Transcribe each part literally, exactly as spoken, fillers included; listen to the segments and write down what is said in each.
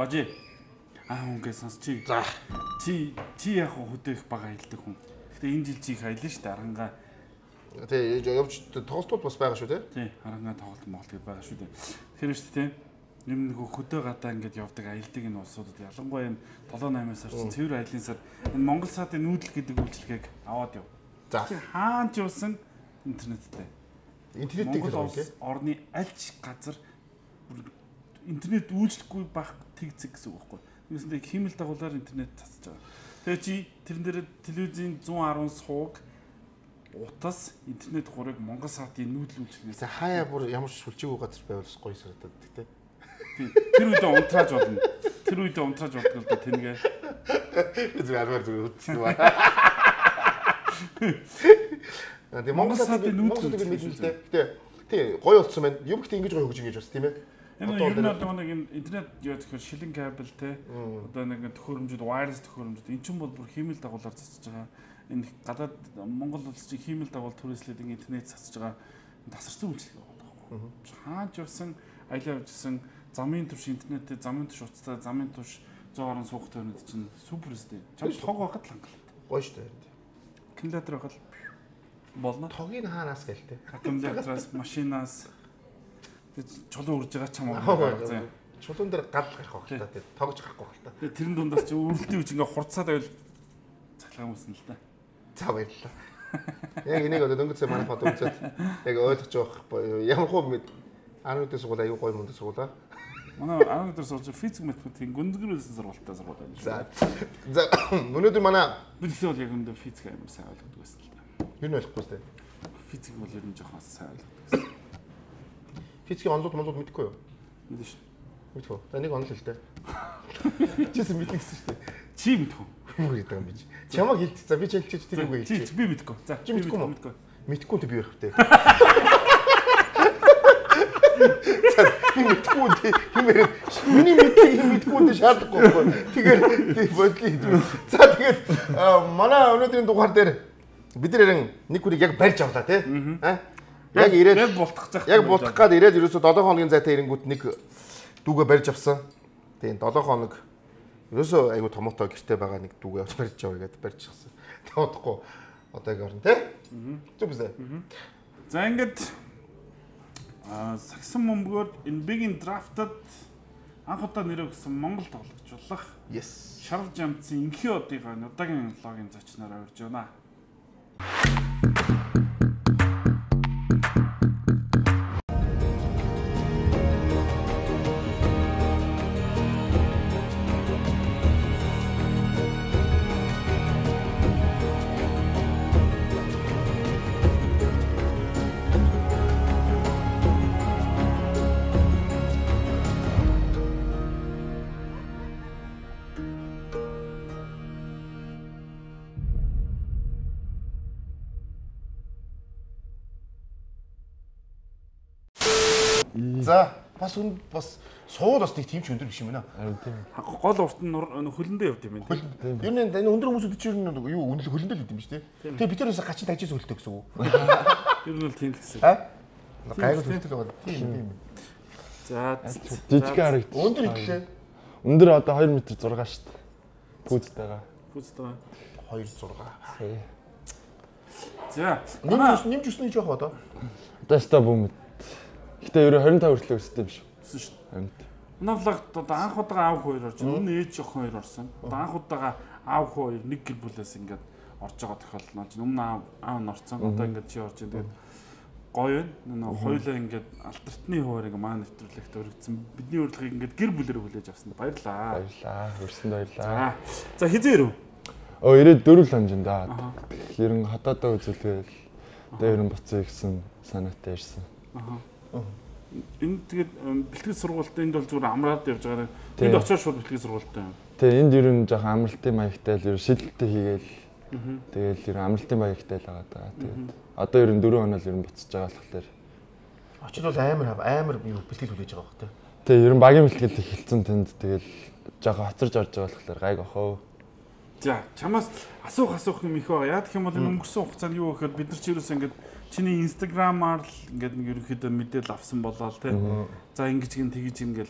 Бажи. Аа үнгээс сонсчих. За. Чи чи яг хөдөөх бага хэлдэг хүн. Гэтэ энэ жил чи их аялна шүү дээ. Арангаа. Тий, явж тоглолтууд бас байгаа шүү дээ. Тий, арангаа тоглолт моголт гэдэг байгаа шүү дээ. Тэгэхээр шүү дээ. Юм нэг хөдөө гадаа ингээд явдаг аялдаг энэ улсуудад ялангуяа энэ долоо наймаас орсон цэвэр аялын сар энэ Монгол саадын нүүдэл гэдэг үйлчилгээг аваад яв. За. Хаан ч явсан интернеттэй. Интернетийг Монгол орны аль ч газар интернет үйлчлэхгүй байх тэгцэг гэсэн үг байхгүй. Нэгсэндээ хиймэл дагуулаар интернет цацж байгаа. Тэгээ чи тэрэн дээр телевизийн зүүн арван сууг утас интернет гурыг Монгол саадын нүүдэл үйлчлэгээс хаяа бүр ямар ч сүлжээгүй газар байвал гоё санагдаад тий. Тэр үедээ унтрааж болно. Тэр үедээ унтрааж болдог л да тэнгээ. Зүгээр аргаар зүгээр үтсэн ба. Тэгээ Монгол саадын нүүдэл мэдээлэлтэй. Гэтэ тий гоё болцсон байна. Юм ихтэй ингэж гоё хөгж ингэж бас тийм ээ. Энэ ер нь одоо нэг интернет яа тэгэхээр шилэн кабел те одоо нэг төхөөрөмжүүд wireless төхөөрөмжүүд эн чинь бол бүр хиймэл дагуулаар цацж байгаа. Энэ гадаад Монгол улс чинь хиймэл дагуул түрээслээд интернет цацж байгаа тасарсан үйлчлэг байгаа байхгүй. Хаач явсан аялаа явжсэн замын түвш интернеттэй замын түвш утастай замын түвш зуун орон суугтай өнөд чинь супер үстэй. Чам тог байхад л хангалттай. Гоё шүү дээ. Аккумулятор байхад болно. Тогийг хаанаас гэлтэй. Аккумулятораас машинаас чулуу урж байгаа ч юм уу. Чулуун дээр гал гарах байх л та. Тогж гарахгүй байх л та. Тэгээ тэрэн дундаас чи үрэлтийн үуч ингээ хурцаад байвал цахилгаан үүснэ л та. За баярлалаа. Яг энийг одоо дөнгөж сая манай фото үзээд яг ойлгож байгаа ямар хөө ануудын сургууль аюу гоё мундаг сургууль аа. Манай ануудын сургууль физик математикийн гүндгэрүүлсэн сургуультай сургууль байна шүү. За. За өнөөдөр манай бид л яг өндөр физик амар сайн ойлгодог байсан л та. Юу нь ойлгохгүй сте. Физик бол ер нь жоохон сайн ойлгодог байсан. Физикийн онлууд монлууд мэдэхгүй юу? Мэдэн шүү. Мэдгүй. За нэг онл хэлтэй. Чисэн мэднэ гэсэн шүү дээ. Чи мэдгүй. Юу гэдэг юм бэ чи? Чамаг хэлчих. За би ч хэлчих тэр үгүй хэлчих. Чи би мэдгүй. За чи мэдгүй юм уу? Мэдгүй тэ би ярих вэ? За би мэдгүй тэ хэмээр миний мэдээ мэдгүй тэ шаардахгүй байхгүй. Тэгэхээр тий бодлоо. За тэгээд манай өнөөдрийн дугаар дээр бид нэрэн нэг хүнийг яг барьж авлаа тий. Аа яг ирээд яг бултах зах. Яг бултах гад ирээд ерөөсө долоо хоногийн зайтай ирэнгүүт нэг дүүгээ барьж авсан. Тийм долоо хоног ерөөсө айгу томоотой гэрте байгаа нэг дүүгээ авч барьж авъя гэдээ барьж авсан. Тэг удахгүй одоо яг орно тий. Зүг үзээ. За ингээд а сагсан момгоор энэ big in draft-д анх удаа нэрээ өгсөн Монгол тоглогч болох. Yes. Шарв жамцын инхи одыгаа удаагийн логийн зочноор урьж байна. За бас үн бас суул бас нэг тийм ч өндөр биш юм байна. Харин тийм. Гол урт нь хөлөндөө явд юм байна. Ер нь энэ өндөр хүмүүсүүд чинь юу үнэл хөлөндөө л гэдэг юм шүү дээ. Тэгээ бид тэрээс гачин тажиж хөлтөө гэсэн үг. Ер нь л тийм гэсэн. Аа? Гайгүй хөлтөө байгаа. Тийм тийм. За жижиг харагд. Өндөр идлээ. Өндөр одоо хоёр метр зураг шүү дээ. Пүүцтэйгаа. Пүүцтэй. хоёр зураг. За. Нэмж нэмж өснө гэж яах вэ одоо? Одоо ста бүүм. Гэтэ ерөө двадцать пять хүртэл өссөн юм шүү. Өссөн шүү. Амт. Навлагт одоо анх удаага аав хоёр орж, өмнө ээж охин хоёр орсон. Одоо анх удаага аав хоёр нэг гэр бүлээс ингээд орж байгаа тохиолдол нь. Өмнө аав аав нь орсон. Одоо ингээд чи орж байгаа. Тэгээд гоё байна. Нөө хоёулаа ингээд алтартны хуваар ингээд маань нэвтрүүлэгт өргөцсөн. Бидний урилгыг ингээд гэр бүлээр хүлээж авсан. Баярлаа. Баярлаа. Хүрсэнд баярлаа. За хизээ ирв. Оо ирээд дөрвөл хонжин да. Ерөн хотоодоо үзүүлгээл. Одоо ерөн буцаа гэсэн санаатай ирсэн. Аа. Энэ тэгээд бэлтгэл сургуультай энд бол зүгээр амраад явж байгаа. Энд очиж шууд бэлтгэл сургуультай юм. Тэгээ энд ер нь жоохон амралтын маягтай л ер шилэлттэй хийгээл. Тэгээл ер амралтын маягтай л байгаа даа. Тэгээд одоо ер нь дөрөв хоног ер нь буцаж байгаа болохоор очид бол амар амар юу бэлтгэл хүлээж байгаа хөөхтэй. Тэгээ ер нь багийн бэлтгэл эхэлсэн тэнд тэгэл жоохон хоцорж орж байгаа болохоор гайг охоо. За чамаас асуух асуух юм их байгаа. Яа гэх юм бол энэ өнгөрсөн хугацаанд юу гэхээр бид нар ч ерөөсөө ингээд чиний инстаграмаар л ингээд нэг ерөөхдөө мэдээлэл авсан болоо л тий. За ингэж гин тэгэж ингээл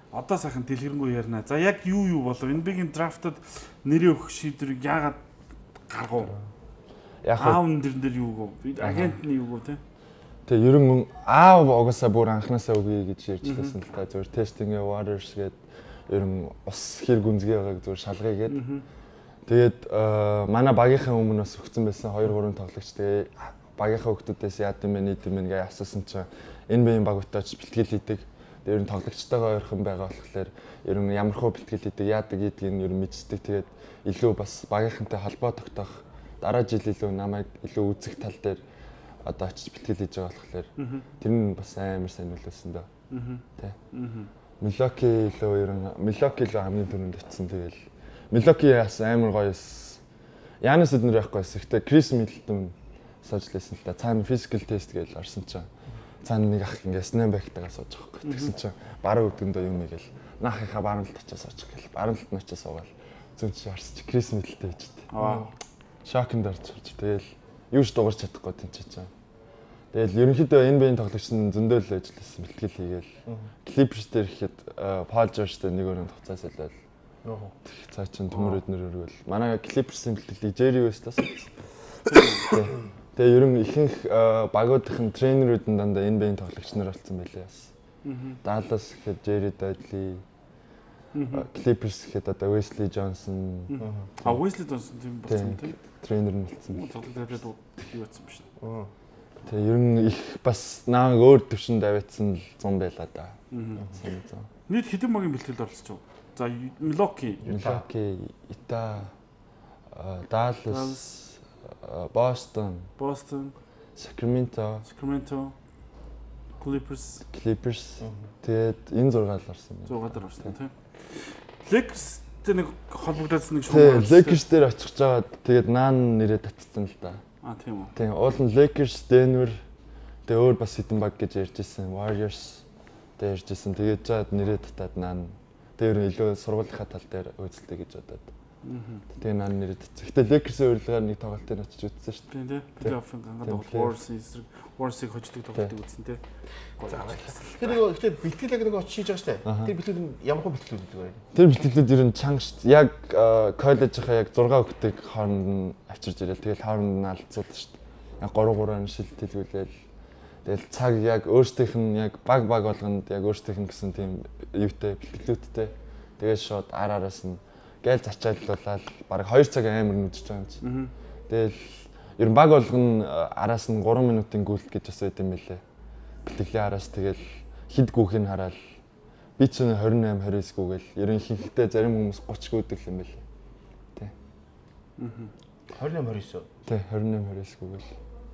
одоо сайхан дэлгэрэнгүй ярина. За яг юу юу болов? эн би гийн драфтад нэрээ өгөх шийдвэрийг яагаад гаргав? Яг аав нэрэн дээр юу гоо? Агентны юу гоо те? Тэгээ ер нь аав угаасаа бүр анханасаа өгье гэж ярьжлээсэн л та. Зүгээр testing waters гээд ер нь ус хэрэг үнзгээ байгааг зүгээр шалгая гээд. Тэгээд манай багийнхаа өмнө бас өгсөн байсан хоёр гурван тоглогч. Тэгээ багийнхаа хүмүүсээс яад юм бэ, нийт юм бэ гэж асуусан чинь эн би эн багтаач бэлтгэл хийдэг. Тэгээ ер нь тоглогчтойгоо ойрхон байгаа болохоор ер нь ямархуу бэлтгэл хийдэг, яадаг гэдгийг нь ер нь мэддэг. Тэгээд илүү бас багийнхантай холбоо тогтоох дараа жил илүү намайг илүү үзэх тал дээр одоо очиж бэлтгэл хийж байгаа болохоор тэр нь бас амар сайн нөлөөсөн дөө. Тэ. Милоки илүү ер нь Милоки илүү хамгийн түрүүнд очсон. Тэгэл Милоки яас амар гоё. Янас эднэр яахгүй. Гэхдээ Крис Миддлтон сууж лээсэн л та. Цаана physical test гэж орсон чинь цаана нэг ах ингээ снэм бэктагаа сууж байгаа байхгүй. Тэгсэн чинь баруун өдөндөө юм гээл наахынхаа баруун талд очиж сууж гэл. Баруун талд нь очиж суугаад зүүн чи харсч Крис Миддлтэй байж тээ. Аа. Шокнд орж ирж. Тэгэл юу ч дуурч чадахгүй тэнцэж байгаа. Тэгэл ерөнхийдөө эн би эн тоглогч нь зөндөө л ажилласан бэлтгэл хийгээл. Clippers дээр ихэд Paul George-тэй нэг өрөөнд хуцаас илээл. Аа. Цаа чин төмөр өднөр өргөл. Манай Clippers-ийн бэлтгэлийг Jerry West-аас. Тэгээ ер нь ихэнх багуудын тренерүүд нь дандаа эн би эн тоглогч нар болсон байлээ бас. Dallas гэхэд Jerry Dudley. Clippers гэхэд одоо Wesley Johnson. А Wesley Johnson тийм болсон тийм. Тренер нь болсон. Тоглогчдод юу болсон биш. Аа. Тэгээ ер нь их бас наа өөр төвшөнд аваадсан л зам байла да. Аа. Нийт хэдэн багийн бэлтгэлд оролцож байна? За Milwaukee, Milwaukee, Utah, Dallas, Boston, Boston, Sacramento, Sacramento, Clippers, Clippers. Тэгээд энэ зургаал орсон. зургаал орсон тийм. Lakers тэ нэг холбогдсон нэг шугам. Тэгээд Lakers дээр очих жагаад тэгээд наан нэрээ татсан л да. А тийм үү. Тийм, уул нь Lakers, Denver, тэгээ өөр бас хэдэн баг гэж ярьж ирсэн. Warriors дээр ярьж ирсэн. Тэгээд жаад нэрээ татаад наан дээр илүү сургуулийнхаа тал дээр үйлдэлтэй гэж бодоод. Тэгээ наан нэрээ татсан. Гэтэ Lakers-ийн урилгаар нэг тоглолтыг очиж үзсэн шүү дээ. Тийм тийм. Плей-оффын ганга тоглолт Warriors эсрэг Warriors-ыг хождог тоглолтыг үзсэн тийм. Тэр нөгөө ихтэй бэлтгэл яг нэг очиж хийж байгаа шүү дээ. Тэр бэлтгэл нь ямар хөө бэлтгэл гэдэг вэ? Тэр бэлтгэлүүд ер нь чанга шүү дээ. Яг коллежийнхаа яг зураг өгдөг хооронд нь авчирж ирэл. Тэгэл хооронд нь алцуулдаг шүү дээ. Яг гурван гурван шилтэлгүүлээл. Тэгэл цаг яг өөрсдийнх нь яг баг баг болгонд яг өөрсдийнх нь гэсэн тийм юутай бэлтгэлүүдтэй. Тэгээд шууд ар араас нь гээл зачааллуулаад баг хоёр цаг амар нүдж байгаа юм чи. Тэгэл ер нь баг болгоно араас нь гурван минутын гүйлт гэж бас байд юм байлээ. Бэлтгэлийн араас тэгэл хид гүүхийг хараад би ч двадцать восемь двадцать девять гүүгээл ер нь ихэнхдээ зарим хүмүүс тридцать гүйдэг юм байлээ. Тэ. Аа. двадцать восемь двадцать девять. Тэ, двадцать восемь двадцать девять гүүгээл.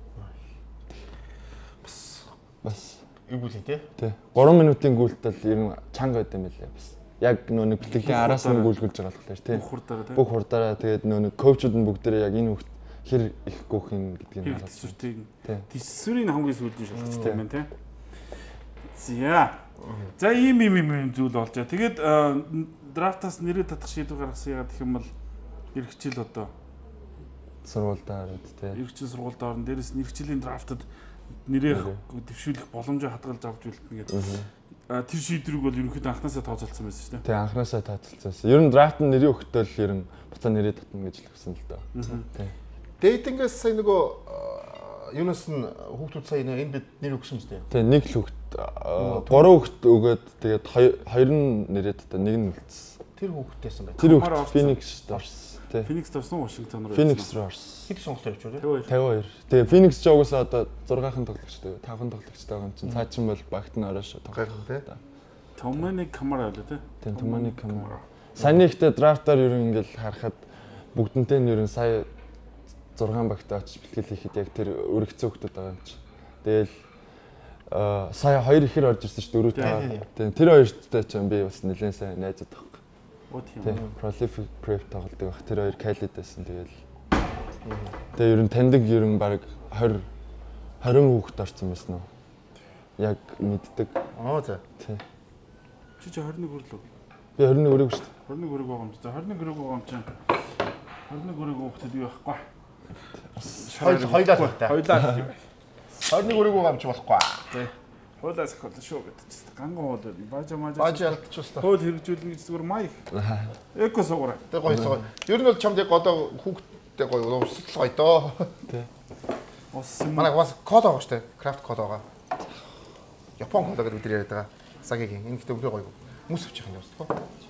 Бас бас ивүүл тий. Тэ. гурван минутын гүйлтэл ер нь чанга байд юм байлээ бас. Яг нөө нэг бэлтгэлийн араас нь гүйлгүүлж байгаа болохоор тий. Бүх хурдаараа тий. Бүх хурдаараа тэгээд нөө нэг коучуд нь бүгдээрээ яг энэ хурд хэр их гүөх юм гэдгийг нь харуулсан. Тэсвэртийг. Тэсвэрийн хамгийн сүүлийн шалтгаантай юм тий. За. За ийм ийм ийм зүйл болж байгаа. Тэгээд драфтаас нэрээ татах шийдвэр гаргасан яагаад гэх юм бол эргэжил одоо сургуульдаа ороод тий. Эргэжил сургуульдаа орно. Дээрээс нь эргэжлийн драфтад нэрээ дэвшүүлэх боломжоо хадгалж авч үлдэнэ гэдэг. Тэр шийдвэрийг бол ерөнхийдөө анханасаа тооцоолсон байсан шүү дээ. Тий, анханасаа тооцоолсон. Ер нь драфт нь нэрийн өгтөл ер нь буцаа нэрээ татна гэж л өгсөн л доо. Тий. Дейтингээс сая нөгөө юунаас нь хүүхдүүд сая энэ бид нэр өгсөн шүү дээ. Тий, нэг л хүүхд гурван хүүхд өгөөд тэгээд хоёр нь нэрээ татаа, нэг нь үлдсэн. Тэр хүүхдээс юм байна. Тэр хүүхд Phoenix орсон. Тий. Phoenix орсон Washington руу. Phoenix руу орсон. Хэд сонголт явж байна? пятьдесят two. Тэгээ Phoenix ч угаасаа одоо сixхан тоглогчтой, five тоглогчтой байгаа юм чинь цаа чин бол багт нь ороош тоглох тий. Tommy Camara байлаа тий. Тий, Tommy Camara. Сайн нэгтэй драфтаар ер нь ингээл харахад бүгдэнтэй нь ер нь сая six багтаа очиж бэлтгэл хийхэд яг тэр өргөцсөн хүмүүс байгаа юм чи. Тэгэл аа сая хоёр ихэр орж ирсэн шүү дөрөв таа. Тийм тэр хоёртой ч би бас нэлээд сайн найзад байхгүй. Оо тийм. Prolific prep тоглодог байх. Тэр хоёр Khalid байсан тэгэл. Тэгээ ер нь таньдаг ер нь баг twenty twenty хүүхэд орсон байсан уу? Яг мэддэг. Аа за. Тий. Чи чи twenty-one хүрлөө. Би twenty-one өрөөг шүү дээ. twenty-one өрөөг байгаа юм чи. За twenty-one өрөөг байгаа юм чи. twenty-one өрөөг хүүхэд юу байхгүй. Хоёул хоёлаа та. Хоёлаа. twenty-one өрөөг байгаа юм чи болохгүй. Тий. Хойлоо сахиулна шүү гэдчихсэн. Ганган хоол бажа мажа. Бажа алдчихсан. Хойл хэрэгжүүлнэ гэж зүгээр маяг. Эко суугаарай. Тэ гоё суугаа. Ер нь бол чамд яг одоо хүүхдтэй гоё уусал гоё доо. Тэ. Ус Манай бас код байгаа штэ. Крафт код байгаа. Япон код гэдэг бид яриад байгаа. Сагигийн энэ ихтэй өвлөө гоё. Мөс авчих юм ястаа.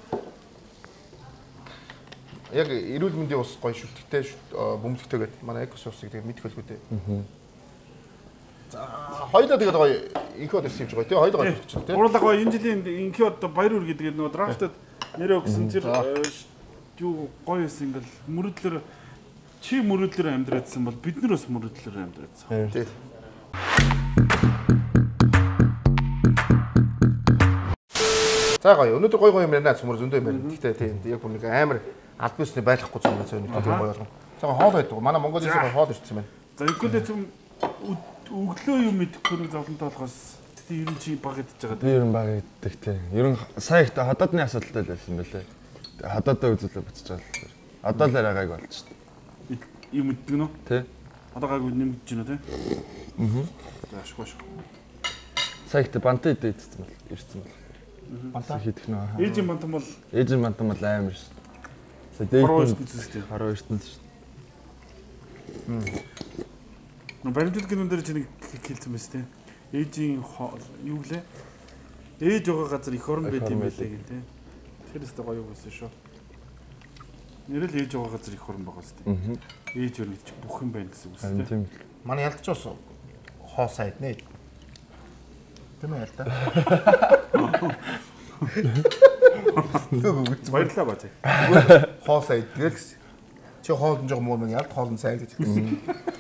Яг эрүүл мэндийн ус гоё шүтгтэй бөмбөлгтэй гэдэг манай эко суусыг тэгээд мэдэх хэлгүй дээ. Аа. За хоёулаа тэгээд гоё инход ирсэн юм гоё тий хоёулаа гоё болчихсон тий. Гурлаа гоё энэ жилийн инход баяр үр гэдэг нөгөө драфтад нэрээ өгсөн тэр юу гоё байсан ингээл мөрөдлөр чи мөрөдлөр амьдраадсан бол бид нар бас мөрөдлөр амьдраадсан. Тий. За гоё өнөөдөр гоё гоё юм байна цөмөр зөндөө юм байна. Гэхдээ тийм яг бүр нэг амар аль бисний байхгүй зүйл байна зөндөө гоё болгоо. За хоол байдаг. Манай Монголын цаг хоол ирсэн байна. За ихэнхдээ зөв өглөө юм мэдэхгүй нэг зовлонтой болохоос тийм ер нь чи баг идэж байгаа. Би ер нь баг иддэг тийм. Ер нь сая ихтэй хадаадны асуудалтай л байсан байлээ. Хадаадаа үзүүлээ буцаж байгаа. Одоо л арайг болж шүү дээ. Юм мэддэг нөө? Тий. Одоо гайгүй нэмэгдэж байна тий. Аа. За ашгүй ашгүй. Сая ихтэй бантаа идэж идсэн бол ирсэн бол. Бантаа хийх нөө. Ээжийн бантан бол ээжийн бантан бол амар шүү дээ. Сая Харуу дээд ертөнцтэй. харуу ертөнц шүү дээ. Нөө баримтат гинүүн дээр чи нэг хэлсэн байсан тий. Ээжийн юу гэлээ? Ээж байгаа газар их орон байт юм байлээ гэн тий. Тэр өстө гоё байсан шүү. Нэрэл ээж байгаа газар их орон байгаа шүү дээ. Ээж өрнөд чи бүх юм байна гэсэн үг шүү дээ. Тийм. Манай ялдчихс хоо сайд нэ. Тийм ээ ялда. Баярлалаа баа тий. Хоо сайд гэл гэсэн. Чи хоолн жоо муу нэг ялд хоолн сайн гэж хэлсэн.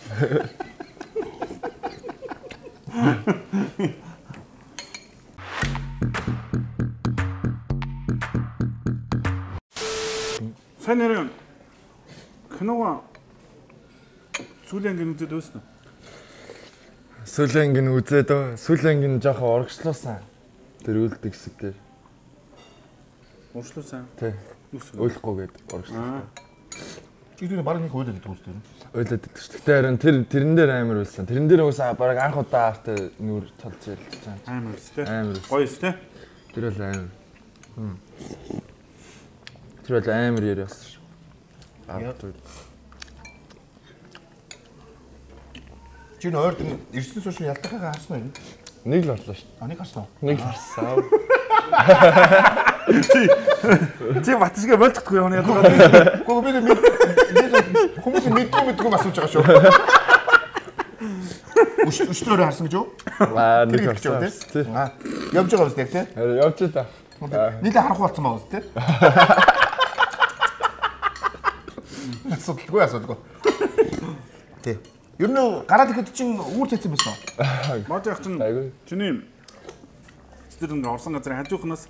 Сайн нэр кинога сүүлийн ангийн үзээд өснө. Сүүлийн ангийн үзээд сүүлийн ангийн жоохон урагшлуулсан. Тэр үлдэг хэсэг дээр. Урагшлуулсан. Тий. Ойлгохгүй гээд урагшлуулсан. Чи тэр баг нэг ойлоод идэх үстэй. Ойлоод идэх шүү. Гэтэ харин тэр тэрэн дээр амар байсан. Тэрэн дээр уусаа баг анх удаа артай нүур толж ярилж байгаа. Амар өстэй. Амар. Гоё өстэй. Тэр бол амар. Тэр бол амар яриас шүү. Аа. Чи нөр ойрд ирсэн суушин ялтахаа харсан уу? Нэг л орлоо шүү. А нэг харсан уу? Нэг л харсан. Чи батшгаа болтохгүй юм яа. Гэхдээ би бид хүмүүс мэдгүй мэдгүй асууж байгаа шүү. Үш өчтөрөөр харсан гэж юу? Аа нэг харсан. Тий. Аа явж байгаа биз яг тий? Явж та. Нийлээ харах болсон байгаа биз тий? Асуудалгүй асуудалгүй. Тий. Ер нь гараад ихэд чинь үүр цэцэн байсан уу? Мод яг чинь Айгүй. чиний тэр нэг орсон газрын хажуухнаас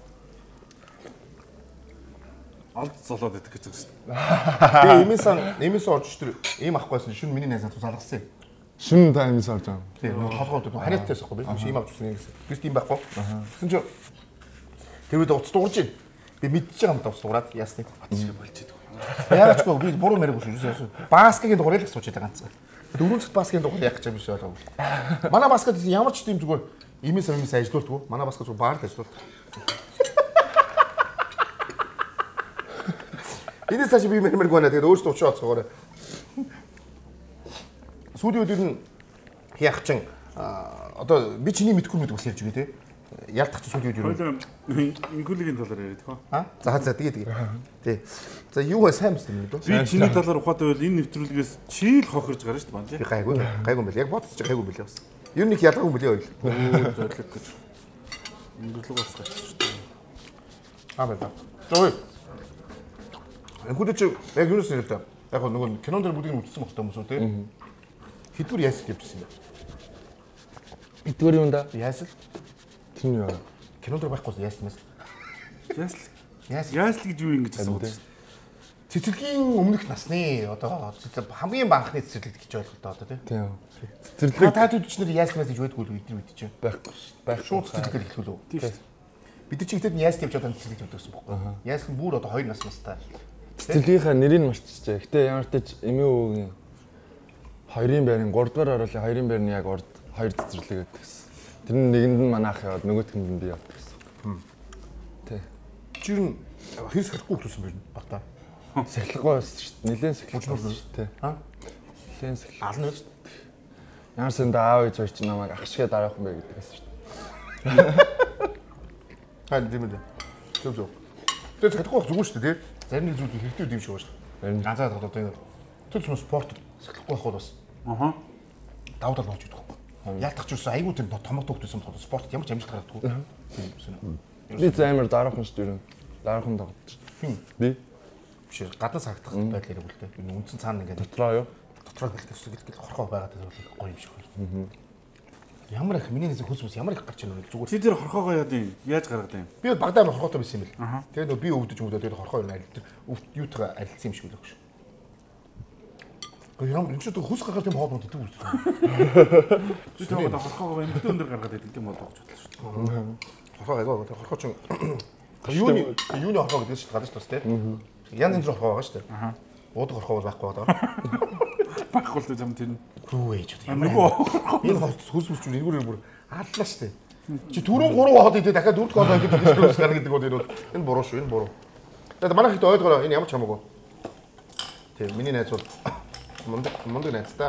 алд золоод идэх гэж байгаа шүү дээ. Тэгээ эмээсэн эмээсэн орж тэр ийм авахгүйсэн шүн миний найзаа тус алгасан юм. Шүн таймс орж байгаа. Тийм нөгөө толгойд хариаттай байхгүй би чи ийм авч үзсэн гэсэн. Гэрт ийм байхгүй. Тэгсэн чинь тэр үед уц дуурж ийн. Би мэдчихэж байгаа юм да уц дуураад яасныг Батшгаа болж идэх. яагаад ч би буруу мэрэг шүү юусэн. Баскетын дугаар л сууж байгаа ганцхан. Дөрөв цагт баскетын дугаар яах гэж юм шиг ойлгоо. Манай баскет ямар ч тийм зүгээр имээс имээс ажиллаулдаг. Манай баскет зүгээр баард ажиллаулдаг. Эдээс цааш би мэрэг гонаа тэгээд өөрсдөө учраа оцгоорой. Сүүлийн үед нь яах чинь одоо би чиний мэдгүй мэдгүй бас ярьж өгье те. Ялдах чи сүүлийн үед юу? Хойлоо инкулигийн талаар яриад хөө. Аа за за тэгээ тэгээ. Тий. За юу вэ сайн мэт юм дөө. Би чиний талаар ухаатай бол энэ нэвтрүүлгээс чи л хохирж гарна шүү дээ банжи. Би гайгүй гайгүй юм байл. Яг бодсож гайгүй юм байл бас. Юу нэг ялгаагүй юм байл ойл. Зорлог гэж. Инглиг бас гацчих шүү дээ. Аа байна. Зөө. Энэхүү чи яг юунаас нэртэй. Яг нөгөө кинон дээр бүгдийг үзсэн багтаа хүмүүс үү те. Хэдвэр яасл явчихсан юм. Эдгээр юм да. Яасл? Тэр нь яа. Кинон дээр байхгүй яаснаас. Яасл. Яасл. Яасл гэж юу юм гэж асууж. Цэцэрлэгийн өмнөх насны одоо хамгийн банхны цэцэрлэг гэж ойлголоо одоо тий. Тийм. Цэцэрлэг та төдчнөр яаснаас гэж байдгүй бид нар мэдчихэв. Байхгүй шүү. Байх Шууд цэцэрлэгээр хэлэх үү? Тийм шүү. Бид нар чи ихэд яас тавьж одоо цэцэрлэг тавьдаг гэсэн бохоо. Яас нь бүр одоо хоёр нас настай. Цэцэрлэгийнхаа нэрийг марччихжээ. Гэтэ ямар ч тач эмээ өвгийн хоёрын байрын гурав дахь оруулын хоёрын байрны яг урд хоёр цэцэрлэг гэдэг гэсэн. Тэр нэгэнд нь манайх яваад нөгөөтгөнд нь би явдаг гэсэн. Тий. Чи юу хэрэг сахихгүй хөтөлсөн бэ багтаа? Сахилахгүй байсан шүү дээ. Нилээн сахилахгүй байсан шүү дээ. Аа? Нилээн сахил. Ална байж. Ямар санда аав ээж хоёр ч намайг ах шигээ дараах юм бэ гэдэг байсан шүү дээ. Аа тийм үү. Зөв зөв. Тэр сахихгүй байх зүгээр шүү дээ, тий. Зарим нэг зүйл хэрэгтэй юм шиг байна шүү дээ. Ганцаад одоо энэ тэр ч спорт сахихгүй байх бол бас. Аха. Давуу тал болж идэх байхгүй. Яалтах ч юусэн айгүй тэр томог төгтөсөн болохоор спорт ямар ч амжилт гаргадаггүй. Тийм юм. Би займар дараахан шүү дээ. Дараахан дагдаг. Хин. Би биш гадна сагдах байдлаар яг үлдээ. Энэ үндсэн цаана ингээд дотроо юу? дотроо гэлтэс гэдэг хорхоо байгаад байгаа гоё юм шиг байна. Ямар их миний нэзэг хөс хөс ямар их гарч ирнэ зүгээр. Чи тэр хорхоогоо яа юм? Яаж гаргад юм? Би Багдад хорхоотой байсан юм бэл. Тэгээд нөө би өвдөж өвдөж тэгээд хорхоо юу арил юутайгаа арилцсан юм шиг л өгш. Гэхдээ ямар энэ ч хөс гаргах юм хоолмод гэдэг үү? Би тэр хорхоогоо эмхтэн өндөр гаргаад идэг юм болоо гэж бодлоо шүү дээ. Хорхоо айгаа хорхоо ч юуны юуны хорхоо гэдэг чинь гадаж тус тийм. Янз янз хорхоо байгаа шүү дээ. Аа. Уудаг хорхоо бол байхгүй байгаа. Баггүй л зам тэр. Рүү ээж үү. Ямар энэ хот хөс хөс чинь нэгүрээр бүр аллаа шүү дээ. Чи түрүүн гурван хот идэ дахиад дөрөв хот идэ дахиад хөс гарна гэдэг бол энэ бол энэ буруу шүү энэ буруу. Тэгээд манайх хэд ойлгоорой энэ ямар ч хамаагүй. Тийм миний найз бол мундаг мундаг найз та.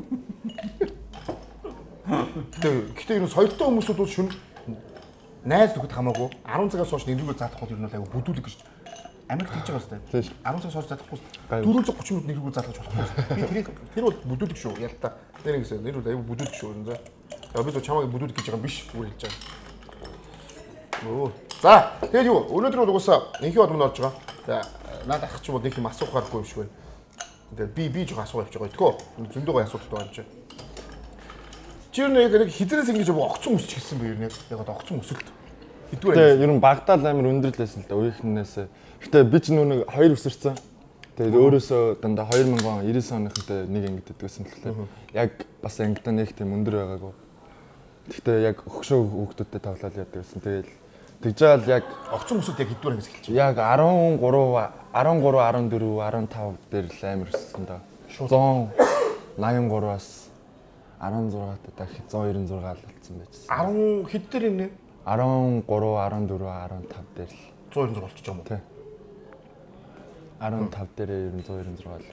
Тэгээд гэтээ энэ соёлтой хүмүүсүүд бол шүн найз нөхөд хамаагүй арван цагаас хойш нэрүүгээр заахгүй ер нь айгу бүдүүлэг гэж Америк хийж байгаа сте. арван цагаас хойш задахгүй дөрвөн цаг гучин минут нэрүүгээр заалгаж болохгүй. Би тэрийг тэр бол бүдүүлэг шүү ялта. Тэр нэг гэсэн нэрүүд айгу бүдүүлэг шүү энэ. За би зөв чамайг бүдүүлэг гэж байгаа юм биш үгүй хэлж байгаа. Оо. За тэгээд юу өнөөдөр бол угаасаа инхи бод мөн орж байгаа. За надад ах ч юм уу нэг юм асуух гарахгүй юм шиг байна. Тэгээд би би жоо асуух явж байгаа. Тэхөө зөндөө гой асуудал байгаа юм чи. Чи нэг нэг хизрээс ингэж огцон өсч гисэн бэ юу нэг яг огцон өсөлт. Хэдвэр Тэгээ ер нь Багдад амар өндөрлөөсөн л да үеийнхнээс. Гэтэ би ч нэг хоёр өсөрсөн. Тэгээд өөрөөсөө дандаа хоёр мянган девяносто оныхонтой нэг ангид идэгсэн болохоор яг бас ангидаа нэг тийм өндөр байгаагүй. Гэхдээ яг өгшөө хүүхдүүдтэй тоглоод яадаг гэсэн. Тэгээд тэгж жаал яг огцон өсөлт яг хэдвэр ангис эхэлж яг десять три, десять три, десять четыре, десять пять дээр л амар өссөн да. one ninety-three-аас десять шесть та дахид one ninety-six л болсон байжсэн. десять хэд дээр юм нэ? десять три, десять четыре, десять пять дээр л one ninety-six болчих юм уу? Тий. десять пять дээр ер нь one ninety-six л.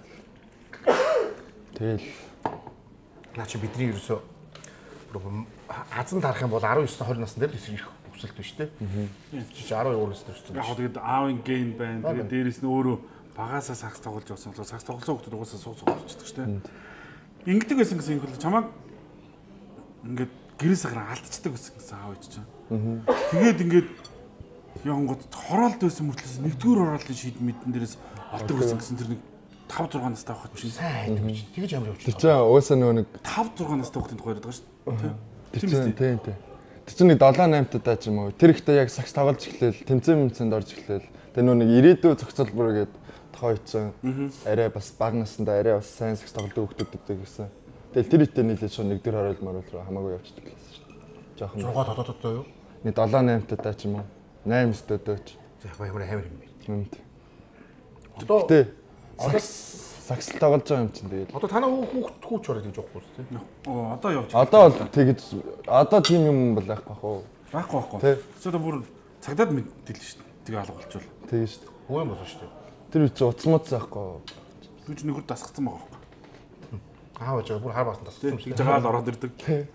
Тэгэл наа чи бидний ерөөсөө азан тарах юм бол nineteen twenty насны дээр л их өсөлт биш үү? Чи twelve настай өссөн. Яг тэгээд аавын гейн байна. Тэгээд дээрэс нь өөрөө багаасаа сакс тоглож явсан болохоор сакс тоглосон хүмүүс угаасаа сууц болчихдаг шүү дээ. Ингэдэг байсан гэсэн юм хэл чамаг ингээд гэрээс гараа алдчихдаг гэсэн аав ээж чинь. Тэгээд ингээд янгууд хороолт байсан мөртлөөс нэгдүгээр хороолтын шийд мэдэн дээрээс олдог байсан гэсэн тэр нэг five six настай байхад биш сайн гэж тэгэж ямар явж тэр чинь уусаа нөгөө нэг five six настай хүүхдийн тухай яриад байгаа шүү дээ. тэр чинь тийм тийм. Тэр чинь нэг seven eight таа ч юм уу. Тэр ихтэй яг сакс тоглож эхлээл, тэмцээн мэмцэнд орж эхлээл. Тэр нөгөө нэг ирээдүй зохицолбор гээд тохойцсон. Арай бас баг наснда арай бас сайн сакс тоглодог хүүхдүүдтэй гэсэн. Тэгэл тэр ихтэй нийлээд шууд нэгдүгээр хороол морол руу хамаагүй явчихдаг гэсэн шүү дээ. Жохон сix тодоттой юу? Нэг seven eight таа ч юм уу. eight төдөөч. За ямар амар юм бэ? Юмд. Одоо тий. Сакс тоглож байгаа юм чинь тэгээд. Одоо танаа хүүхд хүүч ороод гэж явахгүй шүү дээ. Оо одоо явж. Одоо бол тэгэж одоо тийм юм бол байхгүй бах уу? Байхгүй байхгүй. Эсвэл бүр цагдаад мэдээлэл шүү дээ. Тэгээ алга болчихвол. Тэгээ шүү дээ. Хөө юм болно шүү дээ. Тэр үчи уцмац байхгүй. Би ч нөхөр дасгацсан байгаа байхгүй. Аа жаа бүр хар баасан тассан юм шиг. Тэгж байгаа л ороод ирдэг.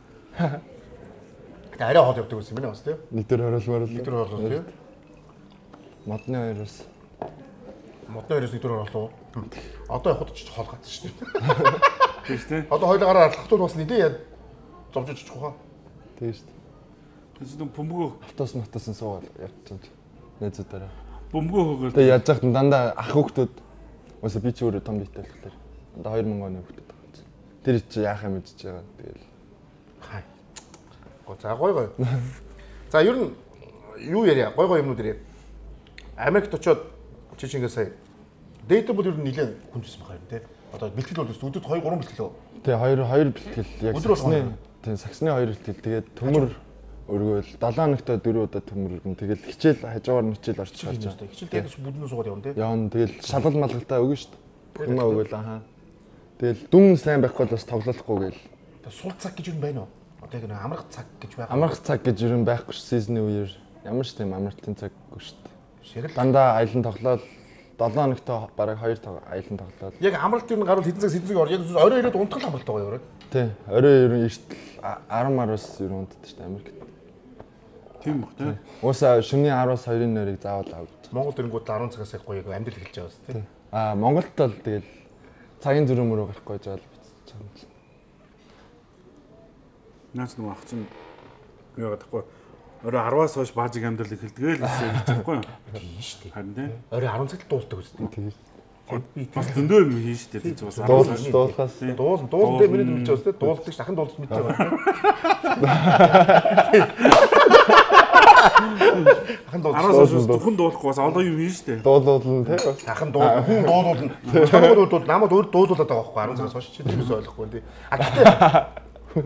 Тэгээ арай хол явдаг байсан юм байна бас тийм. Нэгдэр хороолмоор л. Нэгдэр хороолоо тийм. Модны хоёроос. Модны хоёроос нэгдэр хороолоо. Одоо явахд ч хол гацсан шүү дээ. Тийм шүү дээ. Одоо хоёулаа гараа алхахтууд бас нэгдээ яа зовж очих хаа. Тийм шүү дээ. Тэсэд бөмбөгөө автоос матасан суугаад явчихсан ч. Найзуудаараа. Бөмбөгөө хөөгөл. Тэгээ яаж яхад дандаа ах хүүхдүүд өөсө би ч өөрөө том биетэй болохоор дандаа two thousand оны хүүхдүүд байгаа юм. Тэр чи яах юм гэж байгаа. Тэгэл. Хай. Го за гой гой. За ер нь юу яриа? Гой гой юмнууд яриа. Америкт очиод чи чингээ сая дэйт бол ер нь нэлээд хүнжсэн байгаа юм те. Одоо бэлтгэл бол өдөрт two three бэлтгэл. Тэгээ хоёр хоёр бэлтгэл яг саксны тийм саксны хоёр бэлтгэл тэгээд төмөр өргөөл seven хоногтой four удаа төмөр өргөн тэгэл хичээл хажуугаар нь хичээл орчих гарч байгаа. Хичээл дээрс бүднээ суугаад явна те. Явна тэгэл шалгал малгалтаа өгнө шүү дээ. Юмаа өгөөл аа. Тэгэл дүн сайн байхгүй бол бас тоглохгүй гээл. Сул цаг гэж юм байна уу? яг нэг амрах цаг гэж байгаа. Амрах цаг гэж юу юм байхгүй ш сизны үеэр ямар ч тийм амралтын цаггүй шүү дээ. Ширэл Дандаа аялан тоглоод долоо хоногтой бараг хоёр аялан тоглоод. яг амралт юу гарвал хэдэн цаг хэдэн цаг яг орой ирээд унтгал амралт байгаа юу? Тий. Орой ерөн эртэл десять мараас ерөн унтдаг шүү дээ Америкт. Тийм бох тий. Уусаа шөнийн десять-аас two-ын нойрыг заавал авч. Монгол ирэнгүүт ten цагаас их гоё яг амьдрал эхэлж байгаа шүү дээ. Аа Монголд бол тэгэл цагийн зөрөө мөрөө гарахгүй жаал бицэж байгаа юм. Наач нөгөө ах чинь юу яагаад гэхгүй орой ten-аас хойш баажиг амьдрал эхэлдэг л гэсэн юм байхгүй юу? Тийм шүү дээ. Харин тий. Орой ten цагт дуулдаг үстэй. Тийм. Би Бас зөндөө юм хийн шүү дээ. Тий бас Дуулж дуулахаас дуул дуул дээр миний мэдчихсэн үстэй. Дуулдаг дахин дуулж мэддэг байна. Дахин дуулж ten-аас зөвхөн дуулахгүй бас олон юм хийн шүү дээ. дуулуулна тий. дахин дуул хүн дуулуулна. Чамд бол намайг өөр дуулуулад байгаа байхгүй ten цагаас хойш чи тэрээс ойлгохгүй тий. А гэхдээ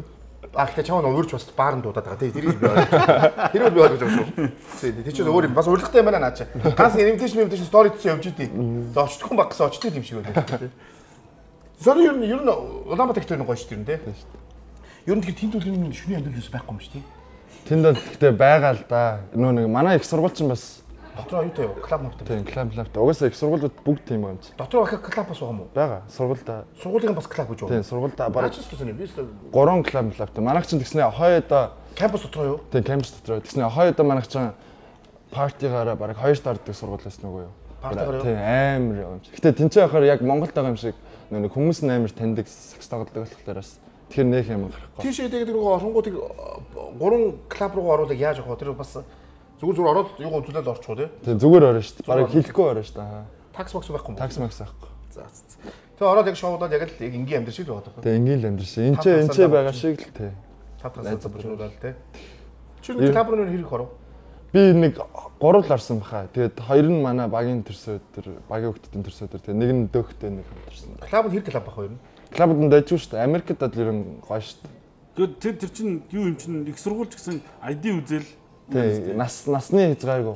А гэхдээ чамд өөрч бас баарнд дуудаад байгаа тий. Тэрийг би ойлгож. Тэрийг би ойлгож байгаа шүү. Тий. Тий ч өөр юм бас урилгатай юм байна наа чи. Ганц invitation invitation story хийсэн явж идэв. За очтгүй баг гэсэн очтгүй юм шиг байна тий. Зөөр ер нь ер нь Улаанбаатар ихтэй гоё шүү дээ тий. Ер нь тэр тэнд үлийн шүний амьдрал ус байхгүй юм шүү тий. Тэнд бол гэхдээ байгаа л да. Нөө нэг манай их сургууль чинь бас Дотроо юутай юу? Клаб мовтой. тийм клаб клаб. Угаасаа их сургуулиуд бүгд тийм байгаа юм чи. Дотроо их клаб бас байгаа юм уу? Бага. Сургуультай. Сургуулийн бас клаб гэж байна. Тийм сургуультай бараг Бараг ч гэсэн би гурван клаб клабтай. Манайх чинь тэгснэ хойдоо кампус дотроо юу? тийм кампус дотроо. Тэгснэ хойдоо манайх чинь партигаараа бараг хоёр дарддаг сургууль байсан нүгөө юу? Партигаараа юу? Тийм амар юм чи. Гэтэ тэнцээ байхаар яг Монголд байгаа юм шиг нэг хүмүүс нь амар таньдаг сакс тоглодог болохоор бас тэр нэг юм гарахгүй. Тийш тэгээд нөгөө оронгуудыг гурван клаб руу оруулаад яаж явах вэ? Тэр бас зүгээр зүгээр ороод юугаа үзүүлээд орчих уу тий? Тийм зүгээр орно шүү дээ. Бараг хэлэхгүй орно шүү дээ. Такс бокс байхгүй юм. Такс макс байхгүй. За. Тэгээ ороод яг шоудаад яг л яг энгийн амьдрал шиг л байгаа. Тийм ингээл амьдрал шиг. Энд ч энэ ч байгаа шиг л тий. Тав тасаа зөвжүүлээд тий. Чи нэг клаб руу хэрэг оров? Би нэг гурав л орсон баха. Тэгээд хоёр нь манай багийн төрсөө тэр багийн хөлтөдийн төрсөө тэр тэгээд нэг нь дөөхтэй нэг хамтарсан. Клабд хэрэг клаб бах хоёр нь. Клабд нь дайжгүй шүү дээ. Америкт бол ер нь гоё шүү дээ. Тэгээд тэр тэр чинь юу юм чинь их сургуульч гэсэн ай ди үзэл Тий, нас насны хязгааргүй.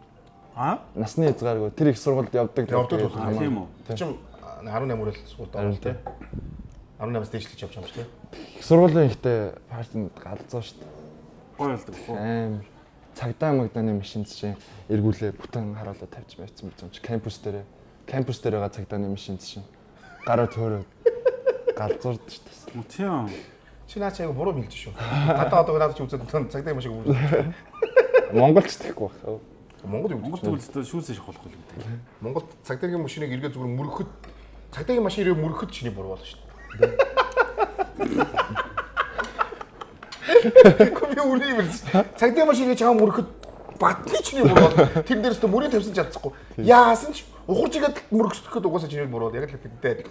аа Насны хязгааргүй. Тэр их сургуульд явдаг. Явдаг бол тийм үү. Чи eighteen мөрөл суулт орно тий. eighteen-аас дээшлэж явж байгаа юм шүү тий. Их сургуулийн ихтэй партинд галзуу шүү дээ. гоё болдог гоо. Амар цагдаа магдааны машин чинь эргүүлээ бүтэн харуулаад тавьж байцсан юм чи кампус дээр. Кампус дээр байгаа цагдааны машин чинь гараа төөрөө галзуурд шүү дээ. Тийм. Чи наа чи яг буруу хэлж шүү. Гадаа одоо надад чи үзээд цагдаа машиг өгч. Монголч тэхгүй байх. Монгол юу? Монгол төгөлдөө шүүсээ шахуулах юм дээ. Монголд цагдаагийн машиныг эргээд зүгээр мөрөхөд цагдаагийн машин ирээ мөрөхөд чиний буруу болно шүү дээ. Коми үний юм. Цагдаагийн машин ирээ чам мөрөхөд батны чиний буруу. Тэр дээрээс тэ мөрийг тавьсан чадахгүй. Яасан ч ухарч игээд мөрөхөд угаасаа чиний буруу. Яг л тэгтэй.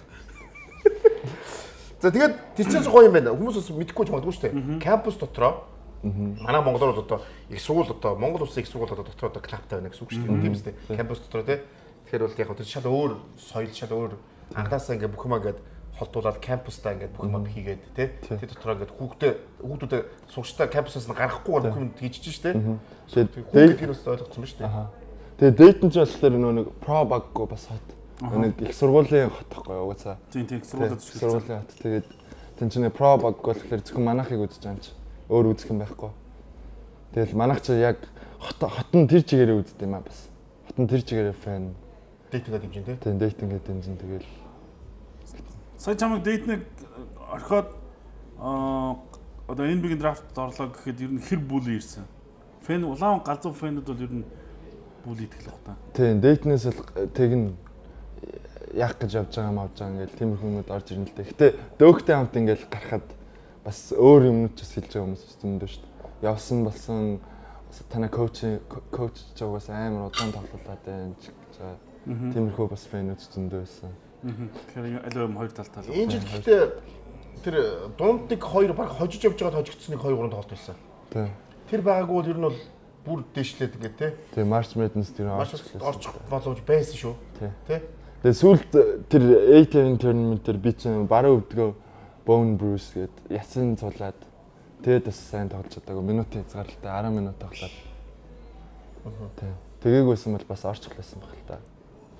За тэгээд тэр чинь гоё юм байна. Хүмүүс бас мэдэхгүй ч магадгүй шүү дээ. Кампус дотроо манай Монголоор одоо их сургууль одоо Монгол улсын их сургууль одоо дотроо одоо клабтай байна гэсэн үг шүү дээ. Тийм үстэй. Кампус дотроо тий. Тэгэхээр бол яг одоо шал өөр соёл шал өөр анхнаасаа ингээ бүх юмаа ингээд холдуулаад кампустаа ингээд бүх юмаа хийгээд тий. Тэр дотроо ингээд хүүхдээ хүүхдүүдэд сурчтай кампусаас нь гарахгүй бүх юм хийчихэж шүү дээ. Тэгээд тэр бас ойлгоцсон ба шүү дээ. Тэгээд дэйтэн ч болохоор нэг про баггүй бас хот. Нэг их сургуулийн хот байхгүй угаасаа. Тийм тийм сургуулиуд шиг сургуулийн хот. Тэгээд тэн чинь про баг болохоор зөвхөн манайхыг үзэж байгаа юм чи. Өөр үзэх юм байхгүй. Тэгэл манайх чи яг хот хотон тэр чигээрээ үздэг юм а бас. Хотон тэр чигээрээ фэн. Дэйтингээ дэмжин тий. Тийм дэйтингээ дэмжин тэгэл. Сая чамайг дэйтнэг орхиод аа одоо эн би-ийн драфт орлоо гэхэд ер нь хэр бүлий ирсэн. Фэн улаан галзуу фэнүүд бол ер нь бүлий идэх л баг та. Тийм дэйтнээс л тэгнэ яах гэж явж байгаа юм авч байгаа ингээл тиймэрхүү юмуд орж ирнэ л дээ. Гэтэ дөөхтэй хамт ингээл гарахад бас өөр юмнууд ч хэлж байгаа хүмүүс зөндөө шүү дээ. Явсан болсон танай коуч коуч жагаас амар удаан тоглолоод байна ч гэж байгаа. Тиймэрхүү бас фэнүүд зөндөө байсан. Тэгэхээр аль юм хоёр тал тал. Энэ жил гэхдээ тэр дундыг хоёр баг хожиж явж байгаад хожигдсныг хоёр гурван тоглолт байсан. Тийм. Тэр байгаагүй бол ер нь бол бүр дээшлээд ингээд тий. Тийм March Madness тэр орчих боломж байсан шүү. Тий. Тэгээ сүүлд тэр eight-ийн tournament дээр би чинь баруун өвдгөө Bone Bruce гээд ясан цулаад тэгээд бас сайн тоглож чадаагүй. Минутын хязгаарлалтай ten минут тоглоод. Тийм. Тэгээгүйсэн бол бас орчихлээсэн баг л та.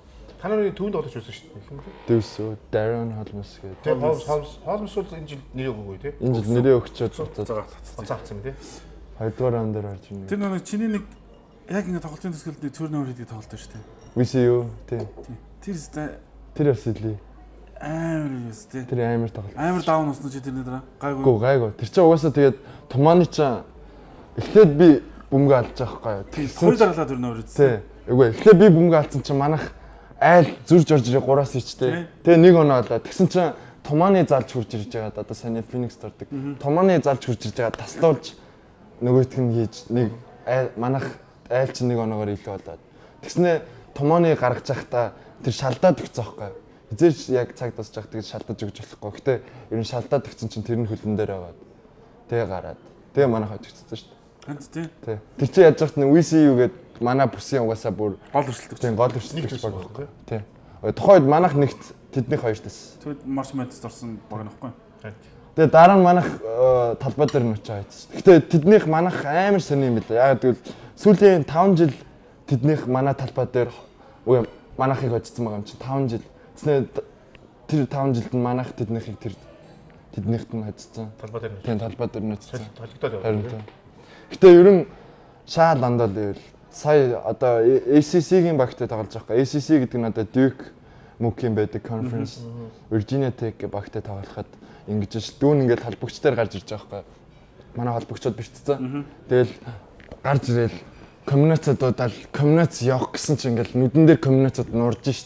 Тананы төвөнд тоглож байсан шүү дээ. Дүүсөө Darren Holmes гэдэг. Тэгээ Холмс Холмс Холмсууд энэ жил нэрээ өгөөгүй тий. Энэ жил нэрээ өгчөөд цацаа авсан юм тий. Хоёрдугаар раунд дээр орж ирнэ. Тэр нэг чиний нэг яг ингэ тоглолтын төсгөлд нэг цөөрнө өрөдгийг тоглолт шүү дээ. Виси юу тий. Тэр өстэй Тэр бас илий. амар юус тий. Тэр амар тоглолт. Амар даун уснаа чи тэрний дараа. Гайгүй. Гүү гайгүй. Тэр чинь угаасаа тэгээд Тумааны ч эхлээд би бөмбөг алдаж байгаа байхгүй юу. Хоёр дараалал цөөрнө өрөд. Тий. Үгүй эхлээд би бөмбөг алдсан чинь манах айл зурж орж ирээ гураас ичтэй. Тэгээ нэг оноо олоо. Тэгсэн чинь Тумааны залж хурж ирж байгаа. Одоо саний Phoenix дордог. Тумааны залж хурж ирж байгаа. Таслуулж нөгөөтг нь хийж нэг манах айл чинь нэг оноогоор илүү болоод. Тэгснэ Тумааны гаргаж явахдаа тэр шалдаад өгсөн байхгүй юу. Хизээч яг цаг тасж явах тэгж шалдаж өгч болохгүй. Гэтэ ер нь шалдаад өгсөн чинь тэр нь хөлн дээр аваад. Тэгээ гараад. Тэгээ манах хожигдсон шүү дээ. Хант тий. Тий. Тэр чинь яаж яхад нэг ви си ю гээд манай бүсийн угаасаа бүр гол өрсөлдөг. Тийм гол өрсөлдөг баг байхгүй. Тий. Тухайд манах нэгт тэднийх хоёртас. Тэгвэл Марш Мэдс орсон баг нөхгүй. Тэгээ дараа нь манах талбай дээр нь очиж байсан. Гэтэ тэднийх манах амар сони юм билээ. Яг тэгвэл сүүлийн таван жил тэднийх манай талбай дээр үгүй манахыг очсон байгаа юм чи таван жил. Тэснэ тэр таван жилд нь манах тэднийхийг тэр тэднийхт нь очсон. Талбай дээр нь. Тийм талбай дээр нь очсон. Толигдоод яваа. Гэтэ ер нь шаа дандаа л ивэл сая одоо эй си си-гийн багтай тоглож байгаа. эй си си гэдэг нь одоо Duke Nukem байдаг conference. Virginia Tech гэх багтай тоглоход ингэж ш дүүн ингээд холбогчдоор гарч ирж байгаа байхгүй. Манай холбогчдод бишцсэн. Тэгэл гарч ирэл коммуникацуудаар коммуникац явах гэсэн чинь ингээд нүдэн дээр коммуникацууд нурж шít.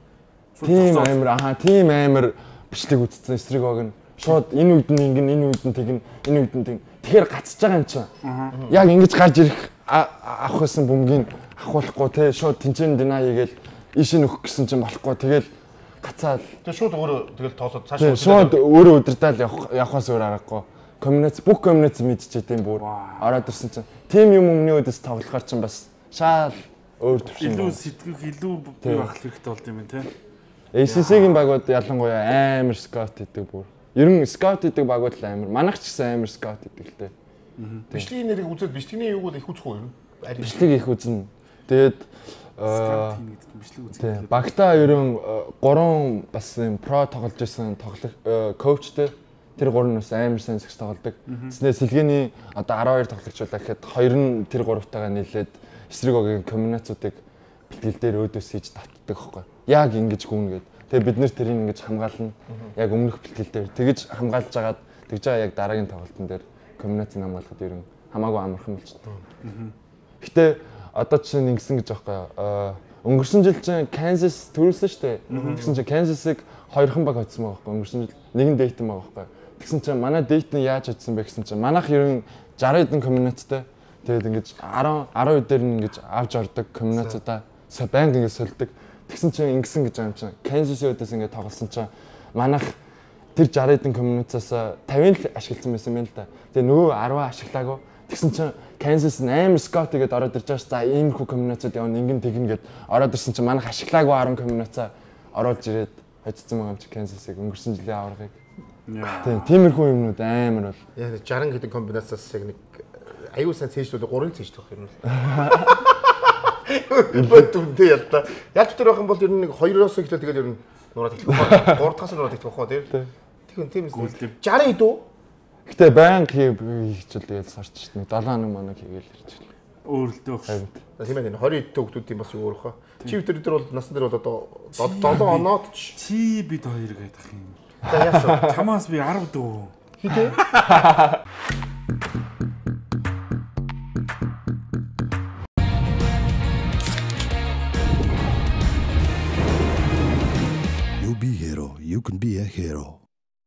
Тийм амар аа тийм амар бичлэг үзсэн эсрэг баг нь. Шууд энэ үед нь ингэн энэ үед нь тэгнэ энэ үед нь тэгнэ. Тэгэхээр гацж байгаа юм чинь. Яг ингэж гарч ирэх авах гэсэн бөмбөгийг авахлахгүй те шууд тэнцэн динаа хийгээл ийш нөх гэсэн чинь болохгүй тэгэл гацаал. Тэгээ шууд өөрөө тэгэл тоолоод цааш шууд өөрөө удирдаал явах явахаас өөр аргагүй. Коммуниц бүх коммуниц мэдчихээ тийм бүр ороод ирсэн чинь тим юм өмнө өдөс тоглохоор чинь бас шаал өөр төвшин. Илүү сэтгэх илүү бий байх хэрэгтэй болд юм те. эй си си-гийн багууд ялангуяа амар скаут хийдэг бүр. Ер нь скаут хийдэг багууд л амар. Манайх ч гэсэн амар скаут хийдэг л те. Бичлэгийн нэрийг үзээд бичлэгний юуг л их үзэх үү юм. Бичлэг их үзнэ. Тэгээд скаут хийх гэдэг бичлэг үзэх. Багтаа ер нь гурван бас юм про тоглож исэн тоглох коучтэй. Тэр гурав нь бас амар сайн зөвс тоглодог. Тэснэ сэлгээний одоо арван хоёр тоглогчулаа гэхэд хоёр нь тэр гуравтайгаа нийлээд эсрэг огийн комбинацуудыг бэлтгэл дээр өөдөөс хийж татдаг байхгүй. Яг ингэж гүнгээд. Тэгээ бид нэр тэрийг ингэж хамгаална. Яг өмнөх бэлтгэл дээр тэгэж хамгаалж агаад тэгж байгаа яг дараагийн тоглолтын дээр комбинацийг хамгаалахад ер нь хамаагүй амархан болчихсон. Гэтэ одоо чинь ингэсэн гэж байхгүй. Өнгөрсөн жил чинь Kansas төрүүлсэн шүү дээ. Тэгсэн чинь Kansas-ыг хоёрхан баг хоцсон байгаа байхгүй. Өнгөрсөн жил нэгэн Dayton байгаа байхгүй. Тэгсэн чинь манай Dayton яаж хоцсон бэ гэсэн чинь манайх ер нь сixty хэдэн комбинацтай. Тэгээд ингэж ten ten дээр нь ингэж авч ордог комбинацуудаа банк ингэж сольдог. Тэгсэн чинь ингэсэн гэж байгаа юм чинь Kansas-ийн өдөөс ингэ тоглосон чинь манайх тэр sixty хэдэн комбинацаас fifty л ашигласан байсан юм л да. Тэгээ нөгөө ten ашиглаагүй. Тэгсэн чинь Kansas амар scout гэдэг ороод ирж байгаа ш. За иймэрхүү комбинацууд явна ингэн тэгнэ гэд ороод ирсэн чинь манайх ашиглаагүй ten комбинацаа оруулж ирээд хоцсон байгаа юм чи Kansas-ыг өнгөрсөн жилийн аваргыг. Тийм тиймэрхүү юмнууд амар бол. Яг sixty хэдэн комбинацаас яг нэг аюул сан цээжлүүд гурван цээжтэй байх юм л. Бөтөндөө ялта. Яг тэр байх юм бол ер нь нэг хоёроос эхлээд тэгээд ер нь нураад ихлэх байх. гурав дахь нураад ихлэх байх тийм. Тэгвэл тийм эсрэг. sixty идүү. Гэтэ банк хийчихэл тэгээд сарч шít. seven хоног манаг хийгээл ирчихлээ. Өөрөлдөө багш. Тийм ээ twenty идүү хүмүүсийн бас өөр хаа. Чи тэр дээр бол насан дээр бол одоо seven оноод ч чи бид хоёр гэдэг юм. За яасан. Чамаас би ten дөө. Хитэ. You be hero, you can be a hero.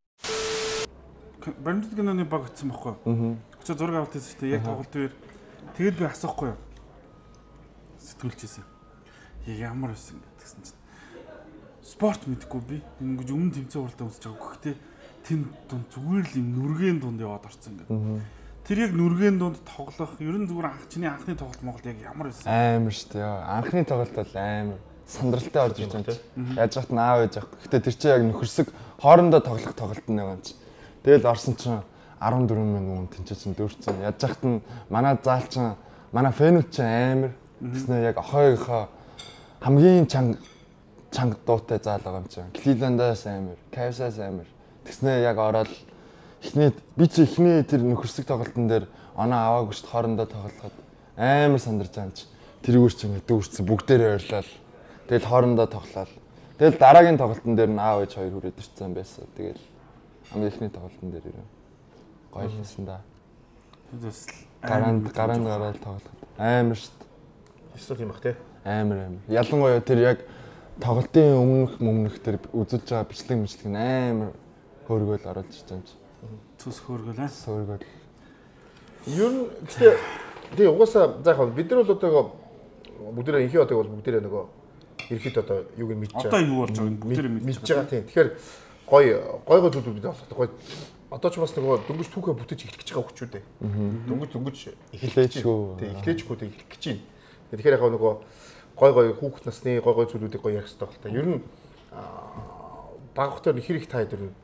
Бандит гэнэний баг утсан байхгүй. Аа. Чи зураг авалтын систем яг тоглолт үер. Тэгэл би асуухгүй юу. Сэтгүүлчээсээ. Ямар байсан гэсэн чинь. Спорт мэдхгүй би. Ингэж өмнө тэмцээн уралдаа үзэж байгаа. Гэхдээ тэм дунд зүгээр л юм нүргэн дунд яваад орсон ингээд. Тэр яг нүргэн дунд тоглох, ер нь зүгээр анх чиний анхны тоглолт Монголд яг ямар байсан? Амар шүү дээ. Анхны тоглолт бол амар сандралтай орж ирж байгаа юм. Яаж яхад нь аав ээж авах. Гэхдээ тэр чинь яг нөхөрсөг хоорондоо тоглох тоглолт нь байгаа юм чи. Тэгэл орсон чинь fourteen мянган хүн тэнцээ чинь дүүрсэн. Яаж яхад нь манай заал чинь манай фэнүүд чинь амар. Тэснэ яг охойгоо хамгийн чанга чанга дуутай заал байгаа юм чинь. Cleveland-аас амар, Cavs-аас амар. Тэгснээр яг ороод эхний би чи эхний тэр нөхөрсөг тоглолтын дээр оноо аваагүй шүү дээ хоорондоо тоглоход амар сандарч байгаа юм чи. Тэрүүгээр чи ингээд дүүрсэн бүгдээрээ ойрлол. Тэгэл хоорондоо тоглолоо. Тэгэл дараагийн тоглолтын дээр нь аав ээж хоёр хүрээд ирсэн байсан. Тэгэл хамгийн эхний тоглолтын дээр ирээ. Гоё хийсэн да. Гараанд гараанд гараад тоглоход амар шүү дээ. Эсвэл юм бах те. Амар амар. Ялангуяа тэр яг тоглолтын өмнөх мөмнөх тэр үзүүлж байгаа бичлэг мэтлэг нь амар хөөргөөл оруулж ирж байгаа юм чи. Цус хөөргөөл аа. Хөөргөөл. Ер нь гэхдээ тэгээ угаасаа за яг бид нар бол одоо бүгдээ инхи одоо бол бүгдээ нөгөө ерхэд одоо юуг нь мэдчихэж байгаа. Одоо юу болж байгааг бүгдээ мэдчихэж байгаа тийм. Тэгэхээр гой гойгой зүйлүүд бид болох гой одоо ч бас нөгөө дөнгөж түүхээ бүтэж эхлэх гэж байгаа хүчүүд ээ. Дөнгөж дөнгөж эхлэжгүй. Тийм эхлэжгүй тийм эхлэх гэж байна. Тэгэхээр яг нөгөө гой гой хүүхэд насны гой гой зүйлүүдийг гой ярих хэрэгтэй байна л та. Ер нь баг хөтөр хэр их таад ер нь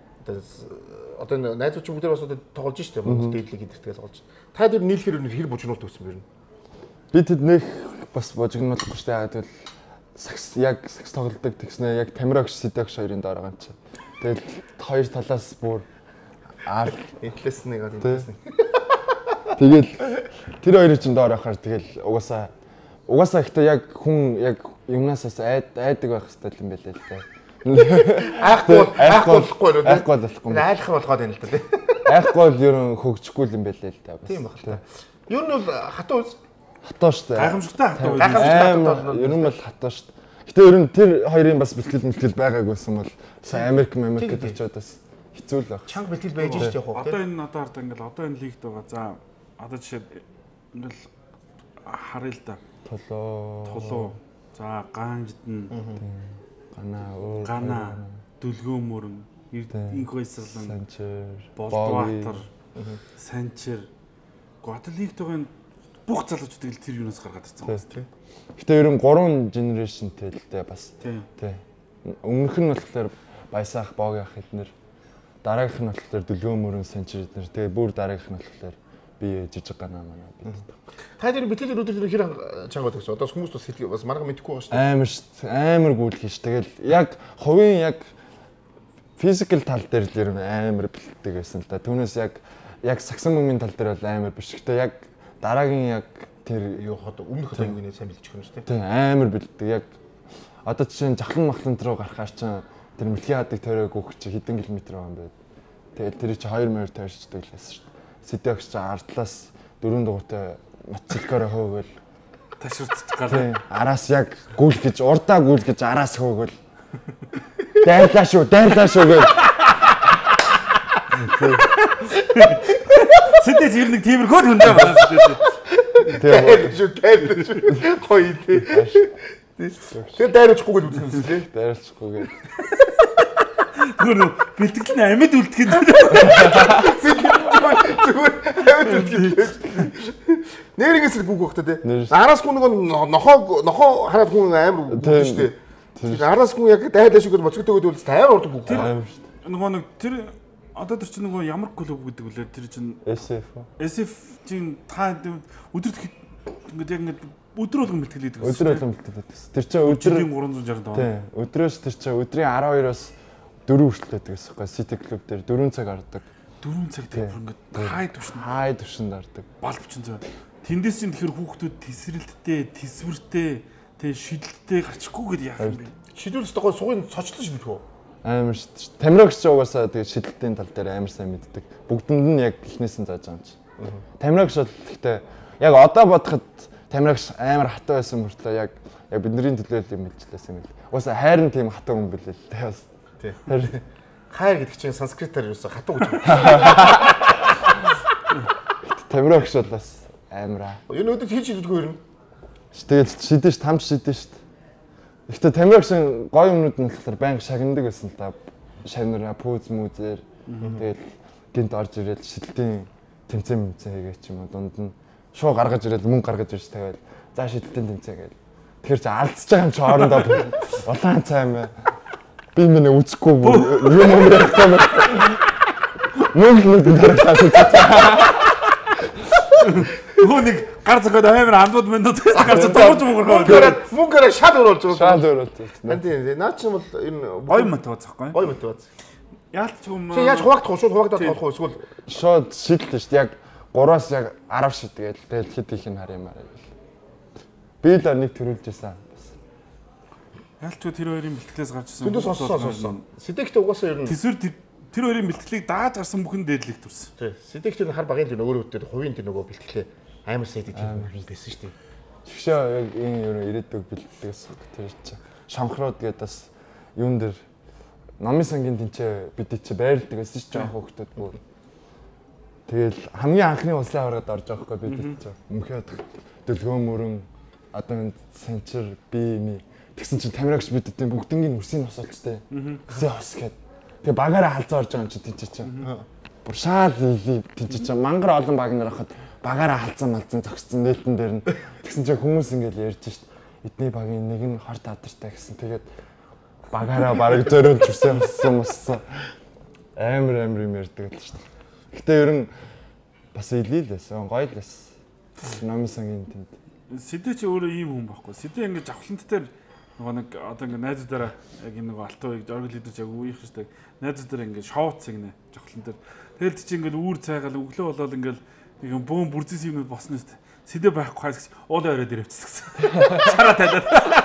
одоо энэ найзууд ч бүгдээ бас одоо тоглож штэ Монгол дээдлийг идэртэл тоглож. Та дээр нийлэхээр ер нь хэр бужигнуулт өгсөн бэ? Би тэд нэх бас бужигнуулахгүй штэ яагаад гэвэл сакс яг сакс тоглодог тэгснэ яг Тамирагш Сэдэгш хоёрын доор байгаа юм чи. Тэгэл хоёр талаас бүр аа инфлэс нэг аа инфлэс нэг. Тэгэл тэр хоёрын чинь доор ахаар тэгэл угаасаа угаасаа ихтэй яг хүн яг юмнаас бас айд айдаг байх хэрэгтэй юм байлээ л дээ. Айхгүй айхгүй болохгүй юу? Айхгүй болохгүй. Айлах болгоод байна л да тий. Айхгүй л ер нь хөгжихгүй юм байлээ л дээ бас. Тийм баг л та. Ер нь бол хатуу үз. Хатуу штэ. Гайхамшигтай хатуу. Гайхамшигтай ер нь бол хатуу штэ. Гэтэ ер нь тэр хоёрын бас бэлтгэл мэлтгэл байгаагүйсэн бол Америк Америк гэдэг ч удаас хэцүү л баг. Чанга бэлтгэл байж штэ яг хөө. Одоо энэ одоо хараа ингээл одоо энэ лигт байгаа. За одоо жишээ ингээл харъя л да. Толоо. Толоо. За ганждэн. Ганаа өөр. Ганаа. Дүлгөө мөрөн. Инхойсрлан. Санчер. Болдбаатар. Санчер. Гол лигт байгаа бүх залуучуудыг тэр юунаас гаргаад ирсэн тийм. Гэтэ ер нь гурван генерашнтэй л дээ бас. Тийм. Өмнөх нь болохоор Баясаах, Боогийнх эднэр, дараагийнх нь болохоор Дүлгөө мөрөн Санчер эднэр. Тэгээ бүр дараагийнх нь болохоор би жижиг ганаа манай бид. Та тэр битэл өдөр хэр чангаад өгсөн. Одоо хүмүүс бас хэлгээ бас марга мэдэхгүй байгаа шүү дээ. Амар шүү. Амар гүйлгэн шүү. Тэгэл яг хувийн яг физикал тал дээр л ер нь амар бэлтдэг байсан л да. Түүнээс яг яг сагсан бөмбөгийн тал дээр бол амар биш. Гэтэ яг дараагийн яг тэр юу хад өмнөх одоо юуны сайн бэлдчих юм шүү дээ. Тийм амар бэлддэг. Яг одоо жишээ нь жахлан махлан руу гарахаар чинь тэр мэлхий хадаг тойрог өгч чи хэдэн километр байгаа юм бэ? Тэгээд тэр чи хоёр морь тойрчдаг л байсан шүү дээ. Сэдэгч чи ардлаас дөрөв дугуйтай мотоциклороо хөөгөл ташурч гараа. Араас яг гүйл гэж урдаа гүйл гэж араас хөөгөл. Дайрлаа шүү, дайрлаа шүү гэл. Сэдэж ер нь тиймэрхүү хүндээ байна сэдэж. Тэгээд шүү, дайрлаа шүү. Гоё тий. Тэгээд дайруулахгүй гэж үзсэн юм тий. Дайруулахгүй гэж. Гүр бэлтгэл нь амьд үлдэх юм. Зүгээр амьд үлдэх. Нэрээс л гүг багтаа тий. Араас хүн нөгөө нохоо нохоо хараад хүн амар гүг шүү дээ. Араас хүн яг дайрлаа шүү гэж моцготойгод бол тайвар урд гүг. Нөгөө нэг тэр одоо тэр чинь нөгөө ямар клуб гэдэг үлээ тэр чинь эс эф. эс эф чинь та өдөрт ингээд яг ингээд өдөр болгон бэлтгэл хийдэг. Өдөр болгон бэлтгэл хийдэг. Тэр чинь өдрийн гурван зуун шард байгаа. Тийм. Өдрөөс тэр чинь өдрийн арав хоёроос дөрөв хүртэл байдаг гэсэн юм. Сити клуб дээр дөрвөн цаг ордог. дөрвөн цаг дээр ингээд хай төвшин. Хай төвшөнд ордог. Бал бичин зөө. Тэндээс чинь тэгэхээр хүүхдүүд тесрэлттэй, тэсвэртэй, тэг шидэлттэй гарчихгүй гэдээ яах юм бэ? Шидүүлс тохоо сугын цочлон шидэх үү? Амар шүү дээ. Тамирагч угаасаа тэгээ шидэлтийн тал дээр амар сайн мэддэг. Бүгдэнд нь яг ихнээс нь зааж байгаа юм чи. Тамирагч бол гэхдээ яг одоо бодоход Тамирагч амар хатуу байсан мөртлөө яг яг бидний төлөө юм хэлжлээсэн юм л. Угаасаа хайр нь тийм хатуу хүн билээ л дээ бас. Тий. Хайр гэдэг чинь санскритээр юусан хатуу гэж байна. Тамирагч бол бас амар аа. Энэ өдөрт хийж идэггүй юм. Тэгэл шидэж тамч шидэж штт. Гэхдээ Тамирагчийн гоё юмнууд нь болохоор байнга шагнадаг байсан л да. Шанара, пүүз мүзээр тэгэл гинт орж ирээд шидэлтийн тэмцээн мэмцэн хийгээ ч юм уу дунд нь шуу гаргаж ирээд мөнгө гаргаж ирж тавиад за шидэлтийн тэмцээн гээл. Тэгэхээр чи алдчихж байгаа юм чи хоорондоо улаан цай юм байна. Би минь үзэхгүй юм юм ярихгүй байна. Мөнгө мөнгө дараалаад үзчихсэн. Нөгөө нэг гар зөгөөд амар андууд мэндүүд тест гарч догож мөнгөрхөө. Мөнгөөрөө мөнгөөрөө шал оруулж байгаа. Шаад өрөөд. Энд наа чи бол энэ Гоё мотивац байхгүй. гоё мотивац. Яалт ч юм. Чи яаж хуваагдах вэ? Шууд хуваагдаад болох уу? Эсвэл Шууд шийдэлтэй шүү дээ. Яг гураас яг арав шид тэгэл тэгэл хэд их нь хар юмараа гэл. Би л нэг төрүүлж байсан. Яалт ч тэр хоёрын бэлтгэлээс гарч ирсэн. зөндөө сонссон сонссон. Сэдэгтэй угаасаа ер нь Тэсвэр тэр хоёрын бэлтгэлийг дааж гарсан бүхэн дээдлэг төрсөн. тий. Сэдэгтэй хар багын тэр өөрөө үүдээ хувийн тэр нөгөө бэлтгэлээ амар сайд тийм байсан шүү дээ. Тэгшээ яг энэ ер нь ирээдүг бэлтгэс тэр чи шамхрууд гээд бас юун дээр намын сангийн тэнцээ бид чи байрладаг гэсэн чи жоох хөвгтөд бүр. Тэгэл хамгийн анхны улсын аврагад орж байгаа хгүй бид чи өмхөд дэлгөө мөрөн одоо энэ санчир би ми тэгсэн чи тамирагч бидтэй бүгднгийн үрсийн хосолчтой. Гэсэн хос гээд тэгээ багаараа халзаа орж байгаа юм чи тэнцээ чи. Бүр шаал тэнцээ чи мангар олон баг нар хахад багаараа халзан малзан зогссон нээлтэн дээр нь тэгсэн чи хүмүүс ингээл ярьж шít эдний багийн нэг нь хорт адартай гэсэн тэгээд багаараа бараг зөрөнд чүсэн болсон моссон амар амар юм ярьдаг л шít. Гэтэ ер нь бас илийлээс гоё л бас номын сангийн тэнд. Сэдэ чи өөрөө ийм хүн байхгүй. Сэдэ ингээд авхлант дээр нөгөө нэг одоо ингээд найзуудаараа яг энэ нөгөө алтууыг оргил идэж яг үеих штэ. Найзуудаараа ингээд шоуц гинэ авхлант дээр. Тэгэл чи ингээд үүр цайгаал өглөө болоод ингээд нэг бөөн бүрзэс юмуд босно штэ. Сэдэ байхгүй хайс уулаа өрөөд ирвцсэн. Шараа тайлаад.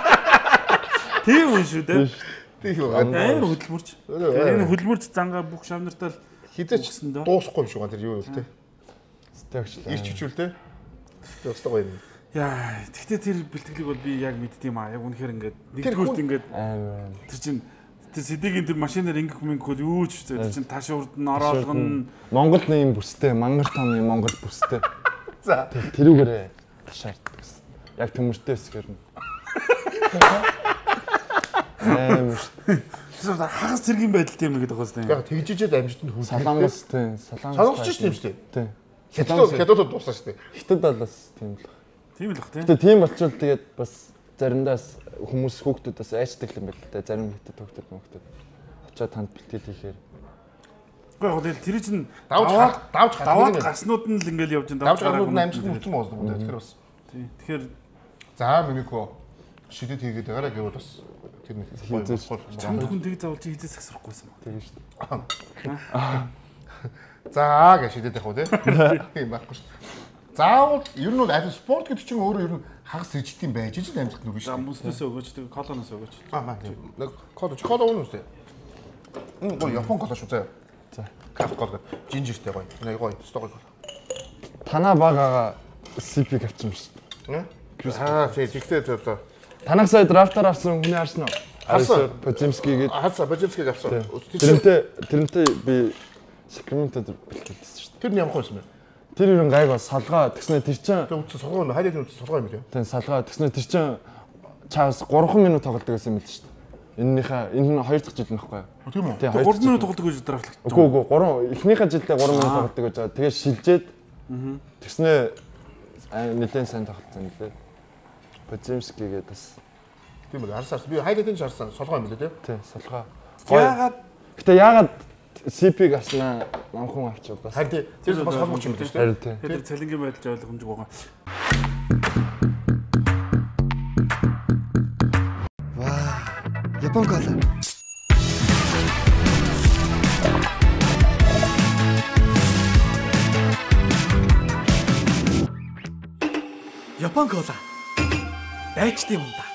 Тийм үү шүү дээ. Тийм үү. Амар хөдөлмөрч. Энэ хөдөлмөрч зангаа бүх шавнартаа хизээч дуусахгүй юм шиг гоо тэр юу вэ те. Стагчлаа. Ирч хичүүл те. Тэр өстой гоё юм. Яа, тэгтээ тэр бэлтгэлийг бол би яг мэддэм аа. Яг үнэхээр ингээд нэгдүгürt ингээд амар тэр чинь тэр сэдигийн тэр машинаар ингэх мөнгө юу ч тэр чинь таш урд нь ороолгон Монгол нэм бүстэй, мангар том юм Монгол бүстэй. За тэрүүгээрээ шаарддаг гэсэн. Яг төмөртэй эсгэр нь. Амар хагас зэргийн байдалтай юм гэдэг байгаа юм. яг тэгжижээд амжилтанд хүрэх. Солонгос тийм, солонгос. Сонгогч шүү дээ юм шүү дээ. Тийм. Хятад хятадд дуусна шүү дээ. Хятад бол бас тийм л. Тийм л бах тийм. Гэтэ тийм болчвол тэгээд бас заримдаас хүмүүс хүүхдүүд бас айчдаг юм байна л да. Зарим хятад хүүхдүүд мөхтөд. Очоод танд бэлтгэл хийхээр. Гэхдээ яг тэр чинь Давж давж даваад гаснууд нь л ингээл явж байгаа. давж гарууд нь амжилт мөрцөн боолдог юм дээ. Тэгэхээр бас. Тийм. Тэгэхээр За минийхөө шидэд хийгээд байгаараа гэвэл бас тэр нэг чамд хүн тэг заавал чи хизээс асрахгүйсэн баг. Тийм шүү дээ. За гэж шидэд явах уу тийм байхгүй шүү. Заавал ер нь бол аль спорт гэдэг чинь өөрөө ер нь хагас сэжтийн байж ижил амжилт нүг шүү. За мөснөөс өгөөч тэг колоноос өгөөч. Аа маа тийм. Нэг коло коло унаа үстэй. Мм гоё япон коло шүү заяа. За. Кафе коло жинжиртэй гоё. Нэг гоё стог гоё. Танаа багаага сипиг авсан юм шүү. Аа тий тэгтээ зөвлөө. Танах сая драфтаар авсан хүний харсан уу? Харсан. Позимский гээд. Хацаа Божимскийг авсан. Тэрнтэй тэрнтэй би Сакраменто бэлтгэлсэн шүү. Тэр нь ямар хойсон бэ? Тэр ерөн гайг бас салгаа тэгснэ тэр чинь Тэр үтс сулгаа хайлт үтс сулгаа юм лээ. тэн салгаа тэгснэ тэр чинь чаас гурван минут тоглодог гэсэн юм л шүү дээ. Эннийхээ энэ нь хоёр дахь жил нөхгүй юу? Тийм үү? Тийм гурван минут тоглодог гэж драфтлах. Үгүй үгүй гурван эхнийхээ жилдээ гурван минут тоглодог гэж байгаа. Тэгээд шилжээд тэгснэ нэлээд сайн тоглосон юм лээ. Позимский гээд бас Тийм үү? Харсаа би хайлтын шарсан сулгаа юм лээ тий. тий салгаа. Яагаад Гэтэ яагаад сипиг авснаа намхан авчих бас. Харин тэр бас холбооч юм лээ шүү дээ. Харин тий. тэр цалингийн байдалж ойлгомжгүй байгаа. Ваа. Япон кола. Япон кола. Байчт юм да.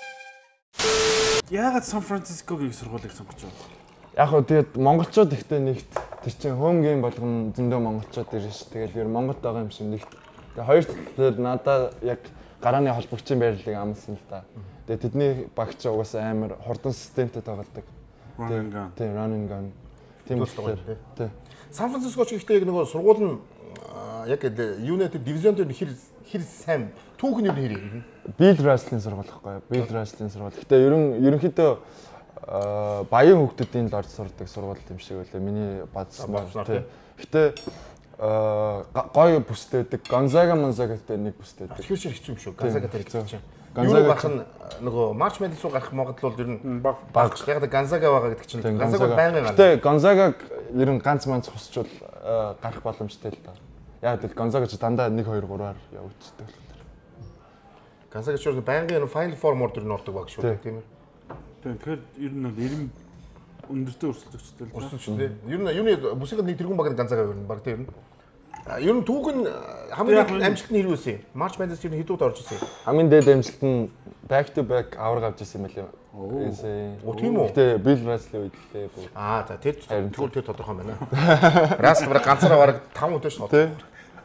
Яагаад Сан Францискогийн сургуулийг сонгож байна? Яг хөө тэгээд монголчууд ихтэй нэгт тэр чинь хоум гейм болгоно зөндөө монголчууд ирж ш. Тэгэл ер нь Монголд байгаа юм шиг нэгт. Тэгээд хоёр талаар надаа яг гарааны холбогчийн байрлалыг амсан л та. Тэгээд тэдний багч угаасаа амар хурдан системтэй тоглодог. Тийм running gun. Тийм болохоор тий. Сан Франциско ч ихтэй яг нөгөө сургууль нь яг United Division дээр хэр хэр сайн түүхэн юу нэр юм. Bill Russell-ийн сургууль байхгүй юу? Bill Russell-ийн сургууль. Гэтэ ерөн ерөнхийдөө баян хүүхдүүдийн л орж сурдаг сургууль юм шиг байлаа. Миний бадсан. Гэтэ гоё бүстэй байдаг. Gonzaga Monzaga гэдэг нэг бүстэй байдаг. Тэгэхээр чи хэцүү юм шүү. Gonzaga дээр хэцүү чинь. Gonzaga гарах нь нөгөө March Madness руу гарах Монголд бол ер нь баг. Яг Gonzaga байгаа гэдэг чинь Gonzaga байнгын гарна. Гэтэ Gonzaga ерөн ганц манц хусчвал гарах боломжтой л да. яа тэгэл Гонзага ч дандаа нэг хоёр гураар явагдчихдаг. Гонзага ч байнгын Final Four мөр төр нь ордог баг шүү тийм ээ. Тэгэхээр ер нь нэрм өндөртэй өрсөлдөгчтэй л байна. Өрсөлдөгчтэй. Ер нь юуны бүсэнд нэг тэргүүн баг нь Гонзага ер нь баг тийм ээ. Ер нь түүх нь хамгийн амжилт нь хэрвээ үсэн. March Madness ер нь хэдүүд орж ирсэн. Хамгийн дээд амжилт нь back to back авраг авч ирсэн юм байна. Оо тийм үү. Гэтэ Bill Russell үедээ бүр. Аа за тэр тэгвэл тэр тодорхой байна. Russell бараг ганцаараа бараг таван өдөөс шууд. Тий.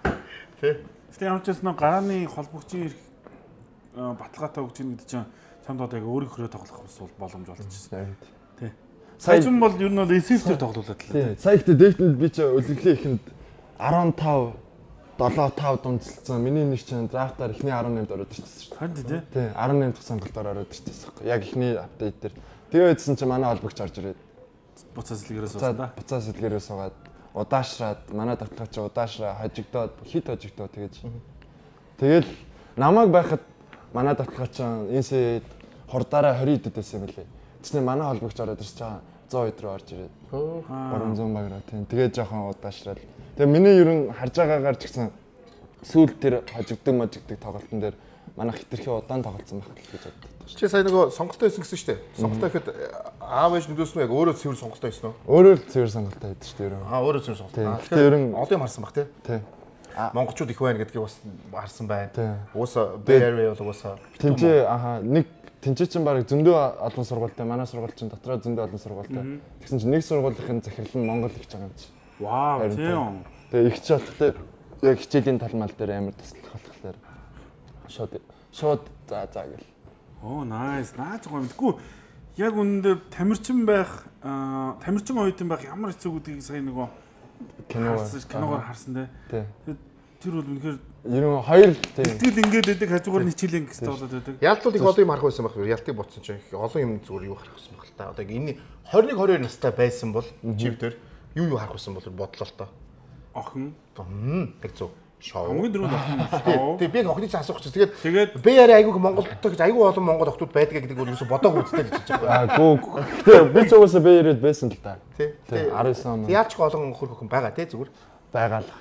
Гэтэ ямар ч байсан гарааны холбогчийн эрх баталгаатай өгч ийн гэдэг чинь чамд одоо яг өөрийн хөрөө тоглох бас боломж болчихсон. Тий. Сая ч юм бол ер нь бол эсэфтээр тоглуулаад л. Тий. Сая ихтэй дэйтэнд би ч үлгэлээ ихэнд арван тав долоо тав дунцлцсан. Миний нэг чинь драфтаар эхний арван наймд ороод ирчихсэн шүү дээ. Харин тий. Тий, арван наймд сонголтоор ороод ирчихсэн. Яг эхний апдейт дээр. Тэгээ үдсэн чинь манай холбогч орж ирээд буцаас илгээрээ суусан да. Буцаас илгээрээ суугаад удаашраад манай татлагч удаашраа хожигдоод хит хожигдоо тэгэж. Тэгэл намайг байхад манай татлагч энэсээ хурдаараа двадцать хэд байсан юм лээ. Тэсний манай холбогч ороод ирж байгаа сто хэд рүү орж ирээд. гурван зуун баграа тийм. Тэгээ жоохон удаашраад. Тэгээ миний ер нь харж байгаагаар ч гэсэн сүүл тэр хожигдөг можигдөг тоглолтын дээр манай хитрхи удаан тоглолцсон байх гэж боддог. Чи сая нөгөө сонголтоо хийсэн гэсэн шүү дээ. Сонголтоо ихэд аав ээж нүдөөс нь яг өөрөө цэвэр сонголтоо хийсэн үү? Өөрөө л цэвэр сонголтоо хийдэг шүү дээ. Аа өөрөө цэвэр сонголтоо. Тэгэхээр ер нь олон юм харсан баг тий. Тий. Монголчууд их байна гэдгийг бас харсан байна. Уусаа Bay Area бол уусаа. Тинчээ аха нэг тинчээ чинь баг зөндөө олон сургуультай манай сургууль чинь дотроо зөндөө олон сургуультай. Тэгсэн чинь нэг сургуулийн захирал нь Монгол их байгаа юм чи. Вау тийм. Тэгээ их ч болохтой яг хичээлийн талмал дээр амар туслах болохоор шууд шууд за за гэл. Оо nice. Наач гоо мэдгүй. Яг үнэндээ тамирчин байх, тамирчин оюутан байх ямар хэцүү гэдгийг сая нөгөө кино киногоор харсан дээ. Тэр бол үнэхээр ер нь хоёр тийм. Тэгэл ингээд байдаг хажуугаар нь хичээлэн гэстэй болоод байдаг. Ялтууд их олон юм харах байсан байх. Ялтыг ботсон чинь олон юм зүгээр юу харах байсан байх л та. Одоо энэ twenty-one twenty-two настай байсан бол чивдэр юу юу харах байсан бол бодлоо л та. Охин. Тэг зөв. Шоу. Хамгийн дөрөв охин. Тэг би охиныг асуух чинь тэгээд тэгээд би яриа айгүй Монголд гэж айгүй олон монгол охтууд байдаг гэдэг нь юу бодоагүй үстэй гэж хэлж байгаа. Аа гүү. Тэг би ч угаасаа би яриад байсан л та. Тий. nineteen он. Яаж ч олон хөр охин байгаа тий зүгээр. Байгаа л.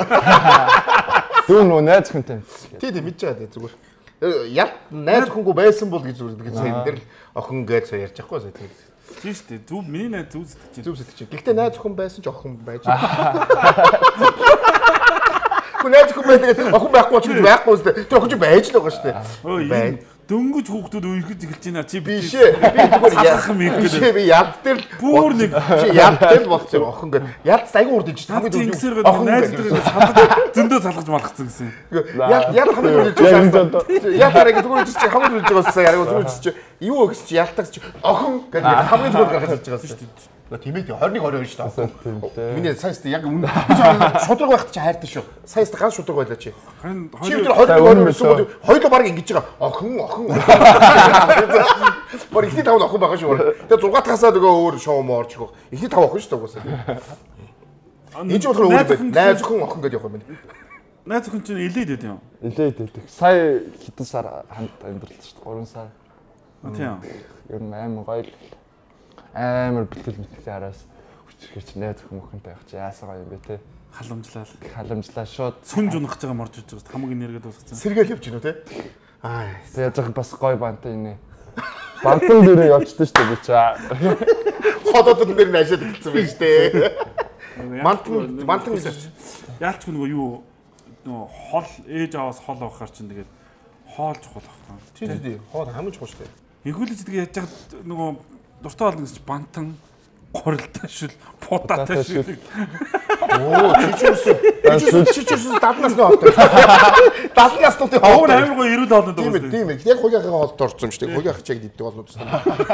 Дүү нөө найз хүнтэй. Тий тий мэдж байгаа тий зүгээр. Яг найз охингүй байсан бол гэж зүгээр гэж энэ дэр л охин гэж ярьж байхгүй сая тий. Тийм шүү дээ. Зүв миний найз зүв сэтгэж. Зүв сэтгэж. Гэхдээ найз охин байсан ч охин байж. Хүн найз охин байдаг охин байхгүй ч гэж байхгүй шүү дээ. Тэр охин ч байж л байгаа шүү дээ. Бай. Дөнгөж хүүхдүүд үерхэд эхэлж байна. Чи биш ээ. Би зүгээр яах юм бэ? Би яд дээр бүр нэг яд дээр болцсон охин гэдэг. Яд айгүй урд иж хамгийн дөрөв охин найз дээр салгаж зөндөө салгаж малгацсан гэсэн. Яд яд хамгийн урд иж байгаа. Яд арай зүгээр иж чи хамгийн урд иж байгаа яг зүгээр иж чи юу гэж чи ялтагч охин гэдэг хамгийн түрүүд гаргаж ирж байгаа шүү дээ. Тэмээ twenty-one twenty-two шүү дээ. Миний сайст яг үнэ шудраг байхад чи хайртай шүү. Сайст ганц шудраг байлаа чи. Харин чи өдөр twenty-one twenty-two хоёулаа баг ингэж байгаа. Охин охин. Бор ихний тав охин байгаа шүү. Тэгээ сix тасаа нөгөө өөр шоу морч гоо. Ихний тав охин шүү дээ угаасаа. Энэ ч болохоор өөр найз охин охин гэдэг явах юм байна. Найз охин чинь илээд байд юм. Илээд байдаг. Сая хитэн сар хамт амьдралтай шүү дээ. three сар. Тийм. Ер нь амар гоё. Амар бэлтгэл мэтгэл араас хүчрхэрч найз охин охинтой явах чи яасаа гоё юм бэ те. Халамжлал. Халамжлаа шууд сүнж унах гэж байгаа морж иж байгаа хамгийн энерги дуусгацсан. Сэргээл явж гинөө те. Аа. Тэгээ жоохон бас гоё бантай инэ. Бантан дээр явчихсан шүү дээ би чаа. Ходоод дээр нь ажил хийсэн байж тээ. Мантан мантан яалч нөгөө юу нөгөө хол ээж аваас хол авахаар чинь тэгээд хоолж хол авах. Тий тий хоол хамгийн чухал шүү дээ. Игүүлж тэгээд яаж яхад нөгөө дуртай болно гэж бантан горилтай шил путатай шил. Оо чичүүс. Чичүүс даднаас нь хоолтой. Даднаас нь хоол. Өөр амар гоё ирүүл хоолнод байгаа. Тийм тийм. Яг хуйгийнхаа хоолд орсон юм шүү дээ. Хуйгийнх чиг диддэг болно гэсэн.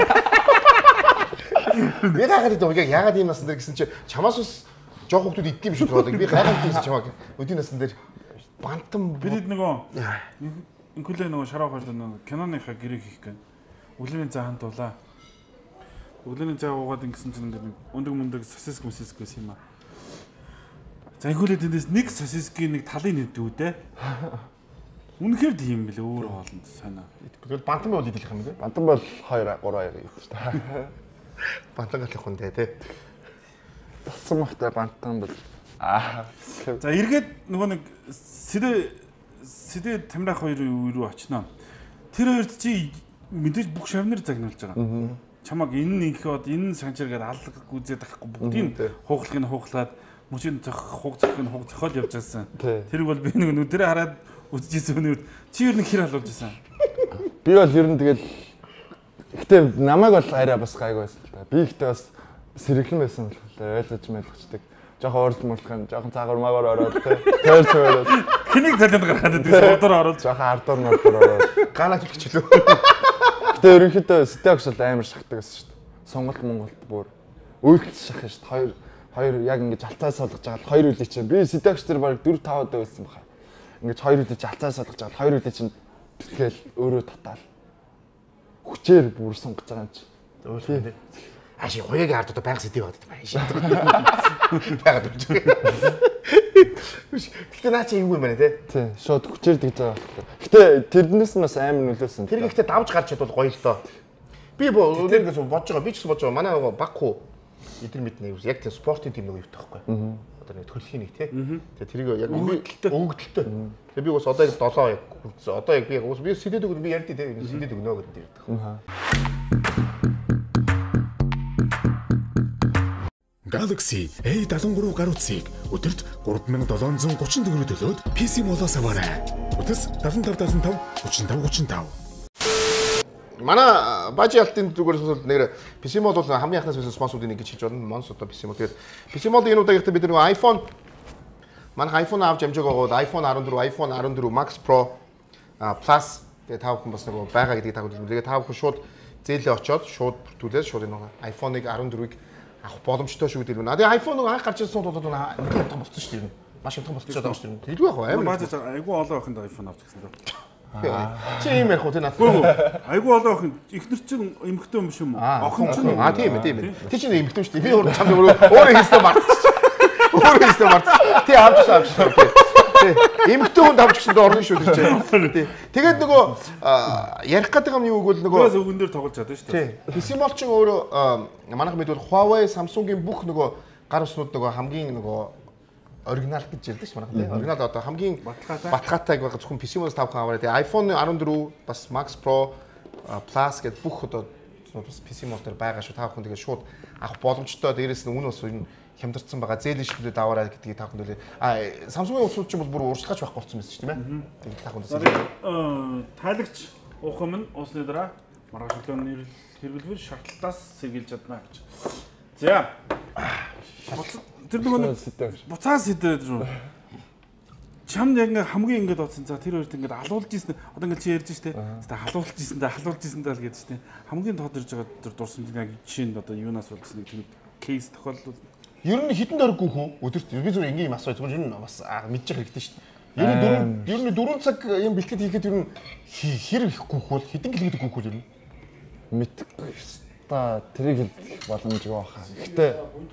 Би гайхаад идэв яг яагаад ийм насн дээр гэсэн чи чамаас ус жоох хүмүүс иддэг юм шүү дээ. Би гайхаад байсан чамаа. Өдийн насн дээр бантан бид нөгөө инкулээ нөгөө шараа хойд нөгөө киноныхаа гэрээ хийх гэн. Өглөөний цаа хамт дуулаа. Өглөөний цаа уугаад ингэсэн чинь ингээд өндөг мөндөг сосиск мэсиск гэсэн юм аа. За инкулээ тэндээс нэг сосискийн нэг талын нэвдүү дээ. Үнэхээр тийм билээ өөр хоолнд санаа. Тэгвэл бантан бол идэх юм бэ? Бантан бол two three аяга идэх шүү дээ. Бантан гал явах нь дээ тий. Татсан махтай бантан бол Аа. За эргээд нөгөө нэг Сэдэ Сэдэ Тамирах хоёрын үе рүү очино. Тэр хоёрт чи мэдээж бүх шавнар загнуулж байгаа. Чамаг энэ инход энэ санчиргээд алга гүзээд ахгүй бүгдийг хуухлахыг хуухлаад мөчийн зөх хуг зөхийг хуг зөхөөл явж байсан. Тэрийг бол би нэг нүдэрээ хараад үзчихсэн өнөө чи ер нь хэр халуулж байсан. Би бол ер нь тэгээд гэтээ намайг бол арай бас гайгүй байсан л та. Би ихтэй бас сэргэлэн байсан л та. Ойлгож мэдчихдэг. Жохон урд мөрдгөн, жохон цагаар магаар ороод тэр цөөрөөд. Хэнийг талент гаргаад байдаг урдаар ороод. Жохон ардуур мордоор ороод. Гаалаад үлчилөө. Гэтээ ерөнхийдөө стекс бол амар шахдаг гэсэн шүү дээ. Сонголт Монголд бүр үйлдэл шахах шүү дээ. Хоёр хоёр яг ингэж алцаас солгож байгаа хоёр үлээ чинь би стекс дээр баг дөрв тав удаа байсан баха. Ингэж хоёр үлээ чинь алцаас солгож байгаа хоёр үлээ чинь тэгэл өөрөө татаал. Хүчээр бүр сунгаж байгаа юм чи. Өөр Аши хоёрыг ард удаа байнга сэдив боддог байна шээ. Байгаад үгүй. Гэтэ наа чи юу юм бэ те? Тий, шууд хүчээр тэгж байгаа. Гэтэ тэрнээс нь бас амар нөлөөсөн. Тэр ихтэй давж гарч чадвал гоё л доо. Би өнөөдөөс бодож байгаа. Би ч гэсэн бодож байгаа. Манай нөгөө Баку эдэр мэднэ. Яг тийм спортын тим нэг юу таахгүй. Одоо нэг төрөлхийн нэг те. Тэгээ тэрийг яг өвгдөлтөө. Тэгээ би бас одоо яг долоо яг хүрсэн. Одоо яг би бас би сэдэд өгнө би ярьдээ те. Сэдэд өгнө гэдэг ярьдаг. Galaxy A seventy-three гаруй цэг өдөрт three thousand seven hundred thirty төгрөг төлөөд пи си молоос аваарай. Өдөс seven five seven five three five three five. Манай бажи алтын зүгээрс нэр пи си мод бол хамгийн анхнаас байсан спонсоруудын нэг гэж хэлж байна. Монс одоо пи си мод. Тэгээд пи си мод энэ удаа гэхдээ бид нөгөө iPhone манай iPhone авч амжааг байгаа iPhone fourteen, iPhone fourteen Max Pro Plus тэгээд та бүхэн бас нөгөө байгаа гэдгийг та бүхэн хэлээ. Та бүхэн шууд зээлээ очоод шууд бүртгүүлээд шууд энэ iPhone-ыг fourteen-ыг авах боломжтой шүү гэдэг нь. Тэгээ iPhone нэг анх гарч ирсэн сууд бол нэг том болсон шүү дээ. Маш том болчиход байгаа шүү дээ. Хэлгүй яах вэ? Бааж айгүй олон охинд iPhone авч гисэн дөө. Чи юм ярих уу те наад. Айгүй олон охин ихнэр чинь эмэгтэй юм биш юм уу? Охин чинь аа тийм ээ тийм ээ. Ти чинь эмэгтэй шүү дээ. Би өөр чам өөрөө хийстэ мартчих. Өөрөө хийстэ мартчих. Ти авч авч. Эмэгтэй хүнд авч гисэн дэ орно шүү дээ. Тэгээд нөгөө ярих гэдэг юм юу гэвэл нөгөө Бас өгөн дээр тоглож чадсан шүү дээ. пи си мол чинь өөрөө манайх мэдвэл Huawei, Samsung-ийн бүх нөгөө гар уснууд нөгөө хамгийн нөгөө оригинал гэж ярьдаг ш манайх тийм. Оригинал одоо хамгийн батгатайг байгаа зөвхөн пи си мол-с тавхан аваарай. Тэгээ iPhone fourteen бас Max Pro Plus гэдэг бүх одоо бас пи си мол дээр байгаа шүү. Та бүхэн тэгээ шууд авах боломжтой. Дээрээс нь үнэ бас энэ хямдарсан байгаа зээлийн шилдэлд аваарай гэдгийг та бүхэн хэлээ. А Samsung-ийн усууд ч бол бүр уршлагач байх болсон байсан шүү тийм ээ. Тэгээд та бүхэн тайлагч ухам нь усны дараа маргашлын хэрэглэвэр шатлалтаас сэргийлж чадна гэж. За. Тэр нөгөө буцаа сэдвэр рүү. Чамд яг ингээ хамгийн ингээд бодсон. За тэр хоёрт ингээд алуулж ийсэн. Одоо ингээд чи ярьж штэ. За халуулж ийсэн да халуулж ийсэн даа л гэдэг штэ. Хамгийн тод ирж байгаа тэр дурсамж яг жишээ нь одоо юунаас болдсон нэг тийм кейс тохиолдол. Ер нь хитэн дөрөв гүөх үү? Өдөрт би зүгээр ингийн юм асууж зүгээр ер нь бас мэдчих хэрэгтэй шүү дээ. Ер нь дөрөв ер нь дөрвөн цаг юм бэлтгэд хийхэд ер нь хэр их гүөх бол хитэн гэлгээд гүөх бол ер нь мэдхгүй та тэрийг хэлэх боломжгүй баха. Гэтэ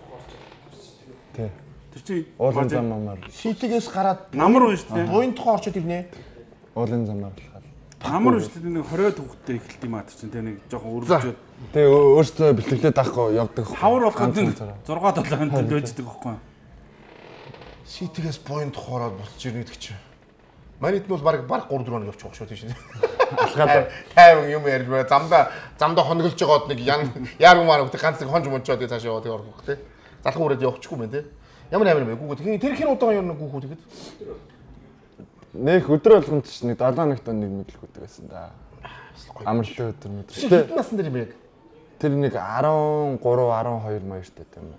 тий. Тэр чинь уулын замаар ситигээс гараад намар байна шүү дээ. Буйн тухай орчод ирнэ. уулын замаар болоход. Намар шүү дээ нэг twenty түүхтэй эхэлт юм аа тэр чинь тэ нэг жоохон өргөжөөд. Тэгээ өөртөө бэлтгэлээд авахгүй явдаг. Хавар болоход six seven хоног дөөждөг байхгүй. Ситигээс буйн тухайраад болчих ирнэ гэдэг чинь. Манайд нь бол баг баг three four хоног явчих واخ шүү тийм. Алхаад тайван юм ярьж байгаа. Замдаа замдаа хонголж байгаад нэг ян яар юмар гэдэг ганц нэг хонж мончоо тэгээ цаашаа яваад тэгээ орох тий. Залхан үрээд явчихгүй мэн тий. Ямар амар юм бэ? Гүүгөө тэр хэр удаан юм гүүхүү тэгэд. Нэг өдөр болгонд ч нэг seven хоногт нэг мэдлэг өгдөг байсан да. Амарлын өдөр мэдрэг. Хэдэн насны дээр юм бэ? Тэр нэг thirteen, twelve маяртай юм.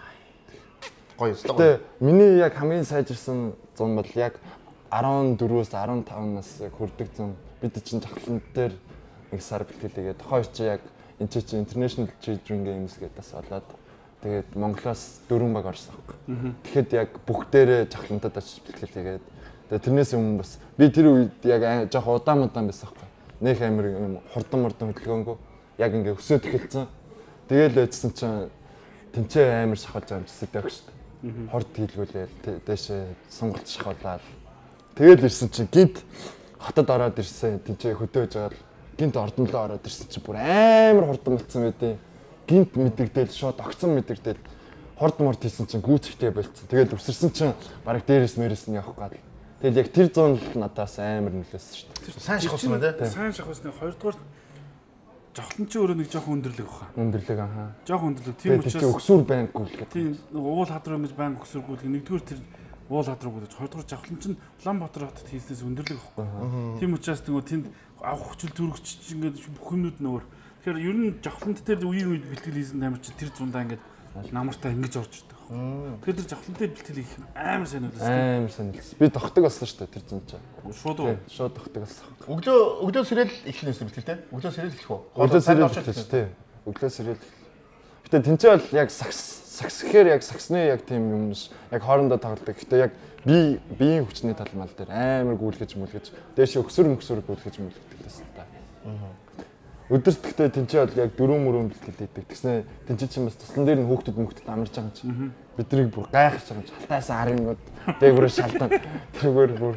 Гоё өстой. Тэгээ миний яг хамгийн сайжирсан зам бол яг fourteen-өөс fifteen нас хүрдэг зам. Бид чинь жахлан дээр нэг сар бэлтгэлээгээ тохойр чи яг энэ чи International Children Games гэдээс болоод тэгээд Монголоос дөрвөн баг орсон байхгүй. Тэгэхэд яг бүгдээрээ жахлантад очиж бэлтгэлээгээд тэгээд тэрнээс өмнө бас би тэр үед яг жоох удаан удаан байсан байхгүй. Нэх амир юм хурдан мурдан хөдөлгөөнгөө яг ингээ өсөөд эхэлсэн. Тэгээл байжсан чинь тэнцээ амир шахалж байгаа юм чи сэтгэв шүү дээ. Хорд хийлгүүлээл дээшээ сонголт шахуулаад тэгэл ирсэн чинь гинт хотод ороод ирсэн тэнцээ хөдөөж байгаа гинт ордонлоо ороод ирсэн чинь бүр амар хурдан болцсон байдیں۔ Гинт мэдэгдээл шууд огцон мэдэгдээл хорд морд хийсэн чинь гүйцэхтэй болцсон. Тэгээд өсөрсөн чинь бараг дээрээс мэрээс нь явах гал. Тэгэл яг тэр зүүн л надаас амар нөлөөсөн шүү дээ. Сайн шахсан байна тий. Сайн шахсны хоёрдугаар жавхлан чи өөрөө нэг жоохон өндөрлөг баха. Өндөрлөг аа. Жоохон өндөрлөг. Тийм учраас өксүр байнггүй л гэдэг. Тийм уул хадруу гэж банк өксүргүүд нэгдүгээр тэр уул хадруу гэж хоёрдугаар жавхлан чинь Улаанбаатар хотод хийснээс өндөрлөг байхгүй. Тийм учраас нөгөө тэнд авах хүчил зүрхч ингээд бүх юмнууд нөөр. Тэгэхээр ер нь жавхланд дээр үеийн үед бэлтгэл хийсэн тамир чи тэр зундаа ингээд намартаа ингэж орж ирдэг. Тэгэхээр тэр жавхлантай бэлтгэл хийх амар сайн үлээс. Амар сайн үлээс. Би тогтдог болсон шүү дээ тэр зүүн чинь. Шууд уу? Шууд тогтдог болсон. Өглөө өглөө сэрэл эхлэнээс бэлтгэлтэй. Өглөө сэрэл эхлэх үү? Өглөө сэрэл эхлэх тий. Өглөө сэрэл. Гэтэ тэнцээ бол яг сакс саксхээр яг саксны яг тийм юм ш. Яг хоорондоо тоглодог. Гэтэ яг би биеийн хүчний талмал дээр амар гүйлгэж мүлгэж дээш өксөр мөксөр гүйлгэж мүлгдэг гэсэн та. Аа. Өдөрт гэхдээ тэнцээ бол яг дөрөв мөрөм бэлтгэл хийдэг. Тэгснэ тэнцээ чинь бас туслан дээр нь хөөхтөд мөхтөд амарч байгаа юм чи. Биднийг бүр гайхаж байгаа юм чи. Халтаас харангууд дээгүүр шалдан. Тэргээр бүр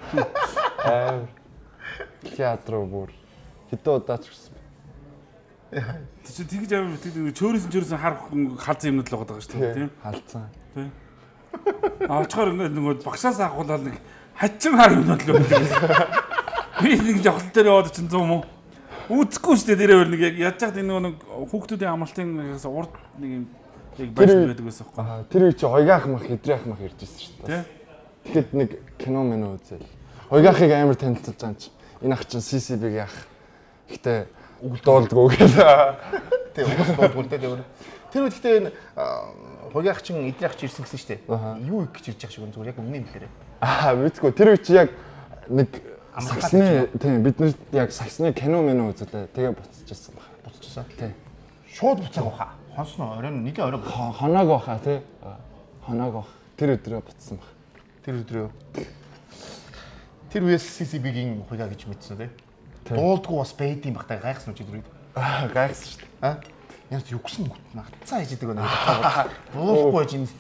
аа театроо бүр хэдэн удаач гэсэн. Тэг чи тэгж амар бэлтгэл чөөрөөсөн чөөрөөсөн хар халзан юмнууд л байгаа шүү дээ тийм. Халзан. Тийм. Аачгаар ингээд нөгөө багшаас авахулаад нэг хачин хар юмнууд л өгдөг. Би нэг жавхлан дээр яваад чинь зүүм үү? Үзэхгүй шүү дээ дээрээ нэг яг яаж чад энэ нэг хүүхдүүдийн амралтын урд нэг юм яг байшин байдаг байсан юм. Аа тэр үе чи хойгаах мах хэдрэх мах ирж байсан шүү дээ. Тэгэхэд нэг кино мэнэ үзэл. Хойгаахыг амар танилцуулж байгаа юм чи. Энэ ах чинь си си би-г яах. Гэтэ дуулдгоо гэдэг. Тэг уус дуулдгоо дээ. Тэр үед гэхдээ энэ хойгаах чинь эдрэх чи ирсэн гэсэн шүү дээ. Юу их гэж ирж байгаа шиг зүгээр яг үнэн хэлээрээ. Аа мэдгүй тэр үе чи яг нэг саксны тийм бид нар яг саксны кино мэнэ үзлээ. Тэгээ буцчихсан байна. Буцчихсан. Тийм. Шууд буцааг баха. Хонсно оройн нэг орой хоноог баха тий. Хоноог бах. Тэр өдрөө буцсан баг. Тэр өдрөө. Тэр үеэс си си би-гийн хуйгаа гэж мэдсэн тий. Дуулдгуу бас бэйдийн багтаа гайхсан үчи тэр үед. Аа гайхсан шүү дээ. Аа. Яаж юу гсэн гүтнэ. Атцаа хийж идэг байна. Дуулахгүй байж юм.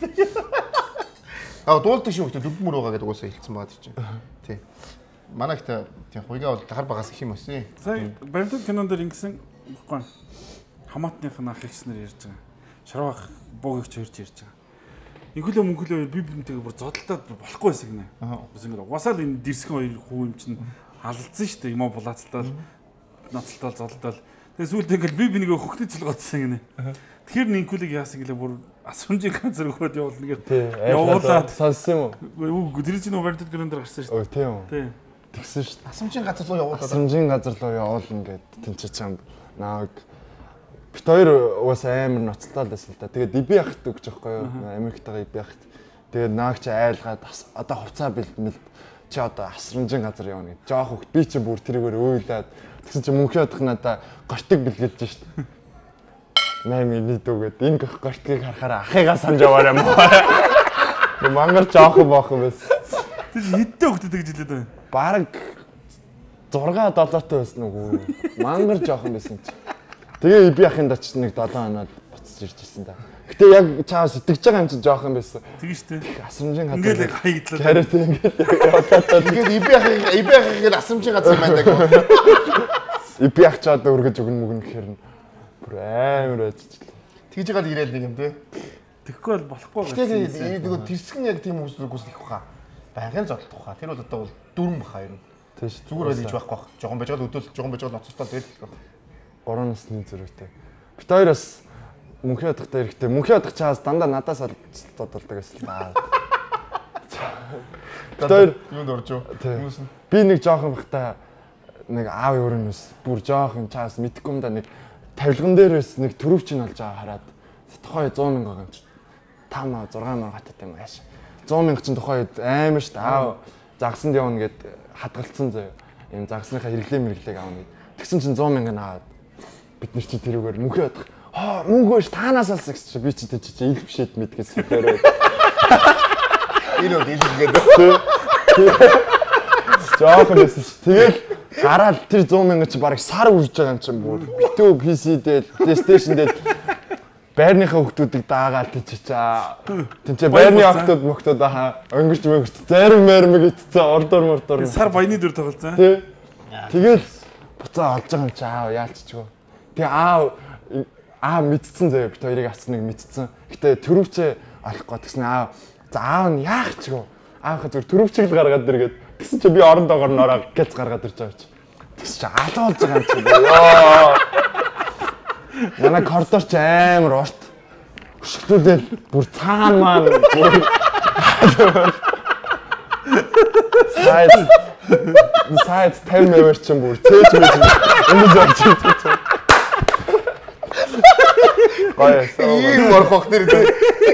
Аа дуулдаг шүү гэдэг дөрв мөр байгаа гэдэг уусаа хэлсэн байгаа тийм. Тий. Манайхт тийм хуйгаа бол хар багаас их юм өссөн. Сая баримтат кинон дээр ингэсэн баггүй. Хамаатных нь ах ихснэр ярьж байгаа. Шарвах буугч ярьж ярьж байгаа. Инхүлээ мөнхөлөө би бимтэйгээ бүр зодтолтоод болохгүй байсан гинэ. Бас ингэ угаасаа л энэ дэрсгэн хоёр хүү юм чинь алдсан шүү дээ. Юм булаацтал ноцтол золдол. Тэгээ сүүлд ингээл би бинийгээ хөхний цэлгоодсан гинэ. Тэгэхээр инхүлийг яасан гэлээ бүр асуумжийн ганцар өгөөд явуулна гэдэг. Явуулаад сонссон юм уу? Тэр чинь баримтат кинон дээр гарсан шүү дээ. Тийм үү. Тийм. Тэгсэн шүү дээ. Асуумжийн газар руу явуулаад. Асуумжийн газар руу явуулна гэд тэнцэж чам нааг бит хоёр уус амар ноцтол байсан л да. Тэгээд иби ахт өгч байхгүй юу? Америктайгаа иби ахт. Тэгээд нааг чи айлгаад одоо хувцаа бэлтмэл чи одоо асуумжийн газар явна гэд. Жоох хөхт би чи бүр тэргээр өйлээд тэгсэн чи мөнхий одох надаа гортыг бэлгэлж шүү дээ. Наймын нийтүүгээд энэ гэх гортгийг харахаараа ахыгаа санаж яваарай маа. Мангар жоохон боохон байсан. Тэр хэдтэй хөхтэй гэж хэлээд байна. Бараг зураг доллартай байсан уу? Мангар жоохон байсан чи. Тэгээ би ахын дач нэг долоо хоноод буцаж ирж ирсэн да. Гэтэ яг чаа сэтгэж байгаа юм чи жоохон байсан. Тэгэж штэ. Асамжийн газар. Ингээл хаяглаа. Хараад ингээл яваад тэгээд иби ахын иби ахын гээд асамжийн газар байна гэх. Иби ах чаад өргөж өгнө мөгн гэхээр нь бүр амар байжчихлаа. Тэгж байгаа л ирээл нэг юм тий. Тэгэхгүй бол болохгүй байна. Тэгээд нөгөө тэрсгэн яг тийм хүмүүс үгүйс их баха. Байнгын зодтох баха. Тэр бол одоо бол дүрм баха юм. Тийш. Зүгээр байж байхгүй бах. Жогон байж байгаа өдөл жогон байж байгаа ноцтой тэгэл хэлэх бах. Гурван насны зөрүүтэй. Бит хоёроос мөнхий одохтой эрэхтэй. Мөнхий одох чаас дандаа надаас зодтолдог гэсэн. Бит хоёр юунд орж юу? Хүмүүс нь би нэг жоохон бахта нэг аав өрнөс бүр жоохон чаас мэдхгүй юм да нэг тавилган дээрээс нэг төрөвчин олж байгаа хараад тухай сто мянга байгаа юм чи пять шесть мянга хатад юм ааш сто мянга чинь тухай амар шүү дээ аав загсанд явна гэд хадгалцсан зөө юм загсныхаа хэрэглээ мэрэглээг аавна гэд тэгсэн чинь сто мянга аваад бид нар чи тэрүүгээр мөнхий одох аа мөнгөөш таанаас алсан гэж чи би чи чи чи ил бишэд мэдгээс хэлээрээ ирээд илгээд жоохон байсан чи тэгэл гараад тэр сто мянга чи бараг сар үрж байгаа юм чинь бүр битүү пи си дээр PlayStation дээр байрныхаа хүмүүсийг даагаад тийчээ. Тинчээ байрны охтууд мөхтүүд аа өнгөрч мөнгөрч зарим мэрмэг итцээ ордор мордор. Сар баяны дөр тоглосон. Тий. Тэгэл буцаа олж байгаа юм чи аав яалччгүй. Тэгээ аав аа мэдсэн заяа бит хоёрыг авсныг мэдсэн. Гэтэ төрөвчөө олохгүй тэгсэн аа за аав нь яах ч гоо. Аавхаа зүгээр төрөвчийг л гаргаад иргээд тэгсэн чи би орондоогоор нороо гэж гаргаад ирж байгаа чи. Тэгсэн чи алуулж байгаа юм чи. Йоо. Манай коридорч амар урт. Өшгөлөөл бүр цаана маань бүр сайд сайд тавь мөвөр чинь бүр цээж мэж энэ зорч чинь. Гайсаа. Ийм орхох нэр тий.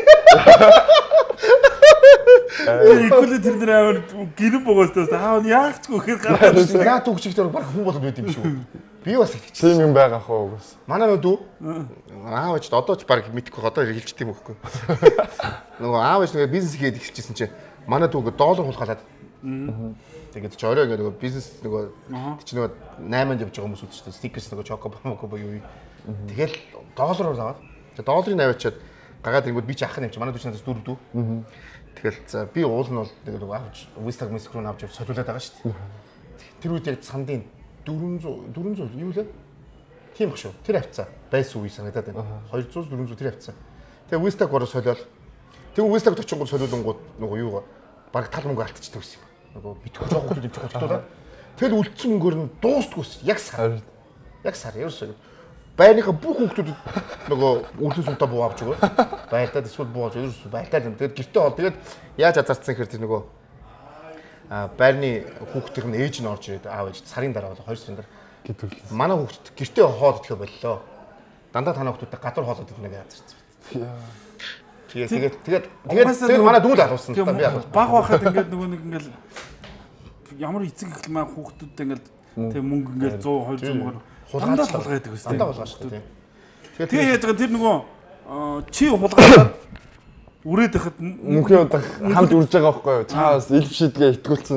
Экүлэ тэр нэр амар гэрэн богоостойс аав яах ч гэхээр гараад ирсэн. Яа түүх чигтэр баг хүн болоод байд юм шүү. Би бас их тийм юм байгаа хөө угс. Манай нөө аав ээж одоо ч баг мэдхгүй одоо хэлж тийм өгөхгүй. Нөгөө аав ээж нөгөө бизнес хийгээд эхэлчихсэн чинь манай дүү доллар хулгаалаад. Тэгээд ч орой ингээд нөгөө бизнес нөгөө чи нөгөө найманд явж байгаа хүмүүс үү шүү дээ. Стикерс нөгөө чоко боко юу юу. Тэгэл доллараар аваад. Тэгээд долларыг наваачаад гагаад ирэнгүүт би ч ах нэмч манай дүү ч надаас дөрөв дүү. Тэгэл за би уул нь бол нөгөө авч Вистаг миск руу авч солиулаад байгаа шүү дээ. Тэр үед яг сандын дөрвөн зуун дөрвөн зуун юу лээ? Тийм баг шүү. Тэр авцаа байсан үе санагдаад байна. хоёр зуун дөрвөн зуун тэр авцаа. Тэгээ Вистаг бороо солиол. Тэгээ Вистаг очингууд солиулангууд нөгөө юу баг тал мөнгө алдчихдаг гэсэн юм. Нөгөө битгүү жоох хүмүүс юм чухалтуулаад. Тэгэл үлдсэн мөнгөөр нь дуустгүйс. Яг сар. Яг сар ерөөсөө. Байрныхаа бүх хүмүүсд нөгөө үлдсэн сумтаа буу авч өгөө. Байлдаад эсвэл бууж ерөөсөө байлдаад юм. Тэгээд гэртээ ол тэгээд яаж азарцсан гэхээр тэр нөгөө а байрны хүүхдийн нь ээж нь орж ирээд аав ээж сарын дараа бол хоёр сарын дараа гэдүүлсэн. Манай хүүхд гэртээ хоол идэхэ боллоо. Дандаа танаа хүүхдүүд гадар хоол идэх нэг азарцсан. Тэгээд тэгээд тэгээд тэгээд манай дүү л алуулсан та би алуулсан. Баг байхад ингээд нөгөө нэг ингээд ямар эцэг эхлэл маань хүүхдүүдтэй ингээд тэг мөнгө ингээд сто двести мөнгөөр хулгайлж хулгайдаг үстэй. Дандаа хулгайлж тийм. Тэгээд яаж байгаа тэр нөгөө чи хулгайлаад үрээд байхад мөнхийн удаа хамт үрж байгаа байхгүй юу? Цаас элв шидгээ итгүүлсэн.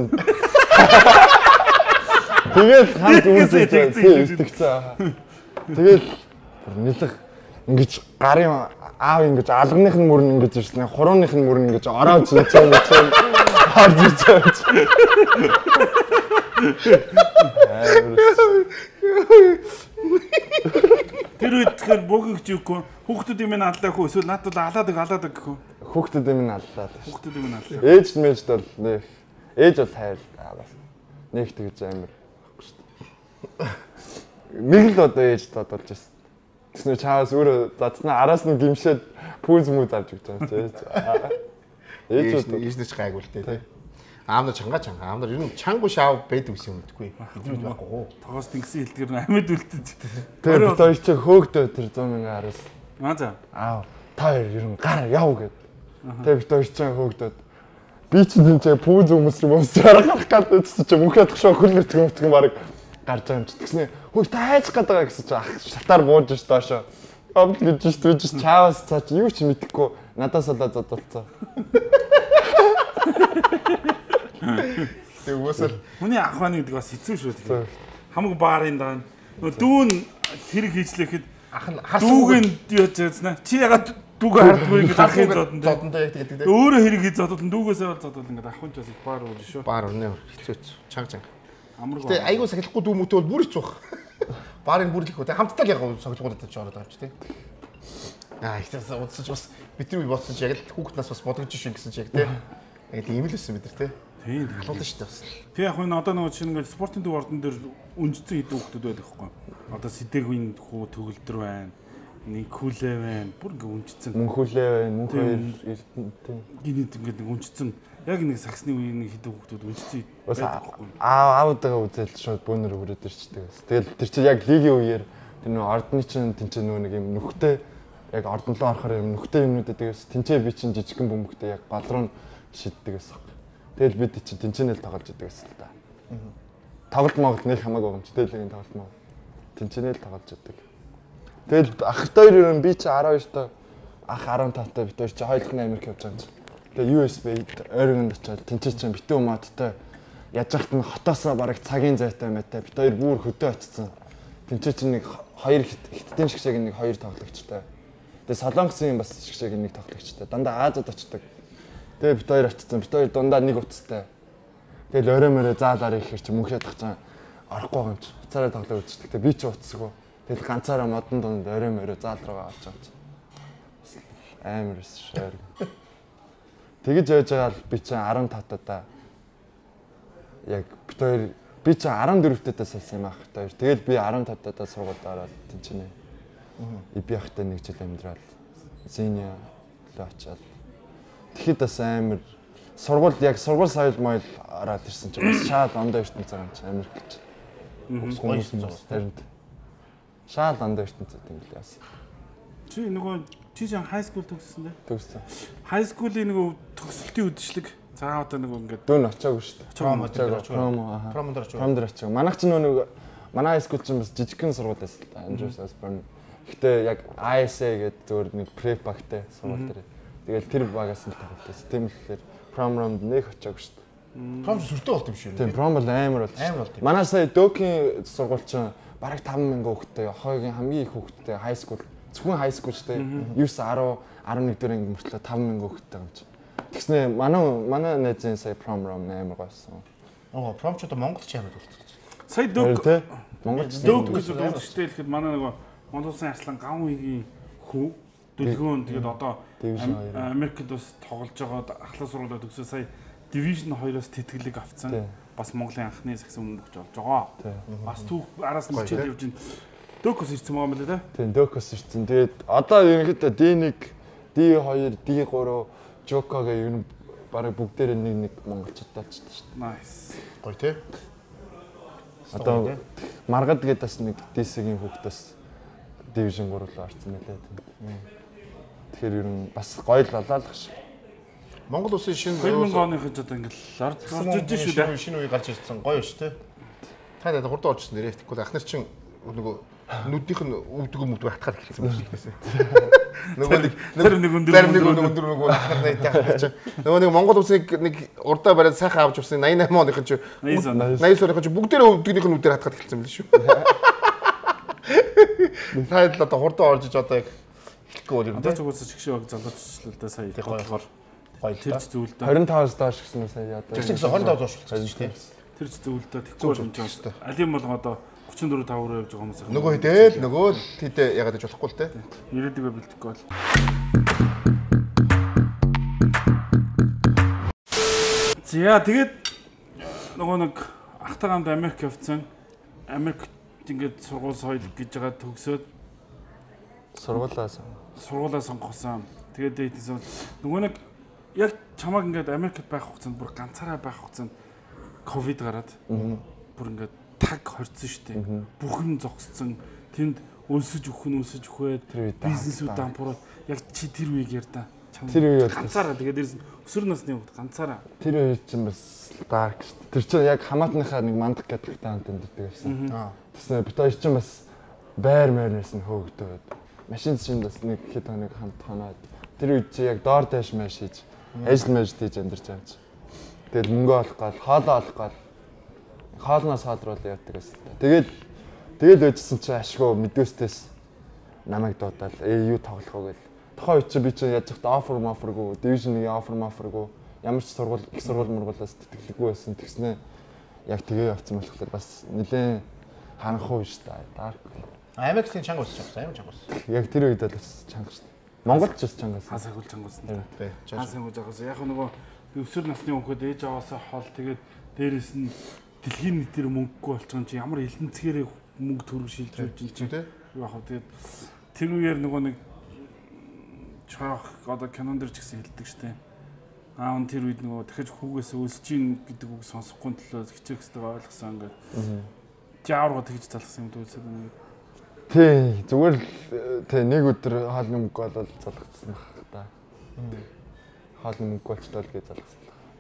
Тэгээд хамт үрж итгэцээ. Тэгээд нэлэх ингэж гарын аав ингэж алганых нь мөрн ингэж ирсэн. Хурууных нь мөрн ингэж ороод зинцэн зинцэн харж ирсэн. Тэр үед тэгэхээр богигч юугүй хүүхдүүд юм аллаа хөө эсвэл надад алаад алаад гэхүү. Хүүхдүүд юм аллаа. Хүүхдүүд юм аллаа. Ээж мэж бол нэг ээж бол хайр аваас. Нэг тэгж амир байхгүй шүү дээ. Нэг л одоо ээж тодолж байсан. Тэснэ чаас өөрөө зацнаа араас нь гимшээд пүүз мүү авч өгч байгаа чи. Ээж ээж ээж гайгүй л дээ тий. Аав нар чанга чанга аав нар ер нь чангу шаав байдаг гэсэн юм мэдгүй. Идрүүд байхгүй. Тогоос тэнгисийн хэлдгэр амьд үлдээд. Тэр бид хоёр чи хөөгдөө тэр сто мянган араас. Аа за. Аав та хоёр ер нь гар яв гэд. Тэр бид хоёр чи хөөгдөөд би чи тэнцээ пүүз өмс юм өмс харах гад үзсэн чи мөнхөд тгшөө хөлбөр тгөмтгөн баг гарч байгаа юм чи. Тэгснэ хөөе та хайж гад байгаа гэсэн чи ах шатаар бууж ш доошоо. Обд гэж ш түүж чаавас цаа чи юу ч мэдэхгүй надаас олоо зодолцоо. Тэг үсэл хүний ах хааны гэдэг бас хэцүү шүү дээ. Хамаг баарын даан. Нөгөө дүүн хэрэг хийжлэхэд ах нь дүүгэн яаж язнаа. Чи ягаад дүүгээ хардгүй ингэж ахын зодон дээ. Зодондоо яг тэгээд тэгээд Өөрөө хэрэг хийж зодод дүүгээсээ бол зодод ингэж ахын ч бас их баар уу шүү. баар өрнө хэцүүч чанга чанга. Амаргүй. Тэг айгуу сахилахгүй дүү мөтөө бол бүр хэцүү баг. Баарын бүр л их үү. Хамтдаа л яг сохилгуудад ч ороод байгаа ч тий. Аа их тасаа удсаж бас бидний бодсон чи яг л хүүхднаас бас бодгож шин гэсэн чи яг тий. Яг ийм л өссөн бид нар тий. Тийм. Халуулсан шүү дээ бас. Тэг яг энэ одоо нөгөө чинь ингээд спортын төв ордон дээр үнжицэн хэдэн хүүхдүүд байдаг хгүй. Одоо Сэдэгийн хүү төгөлдөр байна. Нэг хүлээ байна. Бүр ингээд үнжицэн. Мөнхөлөө байна. Мөнх хоёр эрдэнэ. Гинэд ингээд нэг үнжицэн. Яг нэг саксны үеийн нэг хэдэн хүүхдүүд үнжицэн байдаг хгүй. Аа аавдагаа үзэл шууд бөөнөр өрөөд ирчдэг. Тэгэл тэр чинь яг лигийн үеэр тэр нөгөө ордны чинь тэнцээ нөгөө нэг юм нүхтэй яг ордонлоо орохоор юм нүхтэй юмнуудад тэгээс тэнцээ би чинь жижигхэн бөмбөгтэй яг гал руу шиддэг гэсэн. Тэгэл бид чинь тэнцэнэл тоглож идэг гэсэн л та. Тоглолт Монгол нэг хамаагүй юм ч тэлийн тоглолт маа. Тэнцэнэл тоглож идэг. Тэгэл ах хоёр юм би чи арав хоёр та ах арав тавтай бид хоёр чи хоёулахны Америк явж байгаа юм чи. Тэгээ ю эс би Орегонд очиод тэнцээ чинь битүү модтой яаж захт нь хотоосоо бараг цагийн зайтай мэтэй бид хоёр бүр хөдөө очсон. Тэнцээ чинь нэг хоёр хиттийн шиг шиг нэг хоёр тоглогчтой. Тэгээ солонгосын юм бас шиг шиг нэг тоглогчтой. Дандаа Азад очдог. Тэгээ бид хоёр очсон. Бид хоёр дундаа нэг утастай. Тэгэл орой мөрөө заалаар ихээр чи мөнхөд тах цаа орохгүй юм чи. Уцаараа тоглоо үзчихдэг. Тэгээ би чи утсгүй. Тэгэл ганцаараа модон донд орой морой заал руугаа авч байгаа чинь. Амар шаар. Тэгэж яаж байгаа л би чинь арван тавтаа. Яг бит хоёр би чинь арван дөрөвтэйдээ салсан юм ах бит хоёр. Тэгэл би арван тавтаа сургуульд ороод тэнчнэ. Иби ахтай нэг жил амьдрал. Зиня л очиад. Тэгэхэд бас амар сургуульд яг сургууль соёл моёл ороод ирсэн чинь бас шаад ондоо ертөнц байгаа юм чинь Америк гэж. Хүмүүс хүмүүс таринд. Шаад ондоо ертөнцөд юм л яасан. Чи нөгөө чи ч хай скул төгссөн дээ. Төгссөн. Хай скулын нөгөө төгсөлтийн үдшилэг цаа одоо нөгөө ингээд дүүн очоогүй шүү дээ. Пром очоогүй. Промо аа. Пром дээр очоогүй. Пром дээр очоогүй. Манайх ч нөгөө манай хай скул чинь бас жижигхэн сургууль байсан л да. Andrews Osborne. Гэхдээ яг I S A гэдэг зөвөр нэг prep багтай сургууль дээр. Тэгэл тэр багаас нь тоглолтсон. Тийм болохоор Prom round нэг очоогүй шүү дээ. Пром сүртэй болт юм шиг. Тийм, Prom бол амар бол. Амар болт юм. Манай сая Докийн сургууль чинь бараг таван мянган хүүхэдтэй, хойгийн хамгийн их хүүхэдтэй high school, зөвхөн high school шүү дээ. нine ten eleven дэх анги мөртлөө таван мянган хүүхэдтэй юм чинь. Тэгснэ манай манай найзын сая Prom round амар гойсон. Оо, Prom ч одоо Монголд ч амар болчихсон. сая Док Монгол Док гэж үзчихтэй хэлэхэд манай нөгөө Монгол Улсын арслан гавн үеийн хүү Дэлгөөн тэгээд одоо Америкт бас тоглож байгаа ахлах сургуулиуд төгсөө сая Division two-оос тэтгэлэг авцсан. Бас Монголын анхны саксон мөнгө болж байгаа. Бас түүх араас нь чичээд явж байна. Докос ирсэн байгаа юм байна те. Тийм, Докос ирсэн. Тэгээд одоо ерөнхийдөө ди one, ди two, ди three, Жокогийн ер нь бараг бүгдээр нэг нэг монголчуудтай ч шүү дээ. Nice. Гоё те. Одоо Маргад гэдэг бас нэг ди-ийн хүүхдээс Division three руу орсон байлаа. Тэгэхээр ер нь бас гоё л болоо л гэж. Монгол улсын шинэ two thousand оных ч одоо ингээл орж гарч иж шүү дээ. Шинэ үе гарч ирсэн гоё шүү те. Та надад хурдан орчихсон нэрээ. Тэгэхгүй ахнар чин нөгөө нүдийнх нь өвдгөө мөвдгөө хатгаад ирсэн юм шиг байсан. Нөгөө нэг зарим нэг өндөр зарим нэг өндөр нөгөө ахнар найтай чинь. Нөгөө нэг Монгол улсыг нэг урдаа бариад сайхан авч явсан eighty-eight оных чинь eighty оных чинь бүгдээрээ өвдгийнхний нүдээр хатгаад ирсэн юм л шүү. Тайлд одоо хурдан орж иж одоо яг хэлэхгүй бол юм дээ. Одоо ч угаасаа чигшээ залууччлал л да сая гоолгоор гоё тэр зүйл дээ. twenty-five доош гэсэн сая одоо. Тэгсэн twenty-five доош болсон шүү дээ. Тэр зүйл дээ. Тэггүй юм чинь шүү дээ. Алим бол одоо thirty-four five руу явж байгаа хүмүүс. Нөгөө хэдэл нөгөө тэдэ ягаад гэж болохгүй л те. Ирээдүгөө бэлдэхгүй бол. За тэгээд нөгөө нэг ахтаганд Америк явцсан. Америк ингээд сургууль соёл гэж байгаа төгсөөд сургуулаас сургуулаа сонгосон. Тэгээд дээдсэн нөгөө нэг яг чамаг ингээд Америкт байх хугацаанд бүр ганцаараа байх хугацаанд ковид гараад бүр ингээд таг хорцсон шүү дээ. Бүхэн зогссон. Тэнд өлсөж өгөх нь өлсөж өгөхөд бизнесүүд дампуураад яг чи тэр үеиг яар та. Тэр үеийг ганцаараа тэгээд дээрс өсвөр насны хүүхд ганцаараа. Тэр үеийг чинь бас dark шүү дээ. Тэр чинь яг хамаатныхаа нэг мандах гэдэг таанд дэмдэг байсан. Тэснэ бит хоёр чинь бас байр мээрнээс нь хөөгдөөд машин чинь бас нэг хэд хоног хамт хоноод тэр үед чи яг доор дэш маш хийж ажил мэж хийж амьдарч байгаа чи. Тэгэл мөнгө олох гал хоолоо олох гал хоолноос хоолрол явдаг гэсэн. Тэгээд тэгэл байжсэн чи ашгүй мэдвэстээс намайг дуудаад ээ юу тоглох вэ гэл. Тухайн үед чи би чи яаж захта офер мафергүй division one офер мафергүй ямар ч сургууль их сургууль мургуулаас тэтгэлэггүй байсан. Тэгснэ яг тэгээ явцсан болохоор бас нэлээд ханахгүй шүү дээ. Dark. Америкийн чанга ус чанга амар чанга ус. Яг тэр үед л бас чанга шүү дээ. Монголд ч бас чанга ус. Хасаг хөл чанга ус. Тий. Хасаг хөл чанга ус. Яг нөгөө өсвөр насны хүүхэд ээж аваасаа хол тэгээд дээрэс нь дэлхийн нийтээр мөнгөгүй болчихсон чи ямар элэнцгээрээ мөнгө төрөг шилжүүлж чинь тий. Яг хөө тэгээд тэр үеэр нөгөө нэг чаах одоо кинон дэр ч гэсэн хэлдэг штэ. Аа он тэр үед нөгөө дахиж хүүгээс өлсөж ийн гэдэг үг сонсохгүй төлөө хичээх хэвээр ойлгосон ингээд. Жаарга тэгж залгасан юм дүүсээ нэг. Тий, зүгээр л тий нэг өдөр хаалны мөнгө болоод залгацсан баг та. Хаалны мөнгө болчлоо гэж залгасан.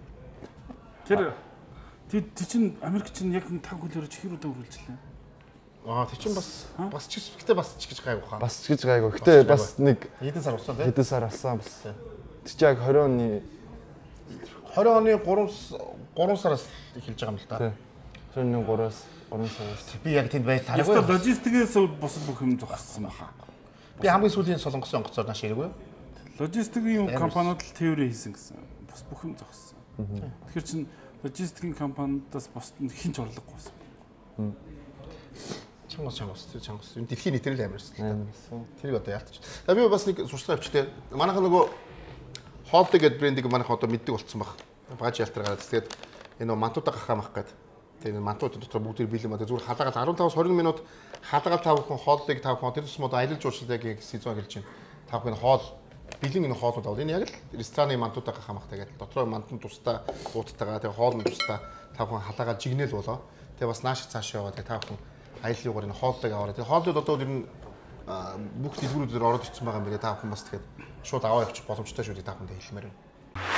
Тэр тий чинь Америк чинь яг тав хөлөөр чихэр удаа үргэлжлээ. Аа тий чинь бас бас ч гэхдээ бас ч гэж гайгүй хаа. Бас ч гэж гайгүй. Гэтэ бас нэг хэдэн сар болсон тий? Хэдэн сар болсон бас. Тэг чи яг twenty оны twenty оны three сараас эхэлж байгаа юм л да. Тий. twenty three-аас three сараас. Би яг тэнд байж тараагүй. Яста логистикээс бос бүх юм зогссон баха. Би хамгийн сүүлийн солонгосын онгоцоор нааш ирээгүй. Логистикийн компаниуд л теори хийсэн гэсэн. Бос бүх юм зогссон. Тэгэхээр чин логистикийн компаниудаас босд нь хинч орлогогүй байсан. Чангас чангас тэр чангас. Энэ дэлхийн нийтрэл амарсан. Амарсан. Тэрийг одоо яалтч. За би бас нэг сурчлага авчтэй. Манайха нөгөө Holley гэдэг брендийг манайх одоо мэддэг болсон баг. Багаж ялтар гараад тэгээд энэ мантуудаа гахаа мах гээд. Тэгээд мантууд дотор бүгд бэлэн маа зүгээр халаагаад арван таваас двадцать минут халаагаад тав хүн Holley-г тав хүн тэр тусмаа аялал жуулчлалыг сезон хэлж байна. Тав хүн хоол бэлэн энэ хоолнууд аваад энэ яг л рестораны мантуудаа гахаа мах тэгээд дотроо мантан тусдаа ууттайгаа тэгээд хоол нь тусдаа тав хүн халаагаад жигнэл болоо. Тэгээд бас нааш цаашаа яваад тэгээд тав хүн аяллаагаар энэ Holley-г аваад тэгээд Holley-д одоо ер нь бүх дэлгүүрүүдээр ороод ирсэн байгаа юм билээ. Тав хүн бас тэгээд шууд аваа явчих боломжтой шүү дээ тав хүндээ хэлмээр байна.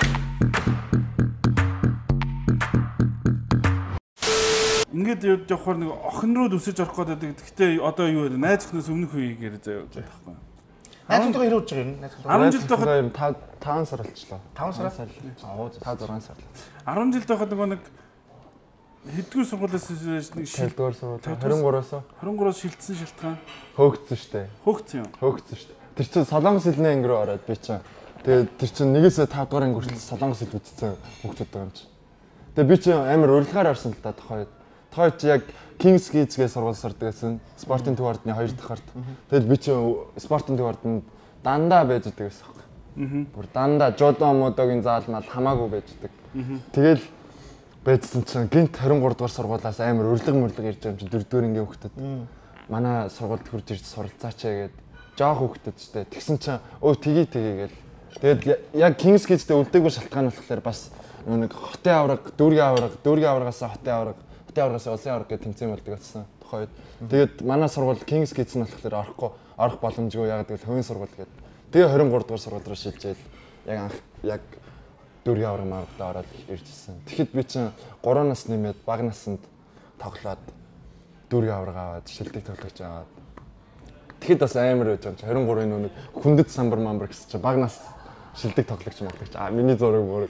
Ингээд явахаар нэг охин руу өсөж орох гэдэг. Гэхдээ одоо юу вэ? Найз охноос өмнөх үеийгээр заяа гэдэг байхгүй. Найз охинтойгоо хэрэг удаж байгаа юм. Найз охинтойгоо десять жил байхад таван сар болчихлоо. таван сар. Аа пять зургаан сар. десять жил байхад нөгөө нэг хэдгээр сургуулиас нэг шилдгээр сургууль двадцать три-аас двадцать три-аас шилдсэн шилтгаан хөөгдсөн штэ. Хөөгдсөн юм. Хөөгдсөн штэ. Тэр чинь Солонгос хэлний анги руу ороод би чинь тэгээд тэр чинь нэгээс пять дугаар анги хүртэл Солонгос хэл үзсэн хүүхдүүд байгаа юм чи. Тэгээд би чинь амар урилгаар орсон л да тохойд. Тохойд чи яг Kings Kids-гээ сургууль сурдаг гэсэн спортын төв ордны хоёр дахь харт. Тэгэл би чинь спортын төв ордонд дандаа байж байгаа гэсэн юм. Аа. Бүр дандаа жодо модогийн заал мал хамаагүй байждаг. Тэгэл байцсан чинь гинт двадцать три дугаар сургуулиас амар урилга мөрлөг ирж байгаа юм чинь дөрөв дөрөнгөө хүүхдэд. Манай сургуульд хурж ирж суралцаач гээд жоох хүүхдэд ч тэ тэгсэн чинь өө тгий тгий гээл. Тэгээд яг Kings Kids-тэй үлдээгүй шалтгаан болохоор бас нэг хотын авраг, дүүргийн авраг, дүүргийн аврагаас хотын авраг, хотын аврагаас улсын авраг гэж тэмцээн болдог гэсэн тохойд. Тэгээд манай сургууль Kings Kids нь болохоор орохгүй, орох боломжгүй яг гэвэл хувийн сургууль гээд. Тэгээ двадцать три дугаар сургууль руу шилжээд яг анх яг дүүргийн авраг маагтаа ороод иржсэн. Тэгэхэд би чинь гурав нас нэмээд бага наснд тоглоод дүүргийн авраг аваад шилдэг тоглож аваад. Тэгэхэд бас амар байж байгаа юм. двадцать три-ын нэг хүндэт самбар мамбар гэсэн чинь бага нас шилдэг тоглогч маглагч. Аа миний зураг бүр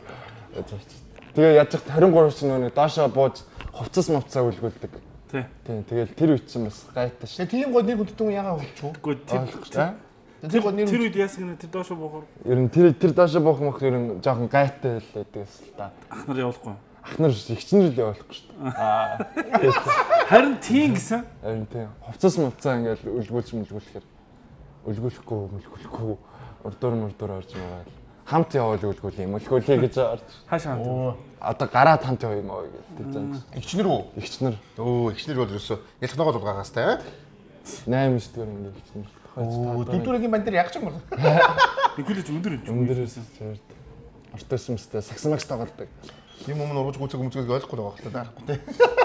тэгээ яаж ч двадцать три чинь нэг доошоо бууж хувцас мовцаа үлгүүлдэг. Тий. Тий. Тэгэл тэр үед чинь бас гайтай ш. Тэгээ тийм гол нэр хүндэтэн яагаад болчихв? Үгүй тэр тэр гол нэр тэр үед яасан гэнэ тэр доошоо буухаар. Ер нь тэр тэр доошоо буух мөх ер нь жоохон гайтай л байдагс л та. Ах нар явуулахгүй. Ах нар ихчнэр л явуулахгүй шүү дээ. Аа. Харин тийм гэсэн. Харин тийм. Хувцас мовцаа ингээл үлгүүлж мүлгүүлэхээр үлгүүлэхгүй мүлгүүлэхгүй урдуур мурдуур орж байгаа. Хамт явал үлгүүл юм үлгүүлээ гэж орж. Хаашаа хамт. Одоо гараад хамт яваа юм аа гэдэг зам. Игчнэр үү? Игчнэр. Өө, игчнэр бол ерөөсөө ялхнагаа дулгаагаас та. восемь шдгээр ингээ игчнэр. Оо, дүүргийн банд дээр яг ч юм бол. Игүүлж өндөр юм. Өндөрөөс зөрд. Ортос юмстай саксамагс тоглодог. Тийм өмнө урууж гүцэг өмцгөөг ойлгохгүй байгаа хэл таахгүй тий.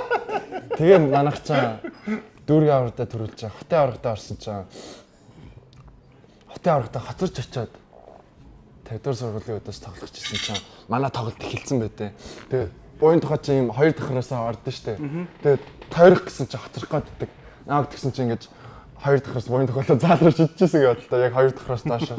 Тэгээ манайх цаа дүүргийн аврагтаа төрүүлж байгаа. Хотын аврагтаа орсон цаа. Хотын аврагтаа хоцорч очиод тавьд дугаар сургуулийн өдөөс тоглох гэсэн чинь манай тоглолт эхэлсэн байдэ. Тэгээ буян тухай чинь юм хоёр дахраасаа ордон штэ. Тэгээ тойрох гэсэн чинь хоцрох гэдэг. Нааг тэгсэн чинь ингэж хоёр дахраас буян тухайлаа заалруу шидчихсэн гэдэг та яг хоёр дахраас доошоо.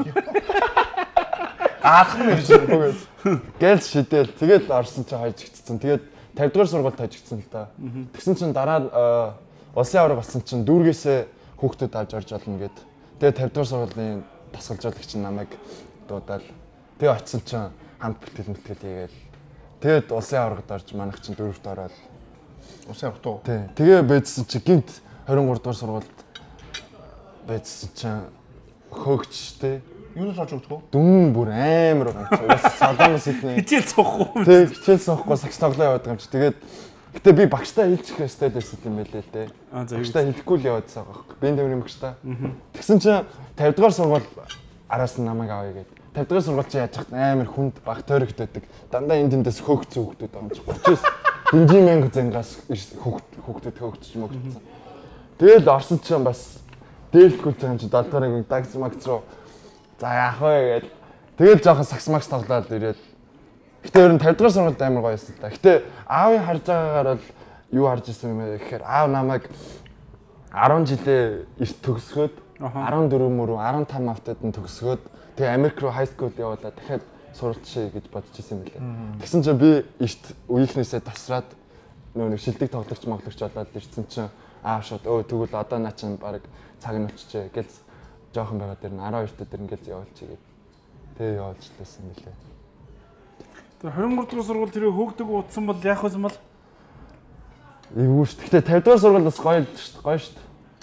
Аах нь гэж бүгд. Гэл шидэл тэгээд орсон чинь хоёр жигдсэн. Тэгээд тавьд дугаар сургуульд хожигдсан л та. Тэгсэн чинь дараа улсын авраг болсон чинь дүүргээсээ хүүхдүүд авч орж олно гэд. Тэгээд тавьд дугаар сургуулийн тасгалжуулагч намайг дуудаал. Тэгээ очисон чинь хамт бэлтгэл мэлтгэл хийгээл. Тэгээд улсын аврагт орж манайх чинь дөрөвт ороод улсын аврагт уу? Тий. Тэгээ байжсэн чинь гинт двадцать три дугаар сургуульд байжсэн чинь хөөгчтэй. Юу л олж өгдөг үү? Дүн бүр амар байгаа. Солонгос хэлний. Хичээл цохгүй. Тий, хичээл цохгүй сакс тоглоо яваад байгаа юм чи. Тэгээд гэтээ би багштай хэлчих хэвээр байсан юм байлээ л дээ. Багштай хэлэхгүй л яваад байгаа байхгүй. Би тэмрийн багштай. Тэгсэн чинь тавьд дугаар сургууль араас нь намайг авъя гэдэг. тавьд дугаар сургууль чи яаж хат амар хүнд баг тойрогт байдаг. Дандаа энэ тэндээс хөөгцөн хүүхдүүд байгаа юм чи. тридцать динжин мянга зангаас хүүхдүүд хөөгчж мөгцсөн. Тэгэл орсон чинь бас дээлгүй юм чи долоо нэг дагс магц руу за яах вэ гээд тэгэл жоохон сакс макс тоглоод ирээд. Гэтэ ер нь тавьд дугаар сургуульд амар гоё байсан та. Гэтэ аавын харж байгаагаар бол юу харж ирсэн юм бэ гэхээр аав намайг десять жилээ эрт төгсгөөд десять четыре мөрөө15 автад нь төгсгөөд тэгээ Америк руу хай скул явуулаад дахиад суралцъя гэж бодож ирсэн юм билээ. Тэгсэн чинь би эрт үеийнхнээсээ тасраад нөө нэг шилдэг тоглогч моглогч болоод ирсэн чинь аав шууд өө тэгвэл одоо наа чинь баг цаг нь болчихжээ гэж жоохон байгаа дээр нь twelve дэх дээр ингээд явуулчих гээд тэгээ явуулж лээсэн юм билээ. Тэр двадцать три дугаар сургууль тэр хөөгдөг утсан бол яах вэ бол? Эвгүй шүү. Гэтэ тавьд дугаар сургууль бас гоё шүү дээ. Гоё шүү.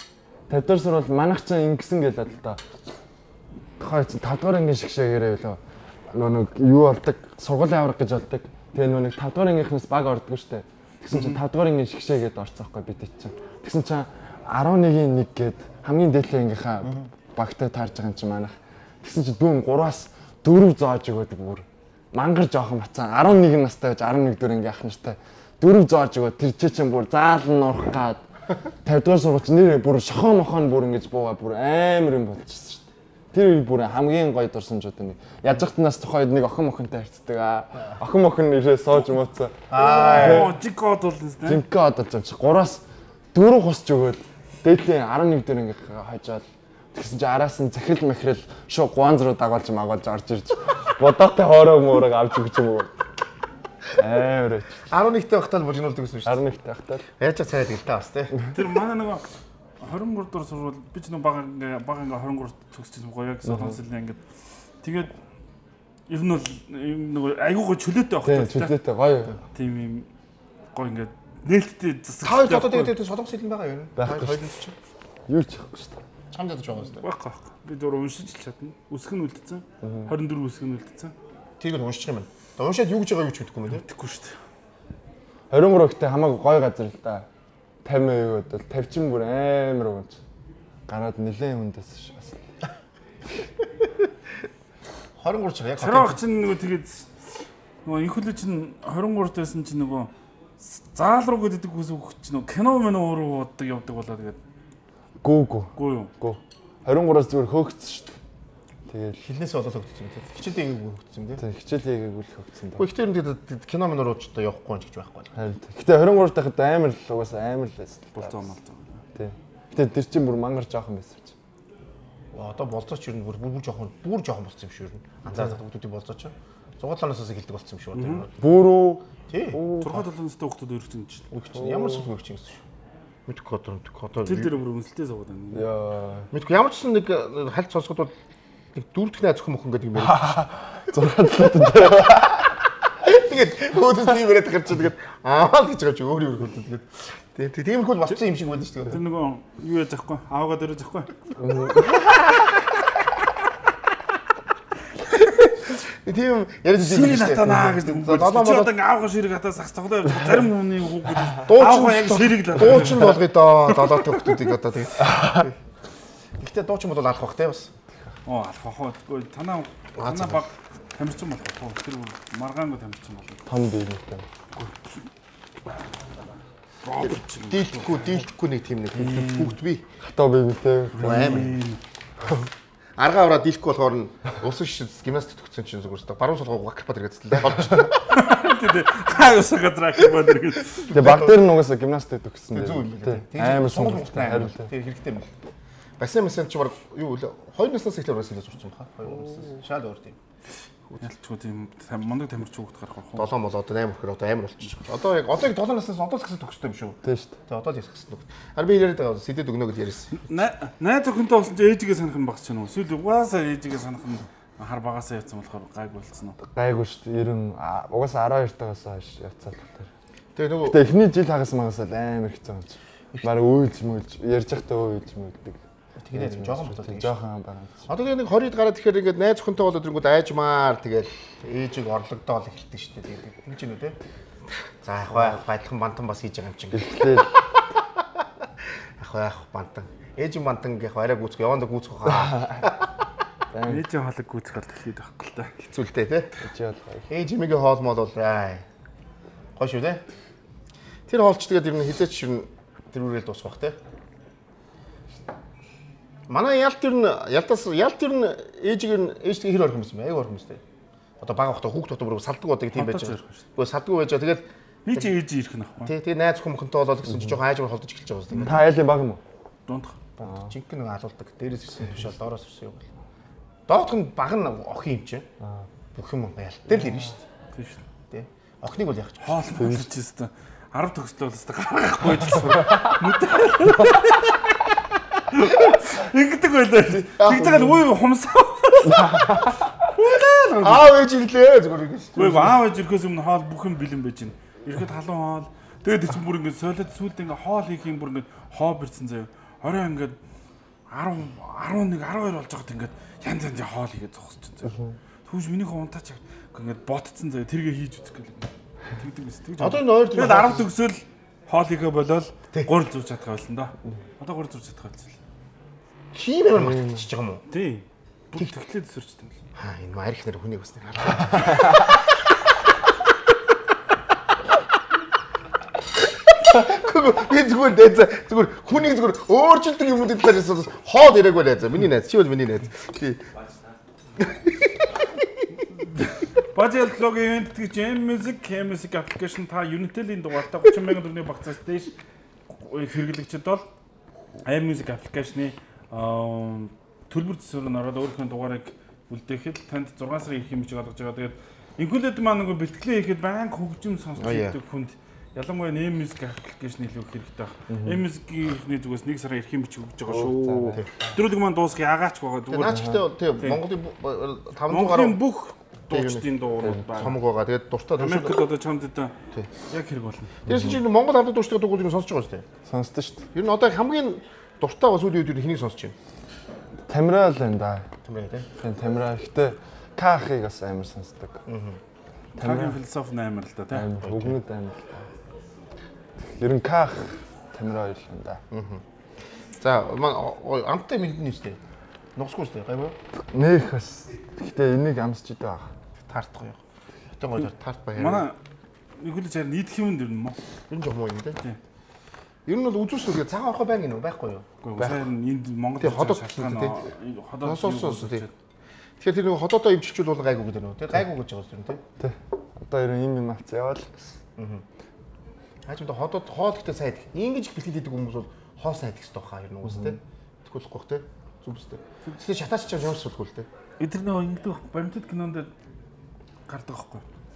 тавь дахь сурвалж манайх ч ингэсэн гэлээ л та. Тухай чи тавь дахь ангийн шигшээгээрээ лөө. Нөө нэг юу болдог, сургуулийн авраг гэж болдог. Тэгээ нөө нэг тавь дахь ангийнхнаас баг ордог штэ. Тэгсэн чинь тавь дахь ангийн шигшээгээд орцсон байхгүй бид чинь. Тэгсэн чинь арван нэгний нэг гээд хамгийн дээдлийн ангийнхаа багтай таарж байгаа юм чи манайх. Тэгсэн чинь дүүн гураас дөрөв зоож өгөөдөг бүр. Мангар жоохон бацаа арван нэг настай байж арван нэг дөрөв анги ах нартай. Дөрөв зоож өгөө тэр чи чинь бүр заалан нурах гад тавь дахь сургууч нэр бүр шохоо мохоо бүр ингэж буугаа бүр амар юм болчихсон шүү дээ. Тэр бүр хамгийн гоё дурсамжууд нэг. Яжхтнаас тухайд нэг охин мохонтой харьцдаг аа. Охин мохон нэрээ сууж мууцаа. Аа жикод бол тийм. Жинкод болж байгаа чи гураас дөрөв хосч өгөөл дээдлийн арван нэг дөрөв ингэ хажаад тэгсэн чи араас нь захирал махирал шууд гуанз руу дагуулж магуулж орж ирж бодоотой хоороо муураг авч өгч юм уу. Амар ч. арван нэгтэй байхдаа л бужигнуулдаг гэсэн шүү дээ. арван нэгтэй байхдаа л. Яаж ч цайд гэлтэй бас тий. Тэр манай нэг двадцать trois дугаар сурвал би ч нэг бага ингээ бага ингээ двадцать trois төгсчихсэн гоё яг солонгослын ангид. Тэгээд ер нь бол нэг айгуугаа чөлөөтэй байх тийм чөлөөтэй гоё. Тийм юм гоё ингээ нээлттэй Та засаг. одоо тэгээд солонгос хэлэн байгаа юм. Хоёулаа ч. Юу ч яахгүй шүү дээ. Чамд ядаж байгаа юм шүү дээ. Байхгүй байхгүй. Би зур уншиж л чадна. Үсэг нь үлдсэн. двадцать четыре үсэг нь үлдсэн. Тийг нь уншчих юм байна. Одоо уншаад юу гэж байгааг юу ч мэдэхгүй юм тий. Тэгэхгүй шүү дээ. двадцать три ихтэй хамаагүй гоё газар л да. пятьдесят өвөд бол тавьчин бүр амар уунч. Гараад нэлээд хүндээс бас. двадцать три ч яг Хараач чинь нөгөө тэгээд нөгөө инхүлээ чинь двадцать три дэсэн чинь нөгөө заал руу гэдэг үсэг чинь нөгөө кино мэн өөрөө удаа явдаг болоо тэгээд Гүү гүү. гоо юу. Гүү. двадцать три-аас зүгээр хөөгцсөн шүү дээ. Тэгээд хилнээс болоод хөгдсөн тий. Хичээлээ хийгээгүй хөгдсөн тий. тэг хичээл хийгээгүй л хөгцсөн дээ. Гэхдээ ихтэй нь тэгээд кино минь руу ч одоо явахгүй юм гэж байхгүй. Харин тэг. Гэтэ двадцать три дахад амар л угаасаа амар л байсан. Болцоо малцоо. Тий. Гэтэ тэр чинь бүр мангар жоохон байсан ч. Одоо болцооч юу бүр бүр жоохон бүр жоохон болцсон юм шүү юу. Анзаардаг хүмүүсийн болцооч. Зугаалаанаас хэлдэг болцсон юм шүү одоо. Бүрөө Тий. Зургаад толонстой хүмүүс өргөж чинь. Өгч ямар сүх өгч юм гэсэн шүү. Мэдгүй кодор кодор. Тэр дээр бүр өмсөлтөө суугаад байна. яа. Мэдгүй ямар ч нэг хальт сонсоход бол нэг дөрөвдөх найз өхөн мөхөн гэдэг юм байна. зургаад л Тэгээд өөдөөс тийм яриад гарч тэгээд аа гэж байгаа чи өөр өөр хөлдөө тэгээд тэгээд тийм хөл болцсон юм шиг байдаг шүү дээ. Тэр нөгөө юу яаж ахгүй аавгаа дөрөж ахгүй. Тийм яриад тийм Ширийг хатанаа гэж За долоо одоо молоо ингээ аавгаа ширийг хатаа сагс тоглоо явж зарим хүний хүүхэд дуучин аавгаа яг ширийг л дуучин болгоё доо долоотой хүмүүсийг одоо тэгээд Гэхдээ дуучин бол алах бах те бас. Оо алах бах уу танаа танаа баг тамирчин болох уу тэр маргаангүй тамирчин болно. том биетэй. Дийлдэхгүй дийлдэхгүй нэг тийм нэг хүүхд би. Хатаа биетэй. Аим. Аргаа аваад дийлэхгүй болохоор нь усан шиш гимнастик төгссөн чинь зүгээр өстой. Баруун сулгоо гакпад хэрэгцэлээ. Тэгээд хаа усаа гадраа гэмээр гэдэг. Тэгээ баг дээр нь угаасаа гимнастик төгссөн. Зүг юм. Амар сонгол сонголттой харин тийм хэрэгтэй юм байна. Бассан мэсэн чи баг юу вэ? Хоёр наснаас эхлээд ураасаа сурч юм хаа. Хоёр наснаас. Шал өөр тийм. Ялчгүй тийм мундаг тамирч хүүхэд гарах байх. долоо мол одоо восемь мөрхөр одоо амар болчих. Одоо яг одоо яг долоо наснаас одоо л гэсэн төгссөн юм шүү. Тийм шүү дээ. Тэгээ одоо л ясгсан үг. Харин би яриад байгаа сэдэд өгнө гэж ярьсан. Найз охинтой болсон чи ээжигээ санах нь багч чана уу? Эсвэл угаасаа ээжигээ санах нь хар багасаа явцсан болохоор гайг болцсон уу? Гайгүй шүү дээ. Ер нь угаасаа twelve тагаас хойш явцаад байна. Тэгээ нөгөө Тэгээ эхний жил хагас магаас л амар хэцүү юм чи. Бараг үйлж мүлж ярьж байхдаа үйлж мүлдэг. тэгээд жоохон болоод жоохон байгаа. Одоо тэгээ нэг twenty гараад ихээр ингээд найз охинтой болоод ирэнгүүт айжмаар тэгээд ээжийг орлогдоол эхэлдэг шүү дээ. Тэгээд тийм ч юм уу те. За ах бай байдхан бантан бас хийж байгаа юм чинь. Эхлээл Ах бай ах бантан. Ээжийн бантан гэх арай гүцэх яванда гүцэх хаа. Ээжийн хоолыг гүйцэх бол ихэд байхгүй л та. Хэцүүлтэй те. ичээ болгоо. Ээж имигийн хоол мол бол аа. Гоё шүү те. Тэр хоолч тэгээд ер нь хизээч ер нь тэрүүрэл дуусах те. Манай ялт ер нь ялтаас ялт ер нь ээжийг нь ээжтэй хэр орох юм бэ? Аяг орох юм бэ? Одоо бага хахта хүүхд тутам руу салдаг удаг тийм байж байгаа. Гэхдээ салдаг байж байгаа. Тэгээд би чи ээж ирэх нь ахгүй. тий, тэгээ найз хүмүүнтэй болоод гэсэн чинь жоохон айжмар холдож эхэлж байгаа юм. Та айлын баг юм уу? Дундах. Жинхэнэ нэг алуулдаг. Дээрээс ирсэн тушаал доороос ирсэн юм бол. Доотх нь баг нь охин юм чинь. Бүх юм ялттай л ирнэ шүү дээ. Тийм шүү. Тий. Охиныг бол яг ч Хоол хэлж өстө арав төгслөө л өстө гаргахгүй гэсэн. Ингэдэг байлаа. Тэгж байгаа л үе хумсаа. аав ээж ирлээ зүгээр ингэ шүү. Үгүй аав ээж ирэхээс өмнө хоол бүх юм бэлэн байж гин. Ирэхэд халуун хоол. Тэгээд чинь бүр ингэ солиод сүулт ингэ хоол хийх юм бүр ингэ хоо бэрсэн заяа. Орой ингэ дөрөв eleven twelve болж байгаад ингээд янз янз хоол хийгээд зогсож байна. Түүж миний хонтаач ингээд ботцсон заяа тэргээ хийж үзэх гээл. Тэгдэг биз тэгж. Одоо энэ хоёр тэгээд twelve төгсөөл хоол хийгээ болоод three зүүж чадах байсан да. Одоо three зүүж чадах байсан. Тийм амар магтчихж байгаа юм уу? Тий. Бүх тэглээд төсөрчтэй юм. Аа энэ марих нэр хүнийг үснэ. Би зүгээр дээд зүгээр хүнийг зүгээр өөрчлөлт юмнуудын талаас хоол ирээгүй найз. Миний найз чи бол миний найз. Тий. Бажил логийн ивент гэж M Music, M Music application та Unitel-ийн дугаартаа thirty сая төгрөгийн багцаас дэш хэрэглэгчид бол M Music application-ы төлбөр төсвөр нь ороод өөрийнхөө дугаарыг үлдээхэд танд six сарын ирэх хэмжээг олгож байгаа. Тэгээд инхүүлээд маань нөгөө бэлтгэлээ хийхэд банк хөгжим сонсч байдаг хүнд ялангуяа M Music application илүү хэрэгтэй байна. M Music-ийн зүгээс one сарын ирэх хэмжээг өгж байгаа шүү. Өдрөлөг маань дуусгий агаач байгаа зүгээр. Наач гэдэг тийм Монголын five hundred гаруй бүх дуучдын дуурууд байна. Цомог байгаа. Тэгээд дуртай Америкт одоо чамд одоо яг хэрэг болно. Тэрс чинь Монгол хамт дуучдаг дугуйлыг сонсож байгаа шүү дээ. Сонсдоо шүү дээ. Ер нь одоо хамгийн дуртай бас үйл үед хэнийг сонсож байна? Тамира л энэ да. Тамира тийм. Тийм Тамира. Гэтэ Кахыг бас амар сонсдог. Тамирын философи амар л да тийм. Өгнөд амар л да. Ер нь Ках Тамира хоёр л энэ да. За маань амттай мэднэ шүү дээ. Нугсгүй шүү дээ. Гайваа. Нэх бас гэтэ энийг амсч идэв аа. Таартах юм. Хятад гоё таарт баяа. Манай нэг хүлээж харин нийт хэмэнд ер нь мó. Ер нь жоо юм тийм. Ер нь бол үзүүстэй цагаан орхоо байг нэ байхгүй юу? Үгүй сайн энд Монгол ходоод шалтгаан ходоод сонсоос тийм. Тэгэхээр тэр нэг ходоодоо имчилчүүл бол гайгүй гэдэг нөө тийм гайгүй гэж байгаа юм тийм. Тийм. Одоо ер нь юм юм авц яваал. Аа. Хаач одоо ходоод хоол ихтэй сайд. Ингэж их бэлтгэл хийдэг хүмүүс бол хоо сайд их хэрэгтэй хаа ер нь уус тийм. Тэгвэл болохгүй тийм. Зүгстэй. Тэгээ шатаач чам ямар суулгүй л тийм. Эдгээр нэг ингэдэг баримтат кинонд гардаг байхгүй.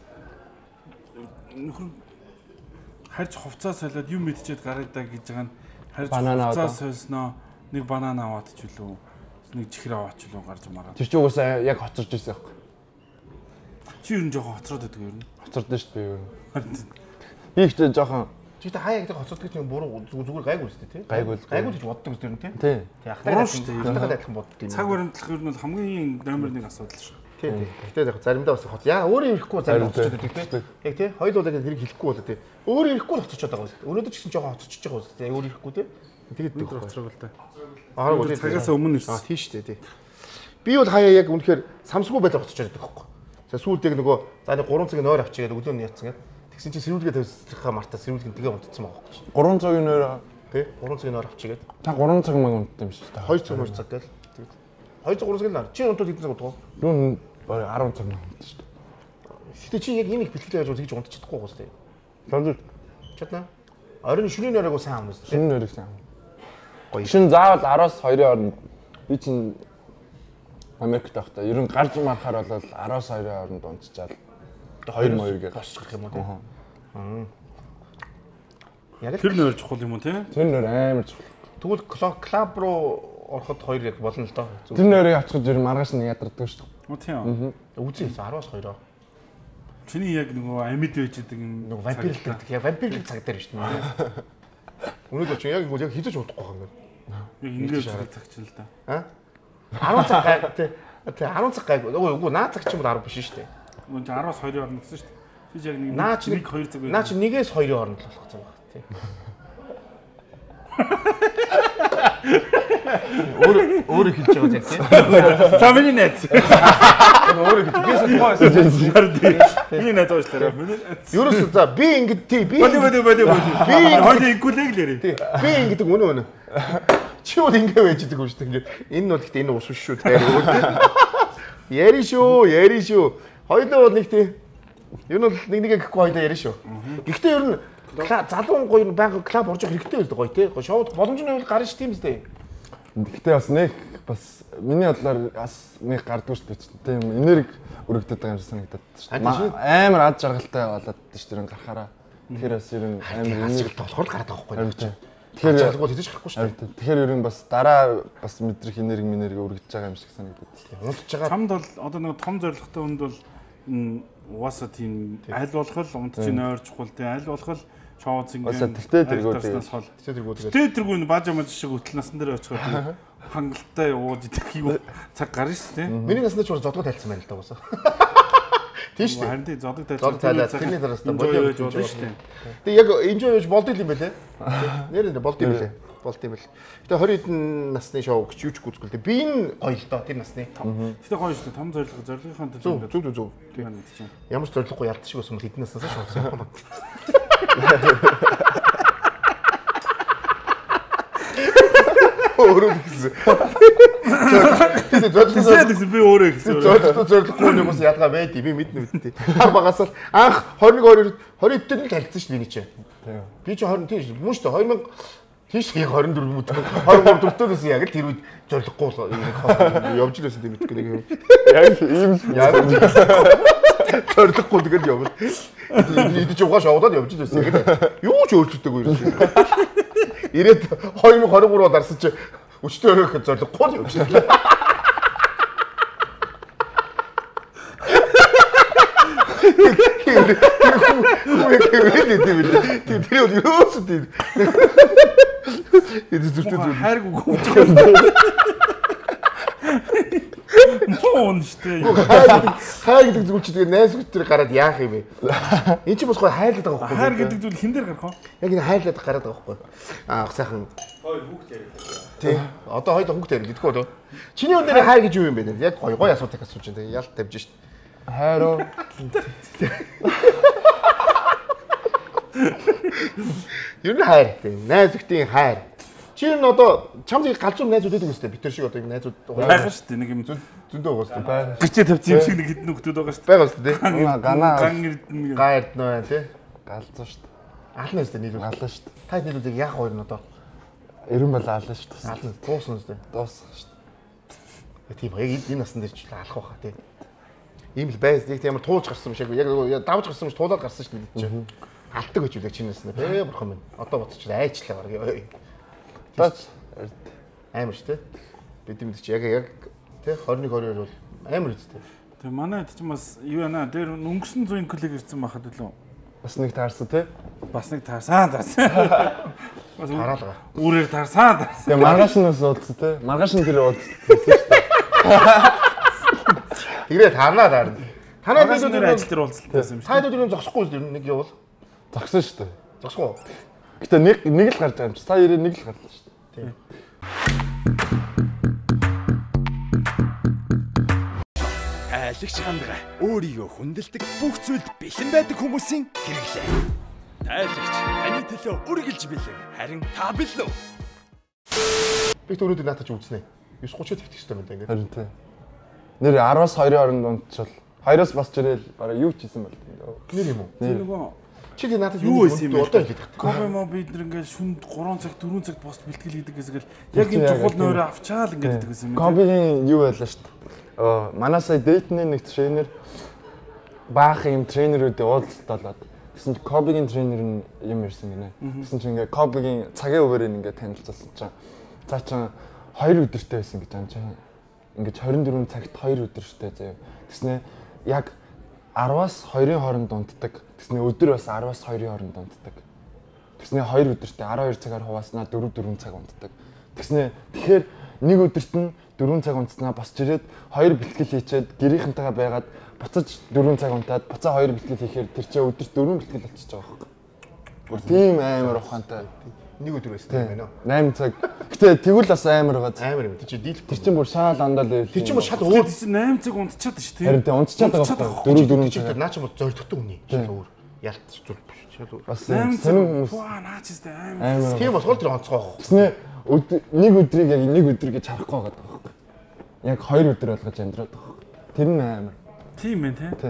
Нөхөр харж хувцас солиод юм мэдчихэд гарагдаа гэж байгаа нь харж хувцас сольсноо нэг банан аваад ч үлээ нэг чихэр аваач үлээ гарч мараад. Тэр чинь угаасаа яг хоцорж ирсэн байхгүй. Чи ер нь жоохон хоцроод байдаг ер нь. Хоцордсон шүү дээ ер нь. Би ихтэй жоохон Чигтээ хаяа гэдэг хоцордог чинь буруу зүгээр гайгүй үстэй тий. Гайгүй гайгүй гэж боддог үстэй юм тий. Тий. Тий ахтайгаа ахтайгаа адилхан боддог юм. Цаг баримтлах ер нь бол хамгийн номер нэг асуудал шүү. Тий. Гэхдээ яг заримдаа бас хот. Яа өөрөө ирэхгүй зарим хоцорчод байдаг тий. Яг тий. Хоёул бол яг хэрэг хэлэхгүй бол тий. Өөрөө ирэхгүй хоцорчод байгаа үстэй. Өнөөдөр ч гэсэн жоохон хоцорчиж байгаа үстэй. Өөрөө ирэхгүй тий. Тэгээд нэг хоцрог л да. Аа үгүй цагаас өмнө ирсэн. Аа тий шүү дээ тий. Би бол хаяа яг үнэхээр самсгүй байдлаар хоцорчод байдаг байхгүй. За сүүлд яг нөгөө за нэг three цагийн нойр авчигээд өглөө нь яцсан гэдэг. Тэгсэн чинь сэрүүлгээ тавьчихаа мартаа сэрүүлэг нь тэгээ унтцсан байгаа байхгүй. three цагийн нойр тий three цагийн нойр авчигээд. Та three цаг маг унтсан юм шиг та. two цаг цаг гээл. Тэгээд two цаг three цагийн нойр. Чи унтууд хэдэн цаг удаа? Юу бараг ten цаг маг унтсан шүү дээ. Гэтэ чи яг энийг бэлтгэлээ яаж тэгж унтчих чадахгүй гоос тий. Танд Чадна. Оройн шүний нойрыг сайн амнаас тий. шин нойрыг сайн. Гоё. Шин заавал ten-аас two-ын хооронд би чинь Америкт байхдаа ер нь гарч марахаар бол ten-аас two-ын хооронд унтчихаал. two моёр гэж босчих юм уу тий. Аа. Яг Тэр нойр чухал юм уу тий? Тэр нойр амар чухал. Тэгвэл клуб руу ороход хоёр яг болно л доо. Тэр нойрыг авчихж ер нь маргааш нь ядардаг шүү дээ. Оо тийм. Үзье ten-аас two-оо. Чиний яг нөгөө амьд байж байгаа юм. Нөгөө вампир гэдэг. Яг вампирлэг цаг дээр шүү дээ. Өнөөдөр чи яг яг хизэж удахгүй юм байна. Яг ингэж хараад цаг чинь л да. Аа? ten цаг гай тий. Тий ten цаг гай. Үгүй үгүй наа цаг ч юм бол ten биш шүү дээ. Мөн ten-аас two-ын хооронд гэсэн шүү дээ. Чи яг нэг наа чи нэг two цаг. Наа чи one-ээс two-ын хооронд л болох цаг баг тий. Өөр өөр хэлж байгаа зэрэг тий. Тамины найз. Өөр хэлж бийсэн тоос. Миний найз уучлаарай. Миний найз. Ерөөс за би ингэ тий би боди боди боди боди. Би хоёул инкулэг л ярив. Тий. Би ингэдэг өнөө өнөө. Чи бол ингэ байж идэг юм шүү дээ. Ингээд энэ нь гэхдээ энэ ус биш шүү тайр өөр тий. Яри шүү, яри шүү. Хоёулаа бол нэг тий. Ер нь бол нэг нэгэ гэхгүй хоёулаа яри шүү. Гэхдээ ер нь залуу гоё байнга клуб орж ирэх хэрэгтэй байдаг гоё тий. Шоуд боломжны хувьд гарна ш тийм үстэй. Гэхдээ бас нэг бас миний бодлоор бас нэг гардгүй шүү дээ. Тийм энерги өргөдөд байгаа юм шиг санагдаад шүү дээ. Амар ад жаргалтай болоод шүү дээ гарахаараа. Тэгэхээр бас ер нь амар энерги болохоор гараад байгаа байхгүй. Тэгэхээр жаргалгүй хийж гарахгүй шүү дээ. Тэгэхээр ер нь бас дараа бас мэдрэх энерги энерги өргөж байгаа юм шиг санагдаад. Унтж байгаа. Чамд бол одоо нэг том зорилготой хүнд бол угаасаа тийм аль болох л унтж нойр чухал тийм аль болох л шоуц ингээд тэртээ тэргүүд тэргүүд тэртээ тэргүүд баажа маж шиг хөтөл насан дээр очиход хангалттай ууж идэх юм цаг гарна шүү дээ. Миний насны ч зодгоо тайлцсан байна л да уусаа. Тийм шүү дээ. Харин тий зодог Зодог тайлаад тэрний дараас та болоо гэж болно шүү дээ. Тэг яг enjoy гэж болдог юм байлээ. Нэр нэ болд юм байлээ. Болд юм байл. Гэтэ хоёр хэдэн насны шоу гэж юуч гүцгэл тэг. Би энэ гоё л доо тэр насны. Гэтэ гоё шүү дээ. Том зорилго зорилгынхаа төлөө зүг зүг зүг. Ямар ч зорилгогүй ялт шиг байсан бол хэдэн наснаас шоусан юм байна. Өөрөө гэсэн. Тэгээд зөвхөн би өөрөө гэсэн. Зөвхөн зорилгогүй юм бас ядгаа байд би мэднэ мэдтий. Хар багаас л анх двадцать хоёр двадцать дээр л талцсан шүү дээ энэ чинь. Би чи двадцать тийш мөн шүү дээ две тысяча тийш яг двадцать четыре мөд двадцать три дөрөвдөөс яг л тэр үед зорилгогүй явж л байсан тийм мэдгүй нэг юм. Яг ийм яг зорилгогүй тэгэл явал. Идэж угааш аваад явж л байсан. Яг юу ч өөрчлөлтөөгүй юм. Ирээд двадцать двадцать trois дарсан чи өчтөө өрөөх зорилгогүй юм шиг. Тэр тэр юу ч тийм. Это зүрхтэй. Хайрг өгөөж байгаа. Мөн штэ. Хайр гэдэг зүйл чи тэгээ найз хүчтэй гараад яах юм бэ? Энд чи бас гоо хайрлаад байгаа байхгүй юу? Хайр гэдэг зүйл хин дээр гарах уу? Яг энэ хайрлаад гараад байгаа байхгүй юу? Аа сайхан. Хоёр хүүхд яриад. Тий. Одоо хоёр хүүхд яриад идэх болов. Чиний өндөр хайр гэж юу юм бэ? Яг гоё гоё асуудаг асууж байна. Ялт тавьж штэ. Хайр уу? Юу н хайр гэдэг. Найз хүчтэй хайр. Чи энэ одоо чамд галзуу найзууд байдаг үстэй бид нар шиг одоо найзууд байгаа шүү дээ нэг юм зөндөө байгаа шүү дээ. Гэрчээ тавьчих юм шиг нэг хэдэн нөхдөд байгаа шүү дээ. Байгаа шүү дээ. Ганаа ган эрдэнэ га эрдэнэ байна тий. Галзуу шүү дээ. Ална үстэй нийлүү. Ална шүү дээ. Та нийлүүдийг яах хоёр нь одоо эрен бол ална шүү дээ. Ална дуусна үстэй. Дуусна шүү дээ. Тийм яг энэ насны дээр ч алах байхаа тий. Ийм л байс яг ямар туулж гарсан юм шиг яг давж гарсан юм шиг туулаад гарсан шүү дээ чинь. Алтдаг гэж үлээ чинь наснаа. Бээ бурхан минь. Одоо бодчих айчлаа баг. Бац амар шүү дээ. Бид юм чи яг яг тий двадцать один двадцать хоёр бол амар үстэй. Тэгээ манай хэд ч бас юу яана дээр өнгөрсөн зуун клик ирсэн байхад үлээ. Бас нэг таарсан тий. Бас нэг таарсан таарсан. Бас хараалгаа. Үрээр таарсан таарсан. Тэгээ маргааш нь бас уудсан тий. Маргааш нь тэр уудсан шүү дээ. Тэгээ таарнаа таарна. Танаа бид нэр ажил дээр уулзалтайсан юм шиг. Та хэд өдрийн зогсохгүй нэг явал. Зогсон шүү дээ. Зогсохгүй. Гэтэ нэг нэг л гарч байгаа юм чи. Сая ирээ нэг л гарлаа шүү дээ. Тийм. Тайлагч хандгаа өөрийгөө хүндэлдэг бүх зүйлд бэлэн байдаг хүмүүсийн хэрэглээ. Тайлагч таны төлөө үргэлж бэлэн. Харин та бэлэн үү? Би төрөөд наатаж үзснэ. девять тридцать тэгэх хэрэгтэй юм даа ингээд. Харин тий. Нэр десяас двадцать хооронд унтчвал хоёроос босч ирээл бараг юу ч хийсэн байл. Нэр юм уу? Тэр нөгөө чи тий наатаж юу байсан юм бэ? Одоо хэлээд байна. Кофе мо бид нэр ингээд шүнд тhree цаг four цагт пост бэлтгэл хийдэг гэсгээл яг энэ чухал нойроо авчаал ингээд гэдэг байсан юм. Кофегийн юу байлаа шүү дээ. Аа манай сая дэйтний нэг тренер баах юм тренерүүдээ уулзалт болоод гэсэн чи Кобигийн тренер нь юм ирсэн гинэ. Гэсэн чи ингээ Кобигийн цагийн үеэр ингээ танилцуулсан чинь цаа чин хоёр өдөртэй байсан гэж юм чинь ингээ двадцать four цагт хоёр өдөртэй заяа. Тэснэ яг десяас two-ын хооронд унтдаг. Тэснэ өдөр бас десяас two-ын хооронд унтдаг. Тэснэ хоёр өдөртэй twelve цагаар хувааснаа four four цаг унтдаг. Тэснэ тэгэхээр нэг өдөрт нь four цаг унтснаа босч ирээд хоёр бэлтгэл хийчээд гэрийнхэнтэйгээ байгаад буцаж four цаг унтаад буцаа хоёр бэлтгэл хийхээр тэр чинь өдөрт four бэлтгэл болчихж байгаа байхгүй. Гүр тийм амар ухаантай. Нэг өдөр байсан юм байна уу? eight цаг. Гэтэ тэгвэл бас амар байгаа. Амар юм. Тэр чинь дийл. Тэр чинь бүр шаал андаа л. Тэр чинь бүр шал өөр. Тэр чинь eight цаг унтчихад шүү дээ. Харин тэ унтчихад байгаа байхгүй. four four цаг. Наа чи бол зоригддог үний. Шал өөр. Ялт зүйл биш. Шал өөр. Бас сонин хүмүүс. Ваа наач дээ амар. Тийм болохоор тэр онцгой байгаа. Тэснэ нэг өдрийг яг нэг өдөр гэж харахгүй байгаа байхгүй. Яг хоёр өдөр болгож амьдраад байгаа. Тэр нь амар. Тийм байх тий.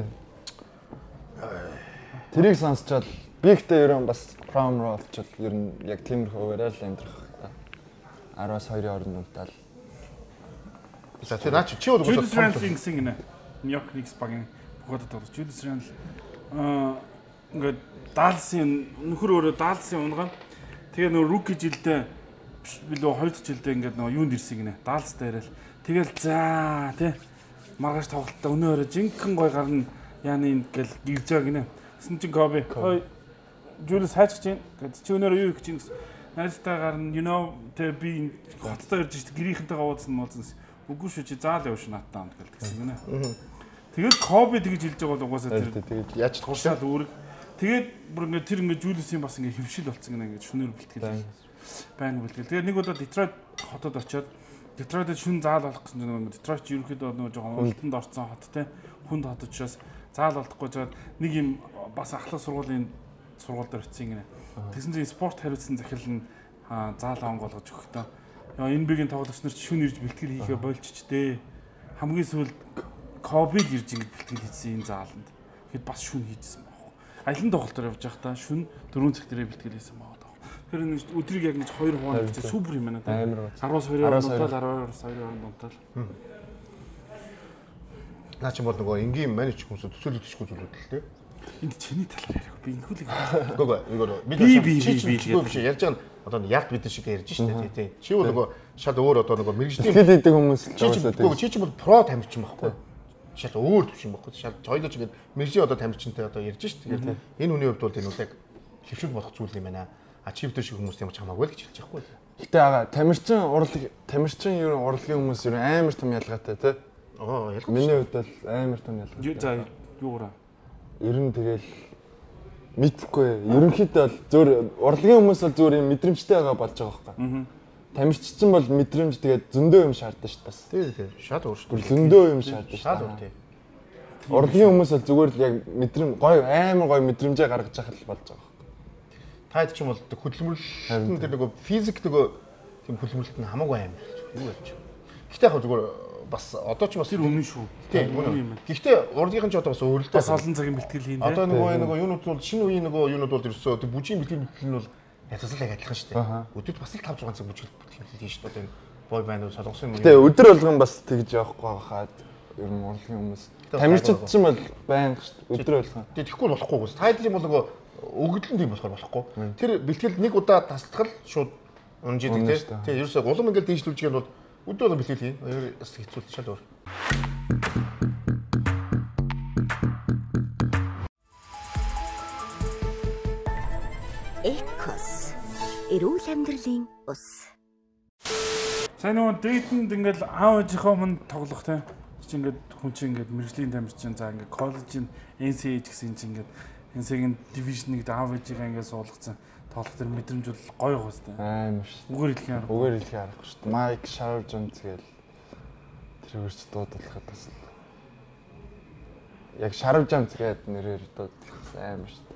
Тэрийг сонсчоод би ихтэй ерөн бас prom болчихвол ер нь яг тиймэрхүүгээр л амьдрах та. десяас two-ын хооронд унтаал. За тэр наач чи бол Julius Randle гэсэн гинэ. Нью-Йорк Никс багийн бухадад орж Julius Randle аа ингээд Далласын нөхөр өөрөө Далласын унган тэгээ нөө руки жилдээ билүү хоёр дахь жилдээ ингээд нөгөө юунд ирсэн гинэ. Даллас дээрэл тэгэл за тий маргааш тоглолтоо өнөө өрөө жинхэнэ гой гарна яаны ингээл гэрж байгаа гинэ. Гэсэн чинь Коби ой Julius хайчих чинь гэд чи өнөөрөө юу их чинь найзтайгаар нь you know тэ би хоттой ирж штэ гэрийнхэнтэйгээ уулзсан мууцсан. Үгүй шүү чи заал явш надтай хамт гэлдэгсэн гинэ. Тэгээд Коби тэгж хэлж байгаа бол угаасаа тэр тэгээд яаж тушаал үүрэг. Тэгээд бүр ингээд тэр ингээд Жулиусийн бас ингээд хөвшил болцсон гинэ ингээд шүнээр бэлтгэл. Байн бэлтгэл. Тэгээд нэг удаа Детройт хотод очиод Детройтэд шүн заал болох гэсэн чинь Детройт ерөөхдөө нөгөө жоохон ултанд орцсон хот те хүнд хот учраас заал олдохгүй жаад нэг юм бас ахлах сургуулийн сургууль дээр очсон гинэ. Тэгсэн чинь спорт хариуцсан захирал нь заал онгоолгож өгөхдөө яа энэ бигийн тоглогч нар шүн ирж бэлтгэл хийхээ болчих дээ. Хамгийн сүүлд Кобиг ирж ингэж бэлтгэл хийсэн энэ зааланд. Тэгэхэд бас шүн хийжсэн байхгүй. Аялын тоглолтоор явж байхдаа шүн дөрөв цаг дээрээ бэлтгэл хийсэн байгаа. Тэр нэг өдрийг яг нэг хоёр хугацаанд хийсэн супер юм байна да. араас хоёр дуутал араас хоёр дуутал. Наа чи бол нөгөө энгийн менеж хүмүүс төсөөлөгчгүй зүйлүүд л дээ. Энд чиний талаар яриаг би энэхүү л. Үгүй ээ би би би ярьж байгаа одоо ялт бид шиг ярьж штэ тий. Чи бол нөгөө шал өөр одоо нөгөө мэрэгжлийн тэгэл идэг хүмүүс л байгаа. Чи чи бол про тамирчин байхгүй. Шал өөр төвшин байхгүй. Шал жойлож ингээд мэрэгжлийн одоо тамирчинтай одоо ярьж штэ. Тэгээд энэ хүний хувьд бол энэ бол яг хөвшиг болох зүйл юм байна. А чи битэр шиг хүмүүс юм ч хамаагүй л гэж хэлж байхгүй. Гэтэ ага тамирчин урлаг тамирчин ер нь урлагийн хүмүүс ер нь амар том ялгаатай тий. Аа ялгаатай. Миний хувьд бол амар том ялгаатай. За юураа. Ер нь тэгэл мэдхгүй. Ерөнхийдөө бол зөөр урлагийн хүмүүс бол зөөр юм мэдрэмжтэй байгаа болж байгаа байхгүй. Тамирчин бол мэдрэмж тэгээд зөндөө юм шаардсан шүү дээ бас. Тий, тий. Шал өөр шүү. Зөндөө юм шаардсан. Шал өөр тий. Урлагийн хүмүүс бол зүгээр л яг мэдрэмж гоё амар гоё мэдрэмжээ гаргаж яхах л болж байгаа. Таад ч юм бол хөдөлмөрлөлт тэр нөгөө физик нөгөө тийм хөдөлмөрлөлт нь хамаагүй амар юу явж. Гэхдээ яг зүгээр бас одоо ч бас тэр өмнө шүү. Тийм юм. Гэхдээ урлагийн ч одоо бас өөр л дээ. Бас олон цагийн бэлтгэл хийн дээ. Одоо нөгөө нөгөө юунууд бол шинэ үеийн нөгөө юунууд бол ерөөсөө тэр бүжгийн бэлтгэл бэлтгэл нь бол ятгасал яг адилхан шүү дээ. Өдөрт бас л тавь зургаан цаг бүжгэл бэлтгэл хийн шүү дээ. Одоо энэ бой банд солонгосын юм. Тэгээ өдөр болгон бас тэгж явахгүй байхад ер нь урлагийн хүмүүс тамирчид ч юм бол байнга шүү дээ. Өдөр болгон. Тэгээ тэгэхгүй болохгүй гоос. Таад юм бол нөгөө өгөгдөл тийм болохоор болохгүй. Тэр бэлтгэл нэг удаа таслахад шууд унжидаг тийм. Тэгээ ерөөсөө улам ингээд дийшлүүлж гэнэ бол өдөр болгон бэлтгэл хийн. Хоёр бас хэцүү шал өөр. Экос эрүүл амьдралын ус. Сайн нөгөө дэйтэнд ингээд аав ээжийнхөө манд тоглох тийм. Чи ингээд хүн чинь ингээд мэрэгжлийн тамирчин за ингээд коллежийн эн си эй гэсэн чинь ингээд эн си эй-ийн дивижныг аав ээжигээ ингээд суулгацсан тоглох тэр мэдрэмж бол гоё гоостай. Амар шүү. Үгээр хэлэх юм. Үгээр хэлэх аргагүй шүү. Майк Шаржон тэгэл тэр хөрч дуудлагахад бас яг Шаржон гэдэг нэрээр дуудлахсан амар шүү.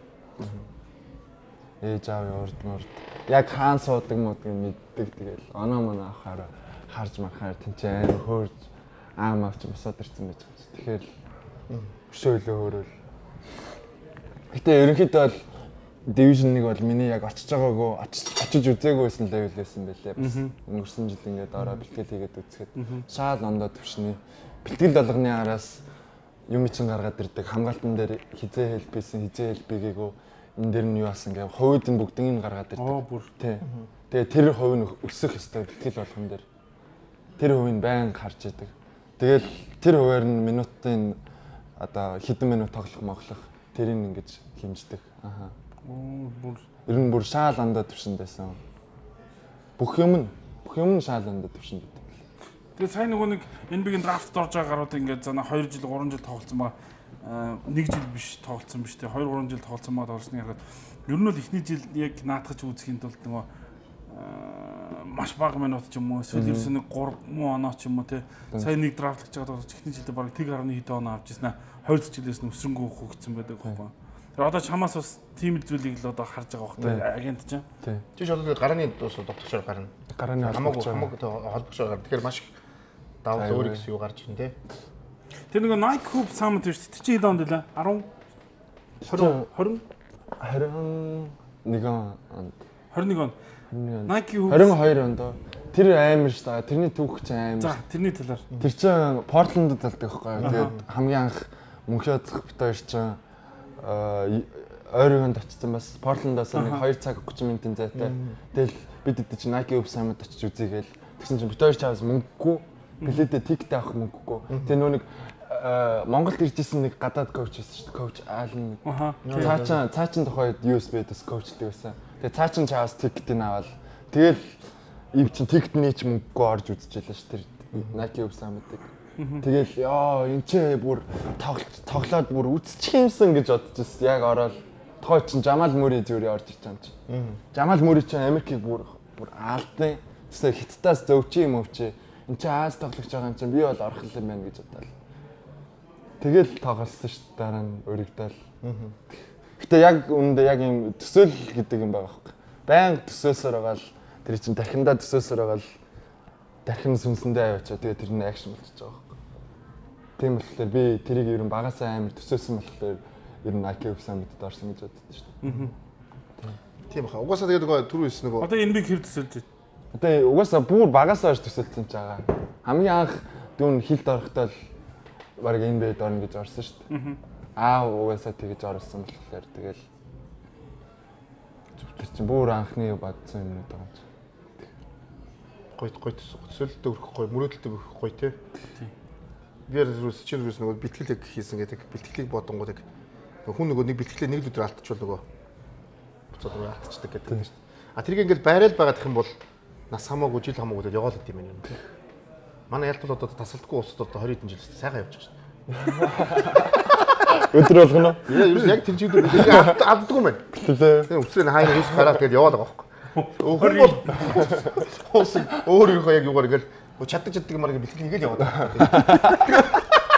Ээж аав урд мурд яг хаан суудаг модыг мэддэг тэгэл оноо моноо авахаар харж мархаар тэнцээ амар хөөрж аам авч босоод ирсэн байж байгаа. Тэгэхээр өшөөлөө хөрөөл. Гэтэ ерөнхийдөө бол дивижн нэг бол миний яг очиж байгаагүй очиж үзээгүй байсан левел байсан байлээ. Бас өнгөрсөн жил ингээд ороо бэлтгэл хийгээд үзэхэд шаал ондоо төвшний бэлтгэл болгоны араас юм чинь гаргаад ирдэг хамгаалтан дээр хизээ хэлбэсэн хизээ хэлбэгээгүй энэ дэр нь юу асан гэв хувьд нь бүгднийг нь гаргаад ирдэг. Аа бүр. Тий. Тэгээ тэр хувь нь өсөх ёстой бэлтгэл болгон дээр. Тэр хувийг байнга харж идэг. Тэгэл тэр хуваар нь минутын одоо хэдэн минут тоглох моглох тэрийг ингэж хэмждэг. Аха. Бүр ер нь бүр шаал андаа төвшөндөөсөн. Бүх юм нь бүх юм нь шаал андаа төвшөнд гэдэг. Тэгээ сайн нөгөө нэг эн бигийн драфт орж байгаа гарууд ингээд зана хоёр жил гурван жил тоглолцсон байгаа. нэг жил биш тоглолцсон биш тэгээ хоёр гурван жил тоглолцсон байгаа орсны хараад ер нь бол эхний жил яг наадахж үзэхийн тулд нөгөө маш бага минут ч юм уу эсвэл ерөөсөө нэг гурван оноо ч юм уу те сайн нэг драфт гэж байгаа бол эхний жилдээ бараг тэг гарны хэдэн оноо авч ирсэн аа хоёр жилээс нь өсрөнгөө хөөгцсөн байдаг байхгүй. Тэр одоо чамаас бас тийм зүйлийг л одоо харж байгаа байхгүй агент ч. Тийш одоо гарны дуус тогтогчоор гарна. Гарны хамаагүй хамаагүй холбогчоор гарна. Тэгэхээр маш давал өөр гэсэн юу гарч ирнэ те. Тэр нэг Nike Hub Summit биш тэр чи хэд онд вэ? десять20 20 21 онд. двадцать один онд. Nike Hub двадцать two онд. Тэр амар ш та. Тэрний түүх ч амар. За тэрний талаар. Тэр чинь Портландд талдаг байхгүй юу? Тэгээд хамгийн анх мөнхөө зах битээр чинь Орегонд очсон бас Портландаас нэг two цаг thirty минутын зайтай. Тэгэл бид хэд чинь Nike Hub Summit очиж үзээгээл тэгсэн чинь битээр чаас мөнгөгүй билетээ тиктэй авах мөнгөгүй. Тэгээ нөө нэг Монголд иржсэн нэг гадаад коуч байсан шүү дээ. Коуч Ален. Цаачаа цаачин тухайд ю эс би-дэс коучлдаг байсан. Тэгээ цаачин чаас тикетийг аваад Тэгэл ив чин тэгтний ч мөнгөгүй орж үзчихлээ ш тэр Nike Web Summit-ыг. Тэгэл яа энэ ч бүр тоглоод бүр үзчих юмсан гэж бодож байсан. Яг ороод тохой чин Жамал Мөри зүрий орж ирж байгаа юм чи. Жамал Мөри чин Америкийг бүр бүр аалдсан. Тэсээ хиттаас зөвчи юм өвчи. Энд чи Аз тоглож байгаа юм чинь би бол орох юм байна гэж бодлоо. Тэгэл тоглосон ш дараа нь өргөдөл. Гэтэ яг үүндээ яг юм төсөөл гэдэг юм байгаа байхгүй. Баян төсөөсөр байгаа л тэр чинь дахиндаа төсөөсөр байгаа л дахин сүнсэндээ аваачаа тэгээ тэр нь акшн болчихж байгаа байхгүй. Тийм болохоор би тэрийг ер нь багасаа амар төсөөсөн болохоор ер нь Nike Web Summit-д орсон гэж боддоо шүү дээ. Тийм баха. Угаасаа тэгээ нөгөө түрүү хэлсэн нөгөө одоо энэ би хэр төсөлж байна? Одоо угаасаа бүр багасаа орж төсөлсөн ч байгаа. Хамгийн анх дүүн хилд орохдоо л баг энэ бэд орно гэж орсон шүү дээ. Аа угаасаа тэгэж орсон болохоор тэгэл тэр чинь бүр анхны бадсан юм уу гэж. Гойт гойт төсөөлөлтөд өрөх гой, мөрөөдөлтөд өрөх гой тий. Би ерөөс чинь ерөөс нөгөө бэлтгэлэг хийсэн гэдэг бэлтгэлийг бодонгууд яг хүн нөгөө нэг бэлтгэлээ нэг л өдөр алдчихвал нөгөө буцаад нөгөө алдчихдаг гэдэг юм шүү дээ. А тэрийг ингээл байрал байгаад их юм бол нас хамаагүй жил хамаагүй гэдэг яваал гэдэг юм байна тий. Манай ялт бол одоо тасалдахгүй усд одоо двадцать хэдэн жил сайхан явж байгаа шүү дээ. Өдөр болгоно. Яа ерөөс яг тэр чигээр нэг алддаггүй юм байна. Тэгээ өсрэн хайр хийх хараад тэгээд яваад байгаа байхгүй. Өөр бол хоос өөрийнхөө яг юугаар ингээл чаддаг чаддаг юм аа ингээл бэлтгэл хийгээл яваад байгаа.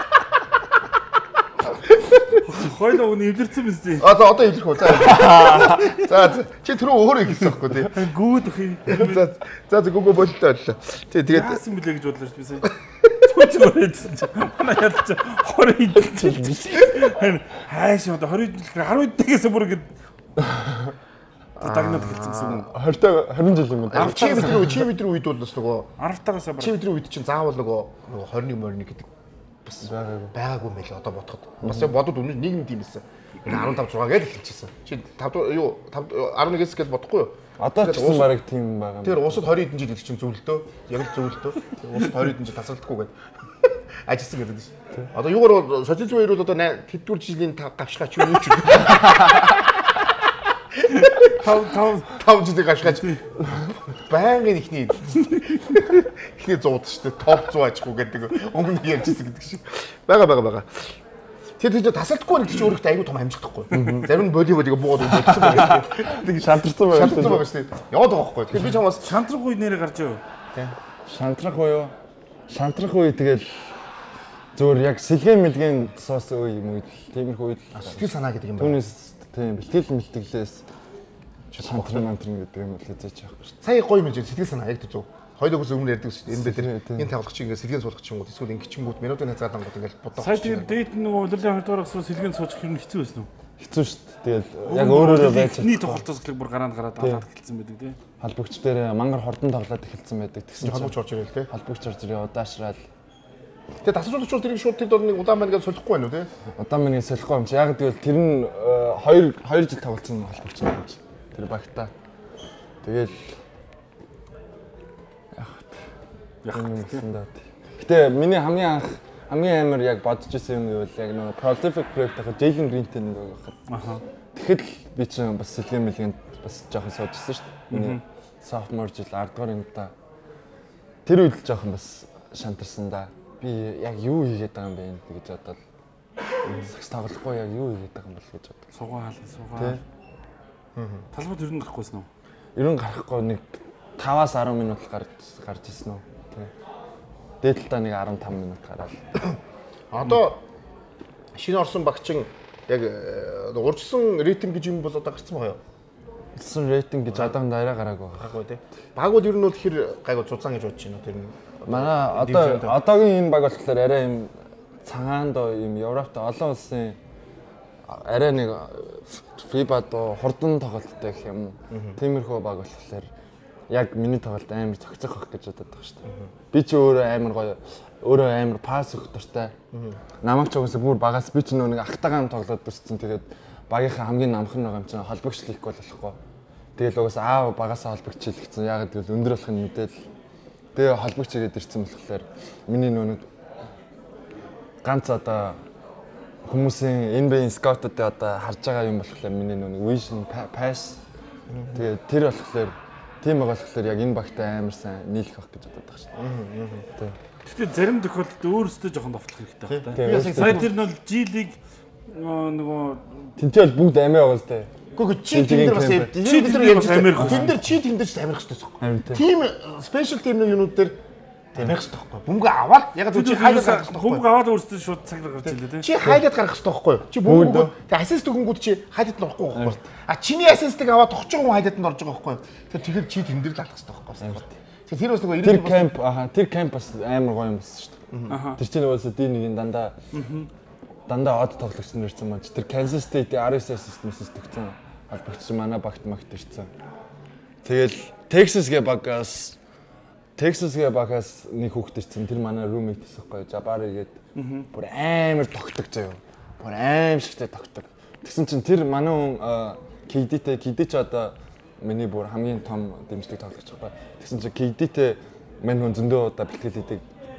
Хойлоо үн эвлэрсэн биз дээ. А за одоо эвлэрэх үү. За. За чи түрүү өөрөө хэлсэн байхгүй тий. Гүүд өх юм. За за гүгөө болтой боллоо. Тий тэгээд яасан бэлээ гэж бодлоо ш би сая. Зүгээрсэн чи. Манай ялч двадцать жил. Хайш одоо двадцать жил хэрэг десять дээс бүр ингэ тагнаад хэлсэн гэсэн юм. двадцать жил юм байна. Чи бидний чи бидний үед бол бас нөгөө десять тагаас чи бидний үед чинь заавал нөгөө нөгөө двадцать морины гэдэг бас байгаагүй юм байл одоо бодоход. Бас бодод үнэ нийгэм тийм байсан. Энэ15 6 гэж хэлчихсэн. Чи five юу eleven гэж бодохгүй юу? Одоо ч гэсэн бараг тийм байгаа юм. Тэр усад двадцать хэдэн жил чинь зөвлөлтөө. Яг л зөвлөлтөө. Усад двадцать хэдэн жил тасралтгүй гэдэг. Ажилласан гэдэг шүү. Одоо юугаар социализм үеэр бол одоо тэдгээр жилийн гавшгаач юу ч тав тав тав жилийн гавшгаач байнгын ихний ихний зууд шүү дээ. Топ зүү ачгүй гэдэг өмнө ярьжсэн гэдэг шиг. Бага бага бага. Тэр тэр тасалдахгүй нэг чинь өөрөختөө аюу том амжилтахгүй. Зарим нь боли бодиг буугаад өгсөн байна. Тэг шантрсан байгаа. Шантрсан байгаа шүү дээ. Яваад байгаа байхгүй. Тэгэхээр би чамаас шантрах үе нэрээ гарч ив. Тий. Шантрах уу юу? Шантрах үе тэгэл зөөр яг сэлгэн мэлгэн соос үе юм уу? Тиймэрхүү үед сэтгэл санаа гэдэг юм байна. Түүнээс тийм бэлтгэл мэлтгэлээс шантрын мантрын гэдэг юм л хэзээч яахгүй шүү. Сая гоё мэж сэтгэл санаа яг зөв. Хоёулаа өмнө ярьдаг шүү дээ. Энэ дээр энэ тавлагч ингээ сэлгэн суулгах юм уу? Эсвэл ингээ чингүүд минутын хязгаар дангууд ингээл бодох. Сая тэгээд дээд нөгөө улирлын хоёр дахь гаргасан сэлгэн суучих юм хэцүү байсан уу? Хэцүү шүү дээ. Тэгээд яг өөрөөрөө байж эхний тоглолтоос л бүр гараанд гараад аваад эхэлсэн байдаг тий. Холбогч дээр мангар хордон тоглоод эхэлсэн байдаг. Тэгсэн чинь холбогч орж ирэл тий. Холбогч орж ирээ удаашраад. Тэгээд тасалжуулагч бол тэрийг шууд тэр дор нэг удаан байна гэж солихгүй байна уу тий? Удаан байна гэж солихгүй юм чи. Яг тэгвэл тэр нь хоёр хоёр жил тоглолцсон холбогч юм чи. Тэр багтаа. Тэгэл яг гэсэн даа. Гэтэ миний хамгийн анх хамгийн амар яг бодож ирсэн юм гэвэл яг нөгөө Prolific project ахад Jalen Green-тэй нэг байхад. Аха. Тэгэхэд би чинь бас сэлгэн мэлгэнд бас жоохон суужсэн шүү дээ. Миний sophomore жил ten дугаар ангида. Тэр үед л жоохон бас шантарсан да. Би яг юу хийгээд байгаа юм бэ гэж бодоод сакс тоглохгүй яг юу хийгээд байгаа юм бол гэж бодлоо. Сугаал, сугаал. Талбад ер нь гарахгүйсэн үү? Ер нь гарахгүй нэг five-аас ten минут гарч гарч ирсэн үү? Дээдлээ нэг fifteen минут гараад. Одоо шинэ орсон багчин яг урьдчилсан рейтинг гэж юм бол одоо гарсан байгаа юу? Урьдчилсан рейтинг гэж одоо дараа гараагүй байгаа. Гараагүй тий. Багууд ер нь бол хэр гайгүй цуцаан гэж бодож байна тэр нь. Манай одоо одоогийн энэ баг болохоор арай юм цагаан доо юм Европт олон улсын арай нэг фиба доо хурдан тоглолттой гэх юм. Тиймэрхүү баг болохоор яг миний тоглолт амар цогцох байх гэж бодоод байгаа шүү дээ. Би ч өөрөө амар гоё өөрөө амар пасс өгөх дуртай. Намайг ч угаасаа бүр багаас би ч нэг ахтагаан тоглоод өссөн. Тэгээд багийнхаа хамгийн намхан байгаа юм чинь холбогч хийхгүй болохгүй. Тэгэл угаасаа аав багасаа холбогч хийлгэсэн. Яг гэвэл өндөр болох нь мэдээл. Тэгээ холбогч хийгээд ирсэн болохоор миний нөө ганц одоо хүмүүсийн эн бэ скаутууд одоо харж байгаа юм болохоор миний нөө vision pass тэгээ тэр болохоор Тийм байгаа болохоор яг энэ багтай амар сайн нийлэх байх гэж боддог шээ. Аа. Гэхдээ зарим тохиолдолд өөрөөсөө жоохон довтлох хэрэгтэй байна. Сая тэр нь жилиг нөгөө тэнтэй бол бүгд амиа байгаа сте. Гэхдээ чи тэн дээр бас чи бид нар ярьж байгаа. Тэн дээр чи тэн дээр ч амирх хэрэгтэй байхгүй. Тим спешиал тимний юунууд дээр амирх хэрэгтэй байхгүй. Бөмбөг аваад яг л чи хайлаад гаргах хэрэгтэй. Бөмбөг аваад өөрөөсөө шууд цагаар гарч ирлээ тий. Чи хайлаад гаргах хэрэгтэй байхгүй. Чи бөмбөг тэгээ ассист өгөнгүүд чи хайлаад нь орохгүй байхгүй. А чиний ассистыг аваад тохч хүн хайлаад нь орж байгаа байхгүй. Тэр тэгэхээр чи тэн дээр л алах хэрэгтэй байхгүй. Тэр тэр бас нөгөө тэр кемп аа тэр кемп бас амар гоё юм байна шүү дээ. Тэр чинь уусаа ди нэг дандаа дандаа од тоглогч нар ирсэн маань тэр Kansas State ар эс системээс төгсөн албагч манай багт магт ирсэн. Тэгэл Texas гэ багаас Texas гэ багаас нэг хүүхэд ирсэн тэр манай roommate гэсэхгүй Jabari гээд бүр амар тогтдог заяа. Бүр аим шигтэй тогтдог. Тэгсэн чинь тэр манай хүн K D-тэй K D ч одоо миний бүр хамгийн том дэмжлэг тоглогч байхгүй. Тэгсэн чинь K D-тэй мань хүн зөндөө удаа бэлтгэл хийдэг.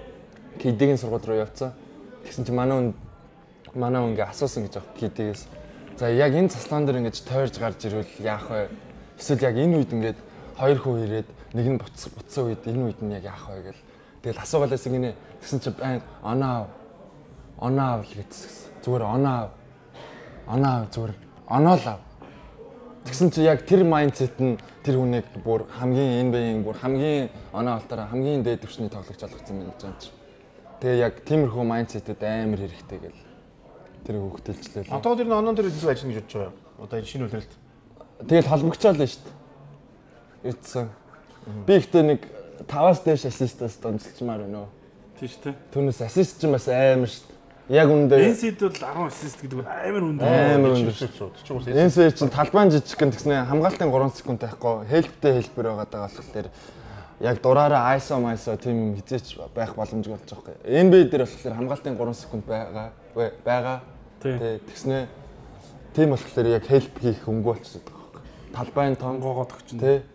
K D-ийн сургууль руу явцсан. Тэгсэн чинь манай хүн манай хүн ингээ асуусан гэж байгаа K D-гээс. За яг энэ цаслаан дээр ингэж тойрж гарч ирвэл яах вэ? Эсвэл яг энэ үед ингээд хоёр хүн ирээд нэг нь буцсан үед энэ үед нь яг яах вэ гэл. Тэгэл асуугалаас ингэнэ. Тэгсэн чинь байн оноо оноо л гэсэн. Зүгээр оноо оноо зүгээр оноолаа. Тэгсэн чи яг тэр майндсет нь тэр хүнийг бүр хамгийн энэ байн бүр хамгийн оноо алтаараа хамгийн дээд түвшний тоглогч болгоцсон юм гэж байна чи. Тэгээ яг тиймэрхүү майндсетэд амар хэрэгтэй гэл. Тэр хөвгтөлчлээ. Одоо тэр оноо дээр илүү ажиллана гэж бодож байгаа. Одоо энэ шинэ үлрэлт. Тэгэл холбогчоол нь шүү дээ. Ирсэн. Би ихтэй нэг таваас дээш ассистаас донцолчмаар байна уу. Тийм шүү дээ. Түүнээс ассист ч бас амар шүү дээ. Яг үндэ Энсид бол арван ассист гэдэг нь амар өндөр. Амар өндөр шүү. Энсид чинь талбайн жижиг гэн тэгснэ хамгаалтын гурван секунд байхгүй хэлбтэй хэлбэр байгаа даа болохоор яг дураараа I S O I S O тийм юм хизээч байх боломжгүй болж байгаа юм. Эн би дээр болохоор хамгаалтын гурван секунд байгаа байгаа. Тэгснэ тийм болохоор яг хэлб хийх хөнгө болчихсон байгаа. Талбайн тонгоогоо тогчин. Тэ.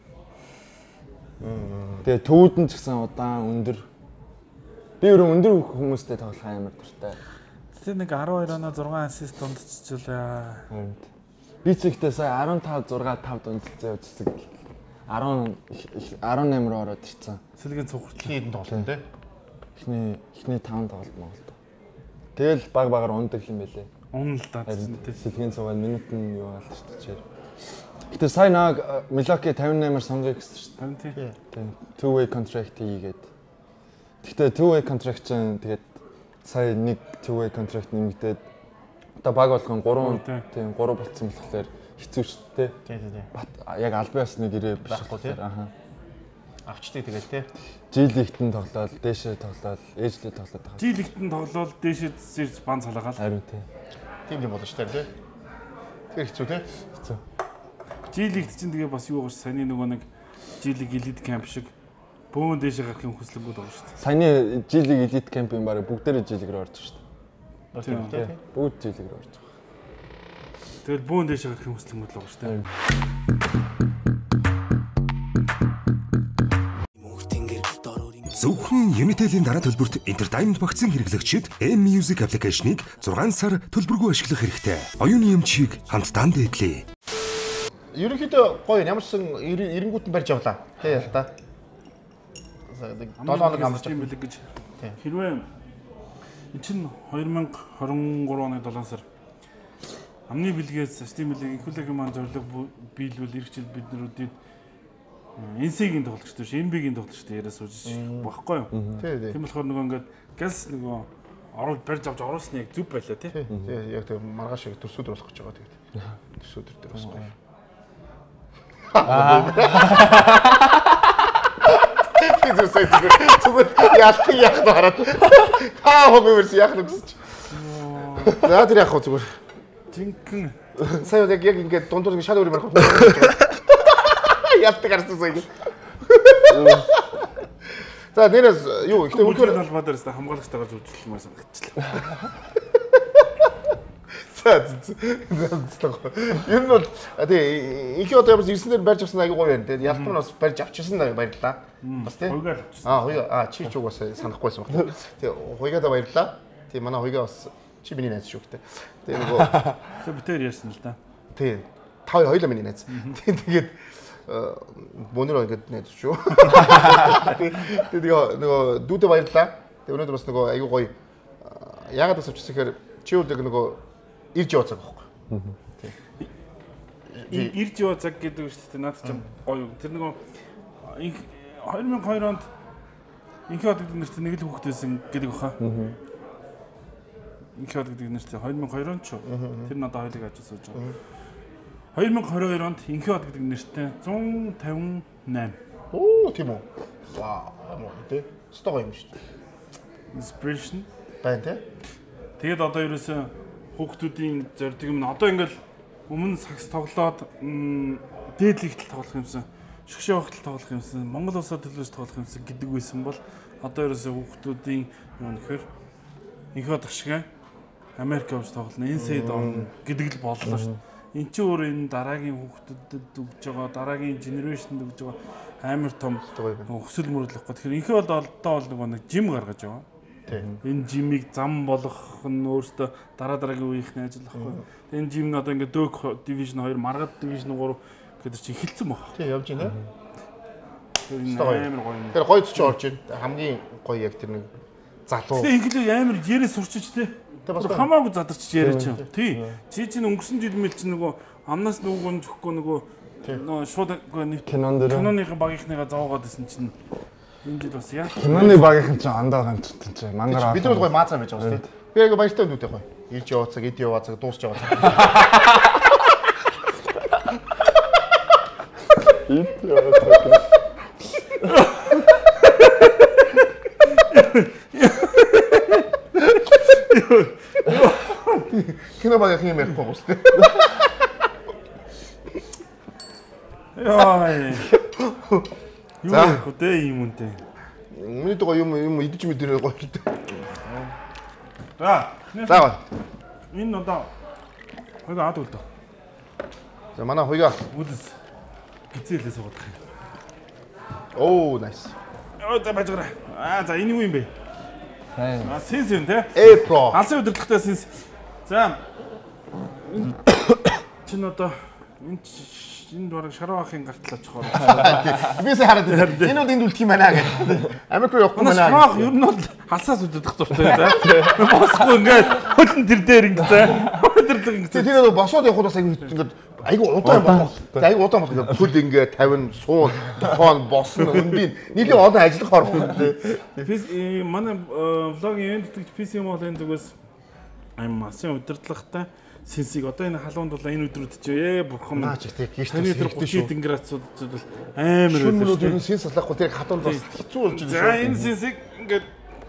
Тэгээ төвд нь ч гэсэн удаан өндөр. Би өөрөө өндөр хүмүүстэй тоглох амар дуртай. Тэр нэг арван хоёр оноо зургаан ассист дундчилаа. Би цэгтээ сая арван тав зургаан тав дундцсан үзсэн. арван арван наймаар ороод ирсэн. Сэлгийн цугт хийдэн тоглосон тий. Эхний эхний таван тоглолт Монголд. Тэгэл баг багаар ундаг юм байлээ. Унал л да. Сэлгийн цугаал минут нь юу болдог шүү дээ. Гэтэ сая нэг Milwaukee пятьдесят восемь сонгоё гэсэн шүү дээ. Тийм. Two way contract хийгээд. Гэтэ two way contract чинь тэгээд сая нэг two way contract нэмэгдээд одоо баг болгон гурван тийм гурав болцсон болохоор хэцүү шүү дээ. Тийм тийм. Бат яг албан ёсны гэрээ байхгүй тийм. Аха. Авчдээ тэгэл тийм. Жилигтэн тоглоод, дээшээ тоглоод, ээжлээ тоглоод байгаа. Жилигтэн тоглоод, дээшээ зэрж бан салаагаал. Харин тийм. Тийм юм болно шүү дээ тийм. Тэгэхээр хэцүү тийм. Хэцүү. Жилигт чинь тэгээ бас юу гэж саяны нөгөө нэг жилиг элит камп шиг бөөн дээшээ гарахын хүслэнгүүд байгаа шүү дээ. Саяны жилиг элит кампын баг бүгдээрээ жилиг рүү орж шүү дээ. Тийм. Бүгд жилиг рүү орж байгаа. Тэгэл бөөн дээшээ гарахын хүслэнгүүд л байгаа шүү дээ. Зөвхөн Unitel-ийн дараа төлбөрт Entertainment багцын хэрэглэгчид M-Music application-ыг зургаан сар төлбөргүй ашиглах хэрэгтэй. Оюуны эмчийг хамтдаа дээдлээ. Ерөнхийдөө гоё ямар ч сан эренгүүт нь барьж явлаа. Тэ яа та. долоо хоног амарч юм бэлэг гэж. Хэрвээ эн чинь две тысячи двадцать три оны долоо сар амны бэлгээс систем бэлгийн ихүүлэг маань зорилго биелвэл эх жил биднэрүүдийн Эн С-ийн тоглогч биш, Н Б-ийн тоглогч яриа сууж байхгүй юу? Тийм болохоор нөгөө ингээд гэлс нөгөө орол барьж авч оруулсны яг зүв байлаа тий. Тийм яг тэг маргааш шиг төрсөдөр болох гэж байгаа тэгээд. Төрсөдөр дээр бас гоё. Аа. Тэр зүйл зүгээр яах яах хараад. Аа хогоорс яах нь гэсэн чи. За тэр яах вэ зүгээр. Жинхэнэ. Сая яг яг ингээд дундуур шал өөр барах. Ятдаг харсан сая. За нэрээс юу ихтэй үлгэр талбай дээрээс хамгаалагчтайгаар зөвчлөх юмар санагчлаа. За ер нь бол тий их одоо ямар ирсэн дээр барьж авсан аягүй гоё байна. Тэгээд ялтан нь бас барьж авчихсан баярлалаа. Бас тий. Хуйгаа авчихсан. Аа хуйгаа аа чи ч угаас санахгүйсэн баг. Тий хуйгаа да баярлалаа. Тий манай хуйгаа бас чи миний найз шүү гэдэг. Тэгээ нөгөө битээр ярьсан л да. Тий та хоёулаа миний найз. Тий тэгээд 모니로 이렇게 내주죠. 근데 내가 내가 누구한테 말했다. өнөөдөр бас нөгөө айгуу гоё яагаад бас авчихсан гэхээр чи үлдэг нөгөө ирж яваа цаг байхгүй. Ирж яваа цаг гэдэг шүү дээ. Наад чинь гоё. Тэр нөгөө two thousand two онд инхи од гэдэг нэртэй нэг л хүүхдээсэн гэдэг баха. Инхи од гэдэг нэртэй two thousand two онд ч тэр надад хоёулыг ажил сууж байгаа. twenty twenty-two онд инхи од гэдэг нэртэй one fifty-eight. Оо тийм үү. Вау. Тэ. Стого юм шүү дээ. Inspiration байна тий. Тэгээд одоо ерөөсөө хүүхдүүдийн зорилго юм. Одоо ингээл өмнө сакс тоглоод дээдлэгтэл тоглох юмсан, шгшээ багтал тоглох юмсан, Монгол улсад төлөөс тоглох юмсан гэдэг байсан бол одоо ерөөсөө хүүхдүүдийн юу нөхөр инход ашиг Америк явж тоглоно, эн си эй орно гэдэг л боллоо шүү дээ. Энд чинь өөр энэ дараагийн хүүхдүүдэд өгж байгаа, дараагийн генерашнд өгж байгаа амар том өсөл мөрөдлөх гоо. Тэгэхээр инхээ бол одоо бол нэг жим гаргаж байгаа. Энэ жимийг зам болгох нь өөртөө дараа дараагийн үеийнхний ажил байхгүй. Энэ жим нь одоо ингээд дөг дивижн two, маргад дивижн three гэдэг чинь эхэлсэн баг. Тий явж байна. Амар гоё юм. Тэр гойд ч орж байна. Хамгийн гоё яг тэр нэг залуу. Тэгээ ингээл амар ярээ сурчиж те. Хамаагүй задарч яриач юм. Тий. Чи чинь өнгөрсөн жил мэл чинь нөгөө амнаас нүгэн зөхгүй нөгөө нөө шууд киноныхын багийнхныгаа зовоод исэн чинь энэ жил бас яа. Киноны багийнхан чинь андаа гамт чинь мангар. Бид нар гоё маацаа байж байгаа шүү дээ. Би яг баяртай нүдтэй гоё. Ирж яваа цаг, эд яваа цаг, дуусч яваа цаг. Эд яваа цаг. Кино багийнхан юм ярихгүй гоос дээ. Яа. Юу хөдөө юм үнтэй. Миний доо юм юм идэж мэдэрээ гоё л дээ. За. За. Энэ одоо хойгоо аад үлдээ. За манай хойгоо үдэс гизээлээ суугаад байна. Оо, nice. Оо, за бажгараа. Аа, за энэ юу юм бэ? Аа, сенс юм те? A Pro. Алсын өдөртөгтэй сенс. За. Чин одоо энэ энэ бараг шарвахын гартлаач хоор. Бисээ хараад байна. Энэ бол энд үлдэх юм байна гэдэг. Америк руу явахгүй байна. Шарвах ер нь бол халсаас үдэх дуртай за. Босхгүй ингээд хөлн тэр дээр ингээд за. Өдөрлөг ингээд. Тэр бол босоод явхудаас ингээд айгу удаан болох. Айгу удаан болох. Хөл ингээд тавина, суун, тохон, босно, өндийн нийлээ одоо ажиллах орох үү. Манай влогийн энд пи си мол энэ зүгээс ам масын удирдлагатай сенсиг одоо энэ халуунд бол энэ өдрүүд чи ээ бурхан наач тийм гişт thirty градусууд бол амар байлаа. Шүнүүд ер нь сенс салахгүй тэр хатунд бас хэцүү болж байна. За энэ сенсиг ингээд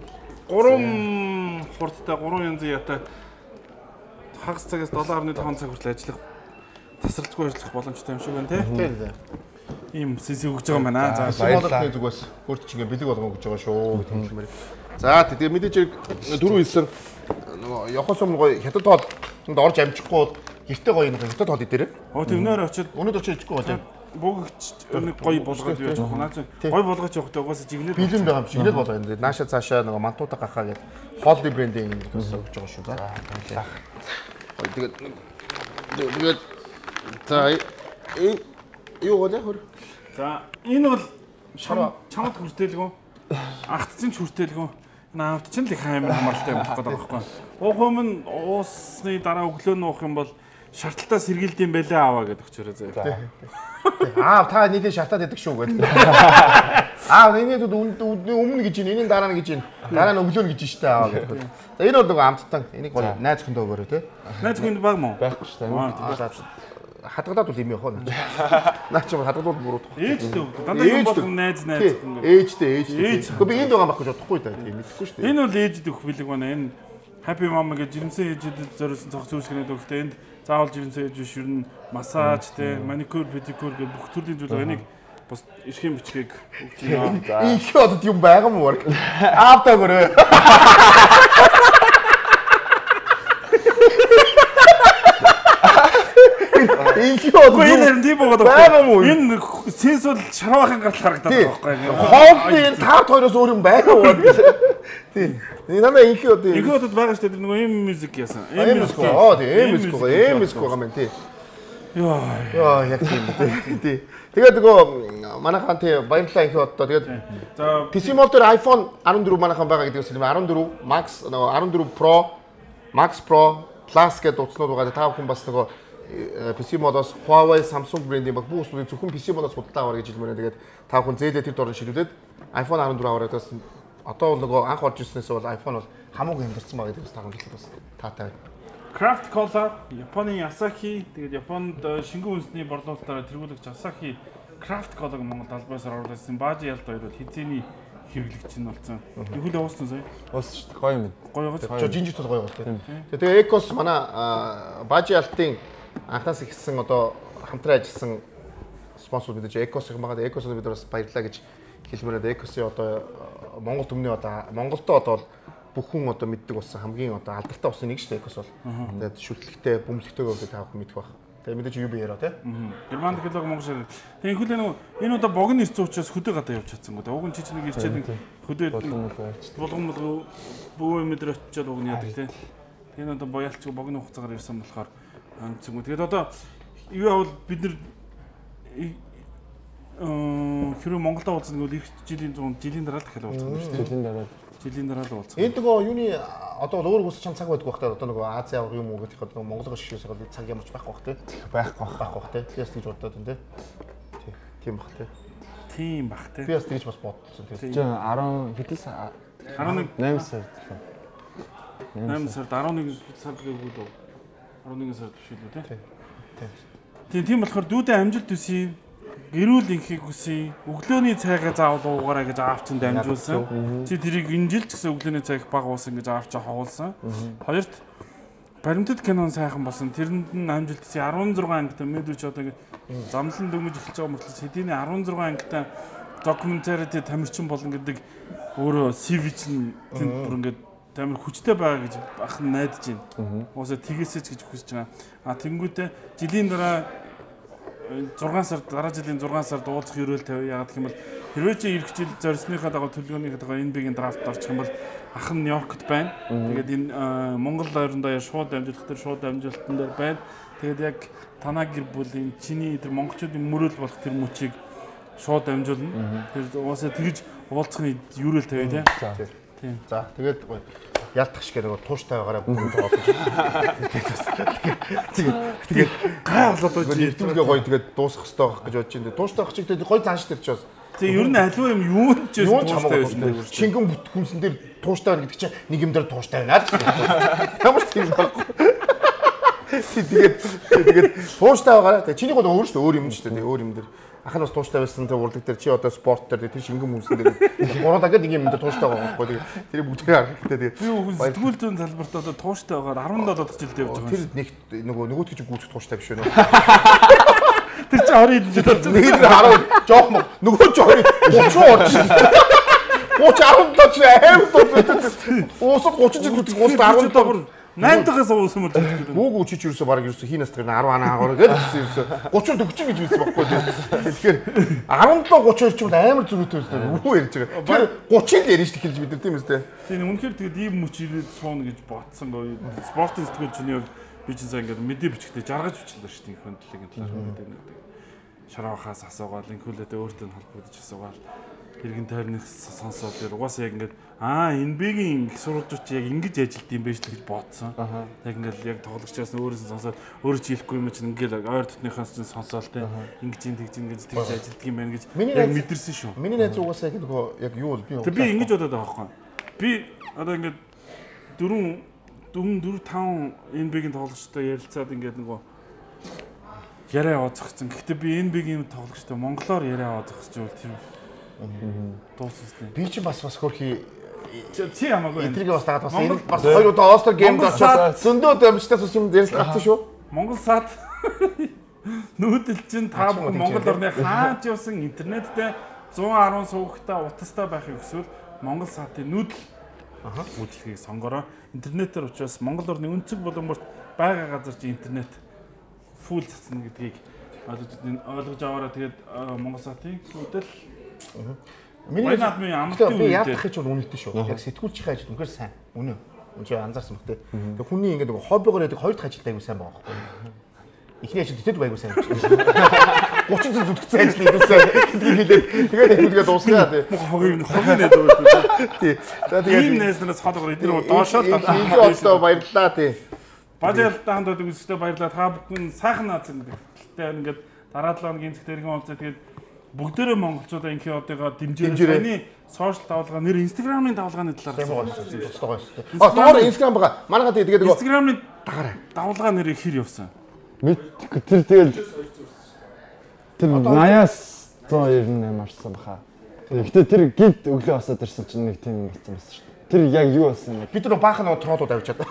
гурван хурдтай гурван янзын ятай хагас цагаас seven point five цаг хүртэл ажиллах тасралтгүй ажиллах боломжтой юм шиг байна тий. Ийм сенсиг өгж байгаа юм байна. За баярлалаа зүгээс өөрт чинь бэлэг болгоо гэж байгаа шүү гэдэг юм шиг. За тэгээ мэдээж дөрөв хэлсэн нөгөө явахаас өмнө гоё хятад тоол энд орж амжихгүй гэртээ гоё нэг хятад тоол идээрээ. Оо тэрнээр очиод өнөөдөр очиж ичихгүй гоё. Богч нэг гоё болгоод яаж явах наа чи гоё болгож явахдаа угаасаа жиглээд бэлэн байгаа юм шиг ирээд болоо энэ нааша цаашаа нөгөө мантуута гахаа гэдэг холли брендинг юм гэсэн өгч байгаа шүү. За тэгээд тэгээд за энэ юу вэ хөр? За энэ бол чамд хүртээлгүй ахт чинь хүртээлгүй наавт чинь л их амар хамааралтай юм байна байхгүй. Уухом нь уусны дараа өглөө нуух юм бол шаардлагатаа сэргийлд юм байлаа аваа гэдэг өчөрөө заяа. Аа та нийлээ шатаад идэх шүү гэдэг. Аа энэ өмнө гэж энэ энэ дараа нь гэж энэ дараа нь өглөө гэж штэ аваа гэдэг. За энэ бол нөгөө амттан энийг гоё найз хөндөө өгөөрэй те. Найз хөнд баг мó? Байхгүй шүү дээ. Хадгалаад бол юм явах наа. Наа чи хадгалууд буруу. Ээжтэй өгдөг. Дандаа юм бол найз найз ингэ. Ээжтэй ээжтэй. Гэхдээ би энд байгаа байхгүй бодохгүй та тийм мэдэхгүй шүү дээ. Энэ бол ээжд өгөх бэлэг байна. Энэ Happy Mama гэж жирэмсэн ээжэд зориулсан цогц үүсгэнэд өгөхдөө энд заавал жирэмсэн ээж биш ер нь массаж те маникюр педикюр гэх бүх төрлийн зүйл энийг бас эрхэм бичгийг өгч байна. Их одод юм байгаа мó. Аавтаа гөрөө. Инхиод энэ тийм болоод байгаа юм уу? Энэ сенс бол шарвахын гарт харагдаад байгаа байхгүй юу? Хоолны энэ таарт хоёроос өөр юм байгаа уу? Тийм. Энэ надаа инхиод инхиодод байгаа шүү дээ нөгөө юм мьюзик яасан. Эм мьюзик. Оо тийм эм мьюзик. Эм мьюзик байгаа юм тий. Яа. Яа яг тийм тий. Тэгээд нөгөө манайхантай баярлалаа их одоо тэгээд за пи си мод дээр iPhone арван дөрөв манайхан байгаа гэдэг нь арван дөрөв Max нөгөө арван дөрөв Pro, Max Pro, Plus гэдэг утаснууд байгаа. Та бүхэн бас нөгөө пи си модоос Huawei, Samsung брэндийн баг бүх усуудыг зөвхөн пи си модоос худалдаа аваа гэж хэлмээр. Тэгээд та бүхэн зээлээ тэр дорн шилжүүлээд iPhone арван дөрөв аваад бас одоо нөгөө анх орж ирснээс бол iPhone бол хамаагүй хямдарсан байгаа гэдэг бас та бүхэн бас таатай. Craft Cola, Японы Asahi, тэгээд Японд шингэн үндэсний борлуулалтаараа тэргүүлэгч Asahi Craft Cola-г Монгол албаас оруулсан. Баажи ялд хоёр бол хизээний хэрэглэгч нь болсон. Тэгвэл уусна сая. Уусна шүү дээ. Гоё юм. Гоё гоё. Жоо жинжит бол гоё гоё. Тэгээ Ecos манай Баажи ялтын анхаас ихсэн одоо хамтран ажилласан спонсор мэдээж Ecos их байгаа. Ecos-д бид бас баярлалаа гэж хэлмээрээ Ecos-ийн одоо Монгол төмний одоо Монголдо одоо бүх хүн одоо мэддэг болсон хамгийн одоо алдартай болсон нэг шүү дээ Ecos бол. Тэгээд шүтлэгтэй, бөмбөлөгтэйгээ одоо та бүхэн мэдэх баг. Тэгээд мэдээж юу бэ яраа тий. Германд гэлэг Монгол шир. Тэгээд хөлөө нөгөө энэ удаа богино ирсэн учраас хөдөө гадаа явж чадсангүй. Уг нь чич нэг ирчээд хөдөө болгон бөө мэдрэ очиод уг нь яадаг тий. Тэгээд одоо боялч богино хугацаагаар ирсэн болохоор анцгүй. Тэгээд одоо юу авал бид нар хэрэг Монголд уулзсан нэг их жилийн зуун жилийн дараа л дахиад уулзсан шүү дээ. Жилийн дараа. Жилийн дараа л уулзсан. Энэ нөгөө юуны одоо өөр хүсэж чам цаг байдаг багтаа одоо нөгөө Ази авах юм уу гэдэг одоо Монголоо шигээс одоо цаг ямарч байхгүй бах тий. Байхгүй байхгүй бах тий. Тэгээс тэгж бодоод энэ тий. Тийм бах тий. Тийм бах тий. Би бас тэгж бас бодсон тий. Чи арван хэдэн сар арван нэг найман сар. найман сард арван нэг сард гэвэл арван нэг сард биш үү тий. Тийм тийм болохоор дүүдээ амжилт төсөй гэрүүл инхийг хүсье. Өглөөний цайгаа заавал уугаарай гэж аавчинд дамжуулсан. Чи тэрийг энэ жил ч гэсэн өглөөний цайг баг уусан гэж аавчаа хавуулсан. Хоёрт баримтат кинон сайхан болсон. Тэрэнд нь амжилт төсөй арван зургаан ангитай мэдүүч одоо ингэ замлан дөнгөж эхэлж байгаа мөртлөө хэдийний арван зургаан ангитай докюментари тамирчин болно гэдэг өөрөө си ви чинь тэнд бүр ингэ тамир хүчтэй байгаа гэж ах нь найдаж байна. Уусаа тгээсэж гэж хүсэж байгаа. А тэнгуүтэ жилийн дараа зургаан сард дараа жилийн зургаан сард уулзах ерөөл тавь. Яагаад гэх юм бол хэрвээ чи эх жил зорьсныхаа дагуу төлөвлөгөөнийхаа дагуу энэ бигийн драфт орчих юм бол ах нь Нью-Йоркт байна. Тэгээд энэ Монгол ойрондоо шууд дамжуулах төр шууд дамжуулалтан дээр байна. Тэгээд яг танаа гэр бүлийн чиний тэр монголчуудын мөрөөл болох тэр мөчийг шууд дамжуулна. Тэр уусаа тэгж уулзахны ерөөл тавь тийм. Тийм. За тэгээд ялтах шиг нөгөө тууштай байгаараа бүгд тоолж. Тэгээд тэгээд гай болоод байж ирдүүлгээ гоё тэгээд дуусах хэрэгтэй байх гэж бодож байна. Тууштай байх чиг тэгээд гоё занш төрч бас. Тэгээ ер нь аливаа юм юу ч юм тууштай байсан. Шингэн бүтгүнсэн дээр тууштай байна гэдэг чинь нэг юм дээр тууштай байна л. Ямар ч тийм байхгүй. Тэгээд тэгээд тууштай байгаараа тэгээд чиний гол өөр шүү дээ өөр юм шүү дээ өөр юм дээр. Ах нь бас тууштай байсан тэр урлаг дээр чи одоо спорт дээр тэр шингэн хүмүүсэн дээр гурав дахиад нэг юм дээр тууштай байгаа байхгүй тэгээд тэр бүгдээ харах хэрэгтэй тэгээд би сэтгүүл зүйн залбарт одоо тууштай байгаа арван долоо дахь жилдээ явж байгаа. Тэр нэг нөгөө нөгөөд гэж гүйцэх тууштай биш үү? Тэр чи орой идэж байна. Нэг хараа жоох мөн нөгөө ч орой гурван орж гурван арван долоо ч аим дуу уусад гурван жил гүцэх уусад арван долоо найм дахаас уусан мөр гэдэг. Мууг үчиж юусэн баг юусэн хийнээс тэр арван аагаар гэдэг юусэн гурван төгчин гэж юусэн баггүй. Тэгэхээр арван долоо гурван ч амар зүрхтэй байсан. Юу ярьж байгаа. Тэр гурван л ярьж эхэлж бид нар тийм үстэй. Тийм үнэхээр тэгээд ийм мөч ирээд суuna гэж бодсон гоё. Спортын сэтгүүлчний би ч заа ингээд мэдээ бичгтээ жаргаж бичлээ шүү дээ хөндлөгийн талаар гэдэг нэг. Шараахаас асуугаал инхүүлээд өөртөө холбогдож асуугаал иргэн тойрныг сонсоод тэр угаасаа яг ингээд аа энэ бигийн их сурвалжууч яг ингэж ажилт юм байж л гэж бодсон. Яг ингээд яг тоглогчоос өөрөөсөө сонсоод өөрөө ч хэлэхгүй юм чинь ингээд ойр дотныхоос чинь сонсоол те ингэж ин тэгж ингэж тэгж ажилт юм байна гэж яг мэдэрсэн шүү. Миний найз угаасаа яг нөгөө яг юу бол би би ингэж бодоод байгаа байхгүй. Би одоо ингээд дөрөв дөрөв дөрөв таван энэ бигийн тоглогчтой ярилцаад ингээд нөгөө яриа ооцгцсан. Гэхдээ би энэ бигийн тоглогчтой монголоор яриа ооцгч бол тэр дууссан. Би ч бас бас хөрхи чи хамаагүй. Эдрийг бас дагаад бас энэ бас хоёр удаа Осло геймд очоод зөндөө дамжтаас ус юм дээрс гарсан шүү. Монгол сад нүүдэл чинь та бүхэн Монгол орны хаач явсан интернеттэй зуун арван суугтай утастай байхыг хүсвэл Монгол сатын нүүдэл аха үйлчлэгийг сонгороо. Интернетээр учраас Монгол орны өнцөг боломжт байгаа газар чи интернет фул цацна гэдгийг ойлгож аваараа тэгээд Монгол сатын нүүдэл миний наадмын амттай үе яах гэж бол үнэлдэж шүү. Яг сэтгүүлчийн ажил үнэхээр сайн. Үнэ. Үнэ анзаарсан баг те. Тэг хүний ингээд нөгөө хоббигоор яадаг хоёр дахь ажилд аягүй сайн байгаа байхгүй. ихний ажил тэтэд байгуу сайн байна. гучин цус зүтгэсэн ажил хийдсэн гэдгийг хэлээд тэгээд нэглгээ дуусгаа тий. Хогийн хогийн нэ дөө. Тий. За тэгээд ийм найснаас хоолгоор эдгээр доошоо л энэ одоо баярлаа тий. Бажаалтаа хандаад үзэхдээ баярлалаа. Та бүхэн сайхан наац юм. Гэхдээ ингээд дараа талаа нэг зэгт иргэн болцоо тэгээд бүгдээрээ монголчуудаа инхи одоогоо дэмжээрэй. Таны сошиал давалгаа нэр Instagram-ын давалгааны талаар тусдаа байсан. А доор Instagram байгаа. Манайхаа тэгээд Instagram-ын давалгаа нэр хэр явсан? Мэдгүй тэр тэгэл тэр наяас сто девяносто восемь марсан баха. Гэхдээ тэр гинт өглөө осоод ирсэн чинь нэг тийм болсон байсан шүү дээ. Тэр яг юу болсон бэ? Бид нар баахан нөө тролууд авчаад.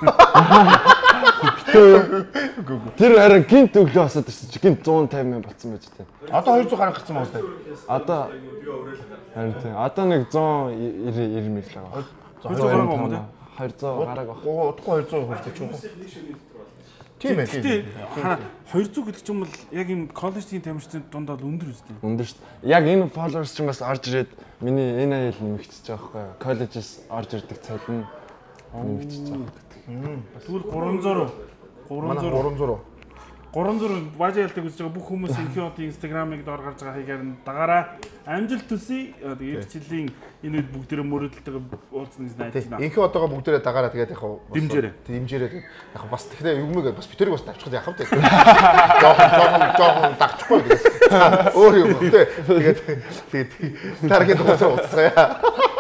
Тэр харин гинт өглөө осоод ирсэн чинь гинт one fifty мянга болсон байж тээ. Одоо two hundred гарах гэсэн юм уу тээ? Одоо харин тийм. Одоо нэг one ninety мэл байгаа. two hundred гарах юм уу тээ? two hundred гараг баг. Удахгүй two hundred хүрч юм уу? Тийм ээ. Гэтэ хараа two hundred гэдэг чинь бол яг юм коллежийн тамирчдын дунд бол өндөр үстэй. Өндөр шүү дээ. Яг энэ followers чинь бас орж ирээд миний энэ аял нэмэгдчихэж байгаа байхгүй юу? Коллежээс орж ирдэг цалин нэмэгдчихэж байгаа гэдэг. Тэгвэл three hundred Манай three hundred three hundred three hundred бажаалтыг үзэж байгаа бүх хүмүүс инхи одын Instagram-ыг доор гарч байгаа хайгаар нь дагаараа амжилт төсөй. Тэгээд жилийн энэ үед бүгдээрээ мөрөдөлтэйгээ уулзсан гэж найдаж байна. Инхи одоогоо бүгдээрээ дагаараа тэгээд яг дэмжээрэй. Дэмжээрэй тэгээд яг бас тэгэхээр юмэг бас битэрийг бас тавьчихад яхав тээ. Жохон жохон жохон дагчихгүй тэгээд өөр юм. Тэгээд тэгээд дараагийн дугаараа уулзъя.